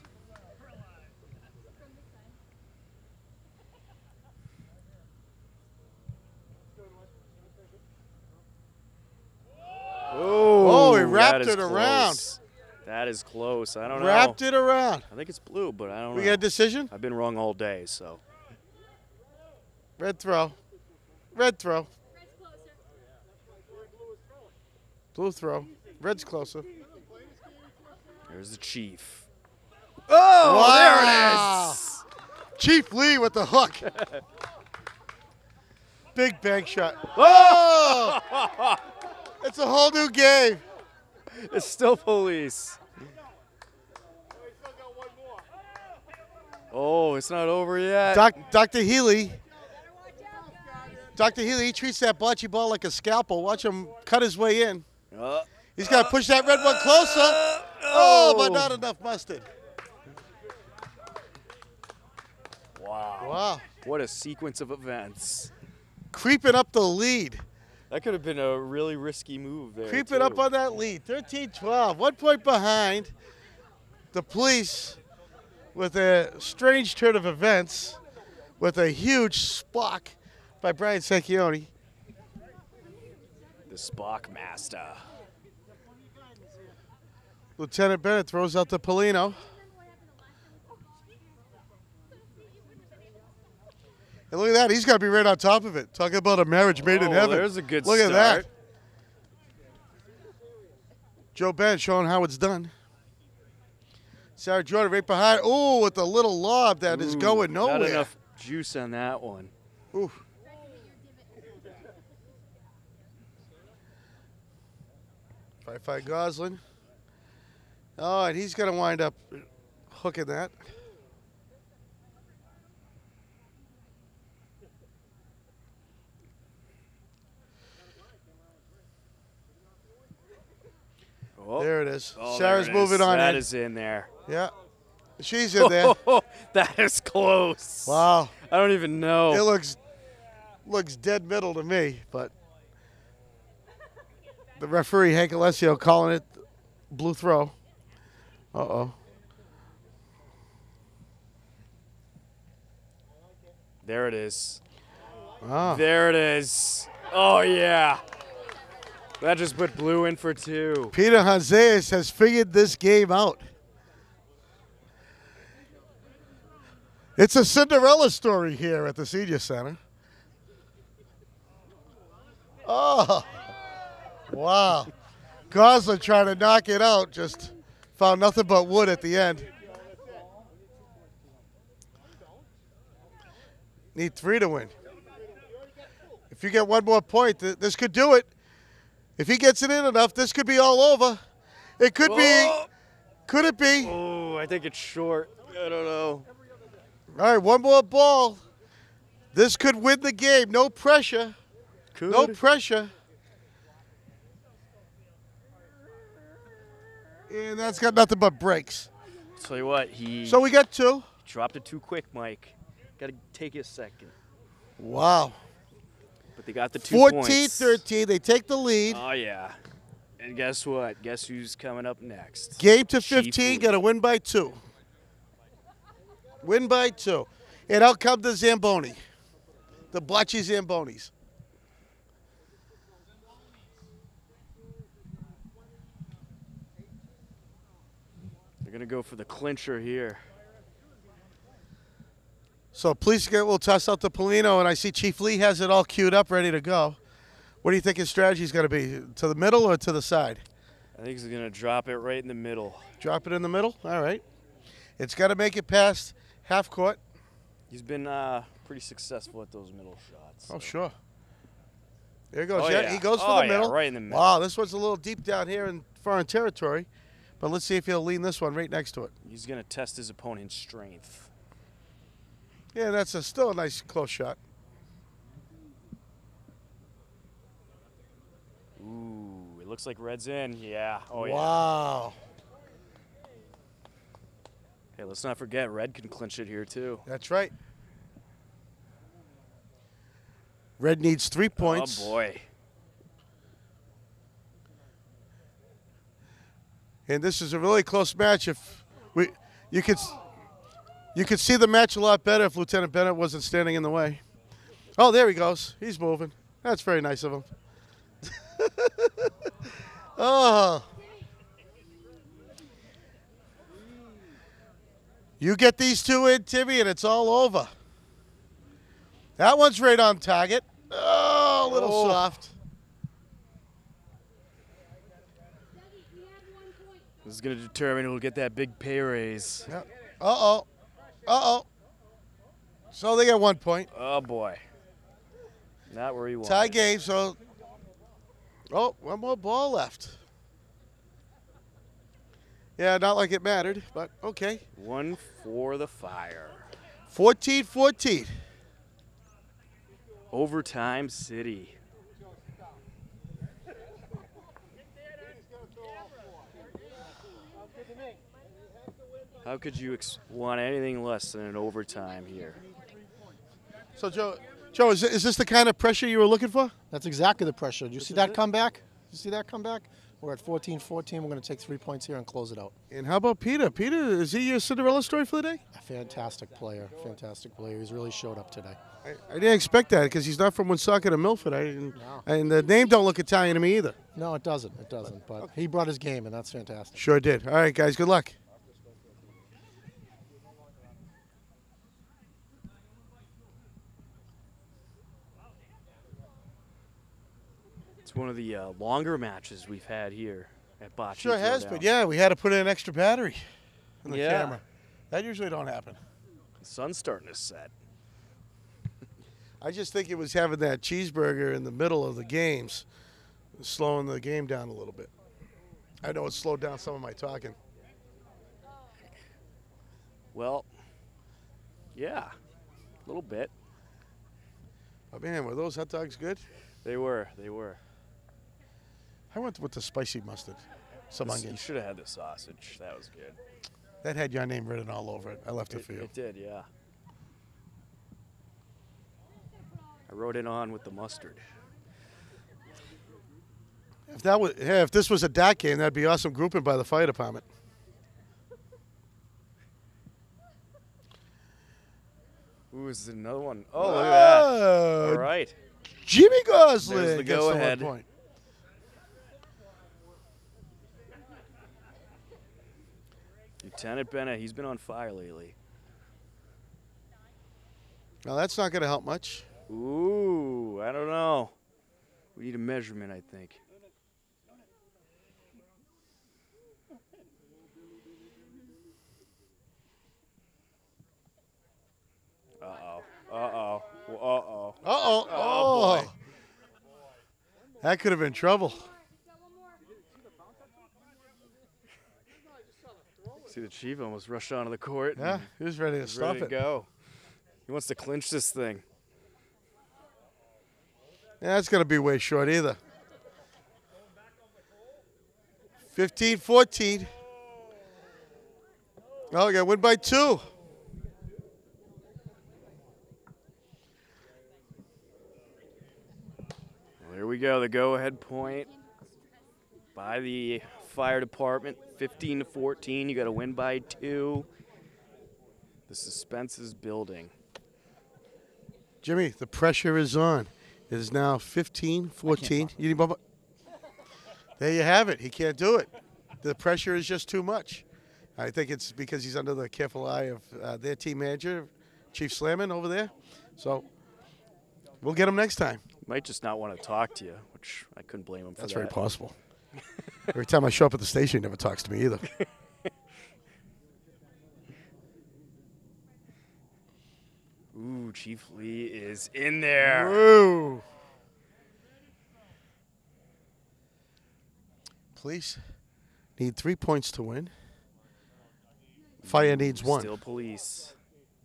Speaker 1: Oh, he
Speaker 2: that
Speaker 1: wrapped
Speaker 2: is
Speaker 1: it around.
Speaker 2: close. That is close. I don't know.
Speaker 1: Wrapped it around.
Speaker 2: I think it's blue, but I don't
Speaker 1: We
Speaker 2: know.
Speaker 1: got a decision?
Speaker 2: I've been wrong all day, so.
Speaker 1: Red throw. Red throw. Blue throw. Red's closer.
Speaker 2: There's the Chief. Oh,
Speaker 1: Wow.
Speaker 2: there it is.
Speaker 1: Chief Lee with the hook. Big bank shot. Oh! It's a whole new game.
Speaker 2: It's still police. Oh, it's not over yet.
Speaker 1: Doc, Doctor Healy. Doctor Healy, he treats that bocce ball like a scalpel. Watch him cut his way in.
Speaker 2: Uh,
Speaker 1: He's got to push that red one closer. Oh, but not enough mustard.
Speaker 2: Wow.
Speaker 1: Wow.
Speaker 2: What a sequence of events.
Speaker 1: Creeping up the lead.
Speaker 2: That could have been a really risky move there.
Speaker 1: Creeping
Speaker 2: too.
Speaker 1: up on that lead. thirteen twelve. One point behind. The police with a strange turn of events with a huge spock by Brian Secchione.
Speaker 2: The Spock Master.
Speaker 1: Lieutenant Bennett throws out to Polino. And look at that. He's got to be right on top of it. Talking about a marriage made in
Speaker 2: Oh,
Speaker 1: heaven.
Speaker 2: there's a good
Speaker 1: Look
Speaker 2: start.
Speaker 1: at that. Joe Bennett showing how it's done. Sarah Jordan right behind. Oh, with a little lob that is
Speaker 2: Ooh,
Speaker 1: going nowhere.
Speaker 2: Not enough juice on that one.
Speaker 1: Ooh. Five-five Gosling. Oh, and he's going to wind up hooking that.
Speaker 2: Oh.
Speaker 1: There it is.
Speaker 2: Oh,
Speaker 1: Sarah's
Speaker 2: there it is.
Speaker 1: moving on
Speaker 2: That
Speaker 1: in.
Speaker 2: is in there.
Speaker 1: Yeah. She's in there.
Speaker 2: That is close.
Speaker 1: Wow.
Speaker 2: I don't even know.
Speaker 1: It looks looks dead middle to me, but The referee, Hank Alessio, calling it blue throw. Uh-oh.
Speaker 2: There it is.
Speaker 1: Ah.
Speaker 2: There it is. Oh, yeah. That just put blue in for two.
Speaker 1: Peter Hanzeas has figured this game out. It's a Cinderella story here at the Senior Center. Oh, wow. Gosler trying to knock it out, just found nothing but wood at the end. Need three to win. If you get one more point, th this could do it. If he gets it in enough, this could be all over. It could
Speaker 2: Oh.
Speaker 1: be. Could it be?
Speaker 2: Oh, I think it's short. I don't know.
Speaker 1: All right, one more ball. This could win the game. No pressure.
Speaker 2: Could.
Speaker 1: No pressure. And that's got nothing but breaks.
Speaker 2: Tell you what, he
Speaker 1: So we got two.
Speaker 2: dropped it too quick, Mike. Got to take a second.
Speaker 1: Wow.
Speaker 2: But they got the two
Speaker 1: fourteen
Speaker 2: points.
Speaker 1: thirteen. They take the lead.
Speaker 2: Oh, yeah. And guess what? Guess who's coming up next?
Speaker 1: Game to
Speaker 2: Chief
Speaker 1: fifteen.
Speaker 2: Lee.
Speaker 1: Got to win by two. Win by two. And out come the Zamboni. The Bocce Zambonis.
Speaker 2: They're going to go for the clincher here.
Speaker 1: So please get, we'll toss out to Polino, and I see Chief Lee has it all queued up, ready to go. What do you think his strategy is going to be? To the middle or to the side?
Speaker 2: I think he's going to drop it right in the middle.
Speaker 1: Drop it in the middle? All right. It's got to make it past half court.
Speaker 2: He's been uh, pretty successful at those middle shots.
Speaker 1: Oh, sure. There he goes.
Speaker 2: Oh,
Speaker 1: yeah,
Speaker 2: yeah.
Speaker 1: he goes for
Speaker 2: Oh,
Speaker 1: the
Speaker 2: yeah,
Speaker 1: middle.
Speaker 2: right in the middle.
Speaker 1: Wow, this one's a little deep down here in foreign territory. But let's see if he'll lean this one right next to it.
Speaker 2: He's going to test his opponent's strength.
Speaker 1: Yeah, that's a, still a nice close shot.
Speaker 2: Ooh, it looks like red's in. Yeah. Oh, yeah.
Speaker 1: Wow.
Speaker 2: Hey, let's not forget, red can clinch it here, too.
Speaker 1: That's right. Red needs three points.
Speaker 2: Oh, boy.
Speaker 1: And this is a really close match. If we, you could, you could see the match a lot better if Lieutenant Bennett wasn't standing in the way. Oh, there he goes. He's moving. That's very nice of him. Oh. You get these two in, Timmy, and it's all over. That one's right on target. Oh, a little
Speaker 2: Oh.
Speaker 1: soft.
Speaker 2: This is going to determine who'll get that big pay raise.
Speaker 1: Yep. Uh-oh. Uh-oh. So they get one point.
Speaker 2: Oh, boy. Not where he wants.
Speaker 1: Tie game, so... Oh, one more ball left. Yeah, not like it mattered, but okay.
Speaker 2: One for the Fire.
Speaker 1: fourteen fourteen.
Speaker 2: Overtime City. How could you ex want anything less than an overtime here?
Speaker 1: So, Joe, Joe, is, is this the kind of pressure you were looking for?
Speaker 12: That's exactly the pressure. Did you see that comeback? You see that comeback? We're at fourteen fourteen. We're going to take three points here and close it out.
Speaker 1: And how about Peter? Peter, is he your Cinderella story for the day?
Speaker 12: A fantastic player. Fantastic player. He's really showed up today.
Speaker 1: I, I didn't expect that because he's not from Woonsocket or Milford. I didn't,
Speaker 12: No.
Speaker 1: And the name don't look Italian to me either.
Speaker 12: No, it doesn't. It doesn't. But he brought his game, and that's fantastic.
Speaker 1: Sure did. All right, guys, good luck.
Speaker 2: It's one of the uh, longer matches we've had here at Bocce
Speaker 1: Sure has
Speaker 2: Throwdown.
Speaker 1: been. Yeah, we had to put in an extra battery in the
Speaker 2: Yeah.
Speaker 1: camera. That usually don't happen.
Speaker 2: The sun's starting to set.
Speaker 1: I just think it was having that cheeseburger in the middle of the games, slowing the game down a little bit. I know it slowed down some of my talking.
Speaker 2: Well, yeah, a little bit.
Speaker 1: Oh, man, were those hot dogs good?
Speaker 2: They were, they were.
Speaker 1: I went with the spicy mustard. Some
Speaker 2: This- You
Speaker 1: onions.
Speaker 2: should have had the sausage. That was good.
Speaker 1: That had your name written all over it. I left it,
Speaker 2: It,
Speaker 1: for you.
Speaker 2: it did, yeah. I wrote it on with the mustard.
Speaker 1: If that was, hey, if this was a D A C game, that'd be awesome grouping by the fire department.
Speaker 2: Ooh, is it another one? Oh, look at that.
Speaker 1: Uh,
Speaker 2: All right.
Speaker 1: Jimmy Gosling
Speaker 2: There's the
Speaker 1: gets
Speaker 2: go
Speaker 1: the
Speaker 2: ahead.
Speaker 1: one point.
Speaker 2: Lieutenant Bennett, he's been on fire lately.
Speaker 1: Now that's not going to help much.
Speaker 2: Ooh, I don't know. We need a measurement, I think. Uh-oh. Uh-oh. Uh-oh.
Speaker 1: Uh-oh.
Speaker 2: Oh, boy.
Speaker 1: That could have been trouble.
Speaker 2: See, the chief almost rushed onto the court.
Speaker 1: Yeah, he was ready to
Speaker 2: He's
Speaker 1: stop
Speaker 2: ready to
Speaker 1: it.
Speaker 2: go. He wants to clinch this thing.
Speaker 1: Yeah, that's going to be way short either. fifteen fourteen. Oh, we got to win by two.
Speaker 2: Well, here we go. The go-ahead point by the fire department. fifteen to fourteen. You got to win by two. The suspense is building.
Speaker 1: Jimmy, the pressure is on. It is now fifteen fourteen. You need Bubba? There you have it. He can't do it. The pressure is just too much. I think it's because he's under the careful eye of uh, their team manager, Chief Slamman over there. So we'll get him next time.
Speaker 2: Might just not want to talk to you, which I couldn't blame him for
Speaker 1: That's
Speaker 2: that.
Speaker 1: very possible. Every time I show up at the station, he never talks to me either.
Speaker 2: Ooh, Chief Lee is in there.
Speaker 1: Woo. Police need three points to win. Fire needs one.
Speaker 2: Still police.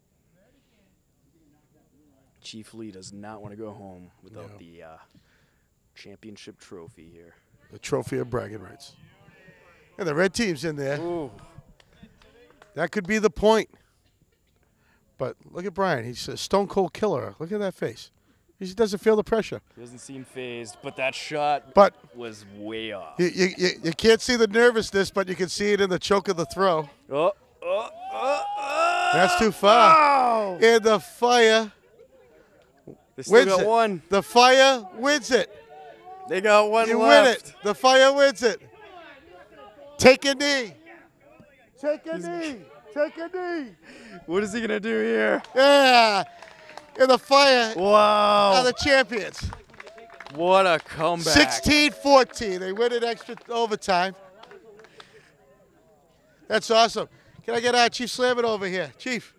Speaker 2: Chief Lee does not want to go home without
Speaker 1: No.
Speaker 2: the uh, championship trophy here.
Speaker 1: The trophy of bragging rights. And the red team's in there.
Speaker 2: Ooh.
Speaker 1: That could be the point. But look at Brian. He's a stone cold killer. Look at that face. He doesn't feel the pressure.
Speaker 2: He doesn't seem phased, but that shot
Speaker 1: But
Speaker 2: was way off.
Speaker 1: You, you, you, you can't see the nervousness, but you can see it in the choke of the throw.
Speaker 2: Oh, oh, oh, oh.
Speaker 1: That's too far.
Speaker 2: Oh.
Speaker 1: And the fire
Speaker 2: They still
Speaker 1: wins
Speaker 2: got
Speaker 1: it.
Speaker 2: one.
Speaker 1: The fire wins it.
Speaker 2: They got one
Speaker 1: You
Speaker 2: left.
Speaker 1: win it. The fire wins it. Take a knee. Take a knee. Take a knee.
Speaker 2: What is he going to do here?
Speaker 1: Yeah. And the fire
Speaker 2: Wow.
Speaker 1: are the champions.
Speaker 2: What a comeback.
Speaker 1: sixteen fourteen. They win it extra overtime. That's awesome. Can I get our Chief Slammin over here? Chief.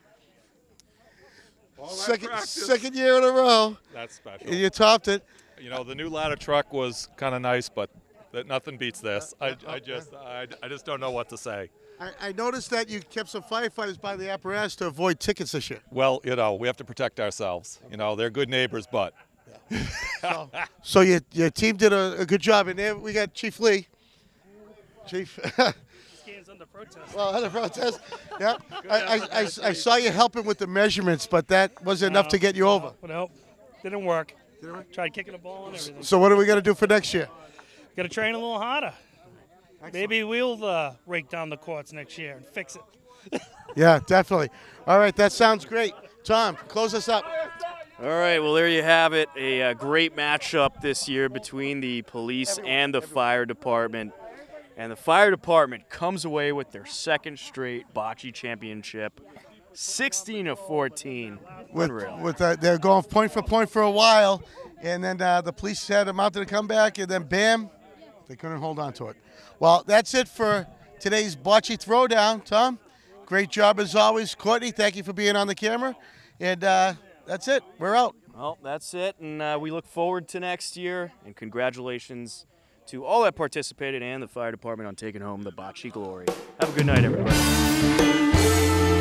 Speaker 1: Second, second year in a row.
Speaker 3: That's special.
Speaker 1: And you topped it.
Speaker 3: You know, the new ladder truck was kind of nice, but that nothing beats this. I, I just I, I just don't know what to say.
Speaker 1: I, I noticed that you kept some firefighters by the apparatus to avoid tickets this year.
Speaker 3: Well, you know, we have to protect ourselves. You know, they're good neighbors, but.
Speaker 1: So, so your, your team did a, a good job. And there we got Chief Lee. Chief.
Speaker 15: Game's under protest.
Speaker 1: Well, under protest. Yeah. I, I, I, I saw you helping with the measurements, but that wasn't enough to get you over.
Speaker 15: No, didn't work. Didn't work? Tried kicking the ball and everything.
Speaker 1: So what are we going to do for next year?
Speaker 15: Got to train a little harder. Maybe we'll uh, rake down the courts next year and fix it.
Speaker 1: Yeah, definitely. All right, that sounds great. Tom, close us up.
Speaker 2: All right, well, there you have it. A, uh great matchup this year between the police and the fire department. And the fire department comes away with their second straight bocce championship, sixteen to fourteen.
Speaker 1: With,
Speaker 2: Unreal.
Speaker 1: with uh, they're going point for point for a while, and then uh, the police had them out to come back, and then bam, they couldn't hold on to it. Well, that's it for today's Bocce Throwdown, Tom. Great job as always. Courtney, thank you for being on the camera. And uh, that's it. We're out.
Speaker 2: Well, that's it, and uh, we look forward to next year. And congratulations to all that participated and the fire department on taking home the bocce glory. Have a good night, everybody.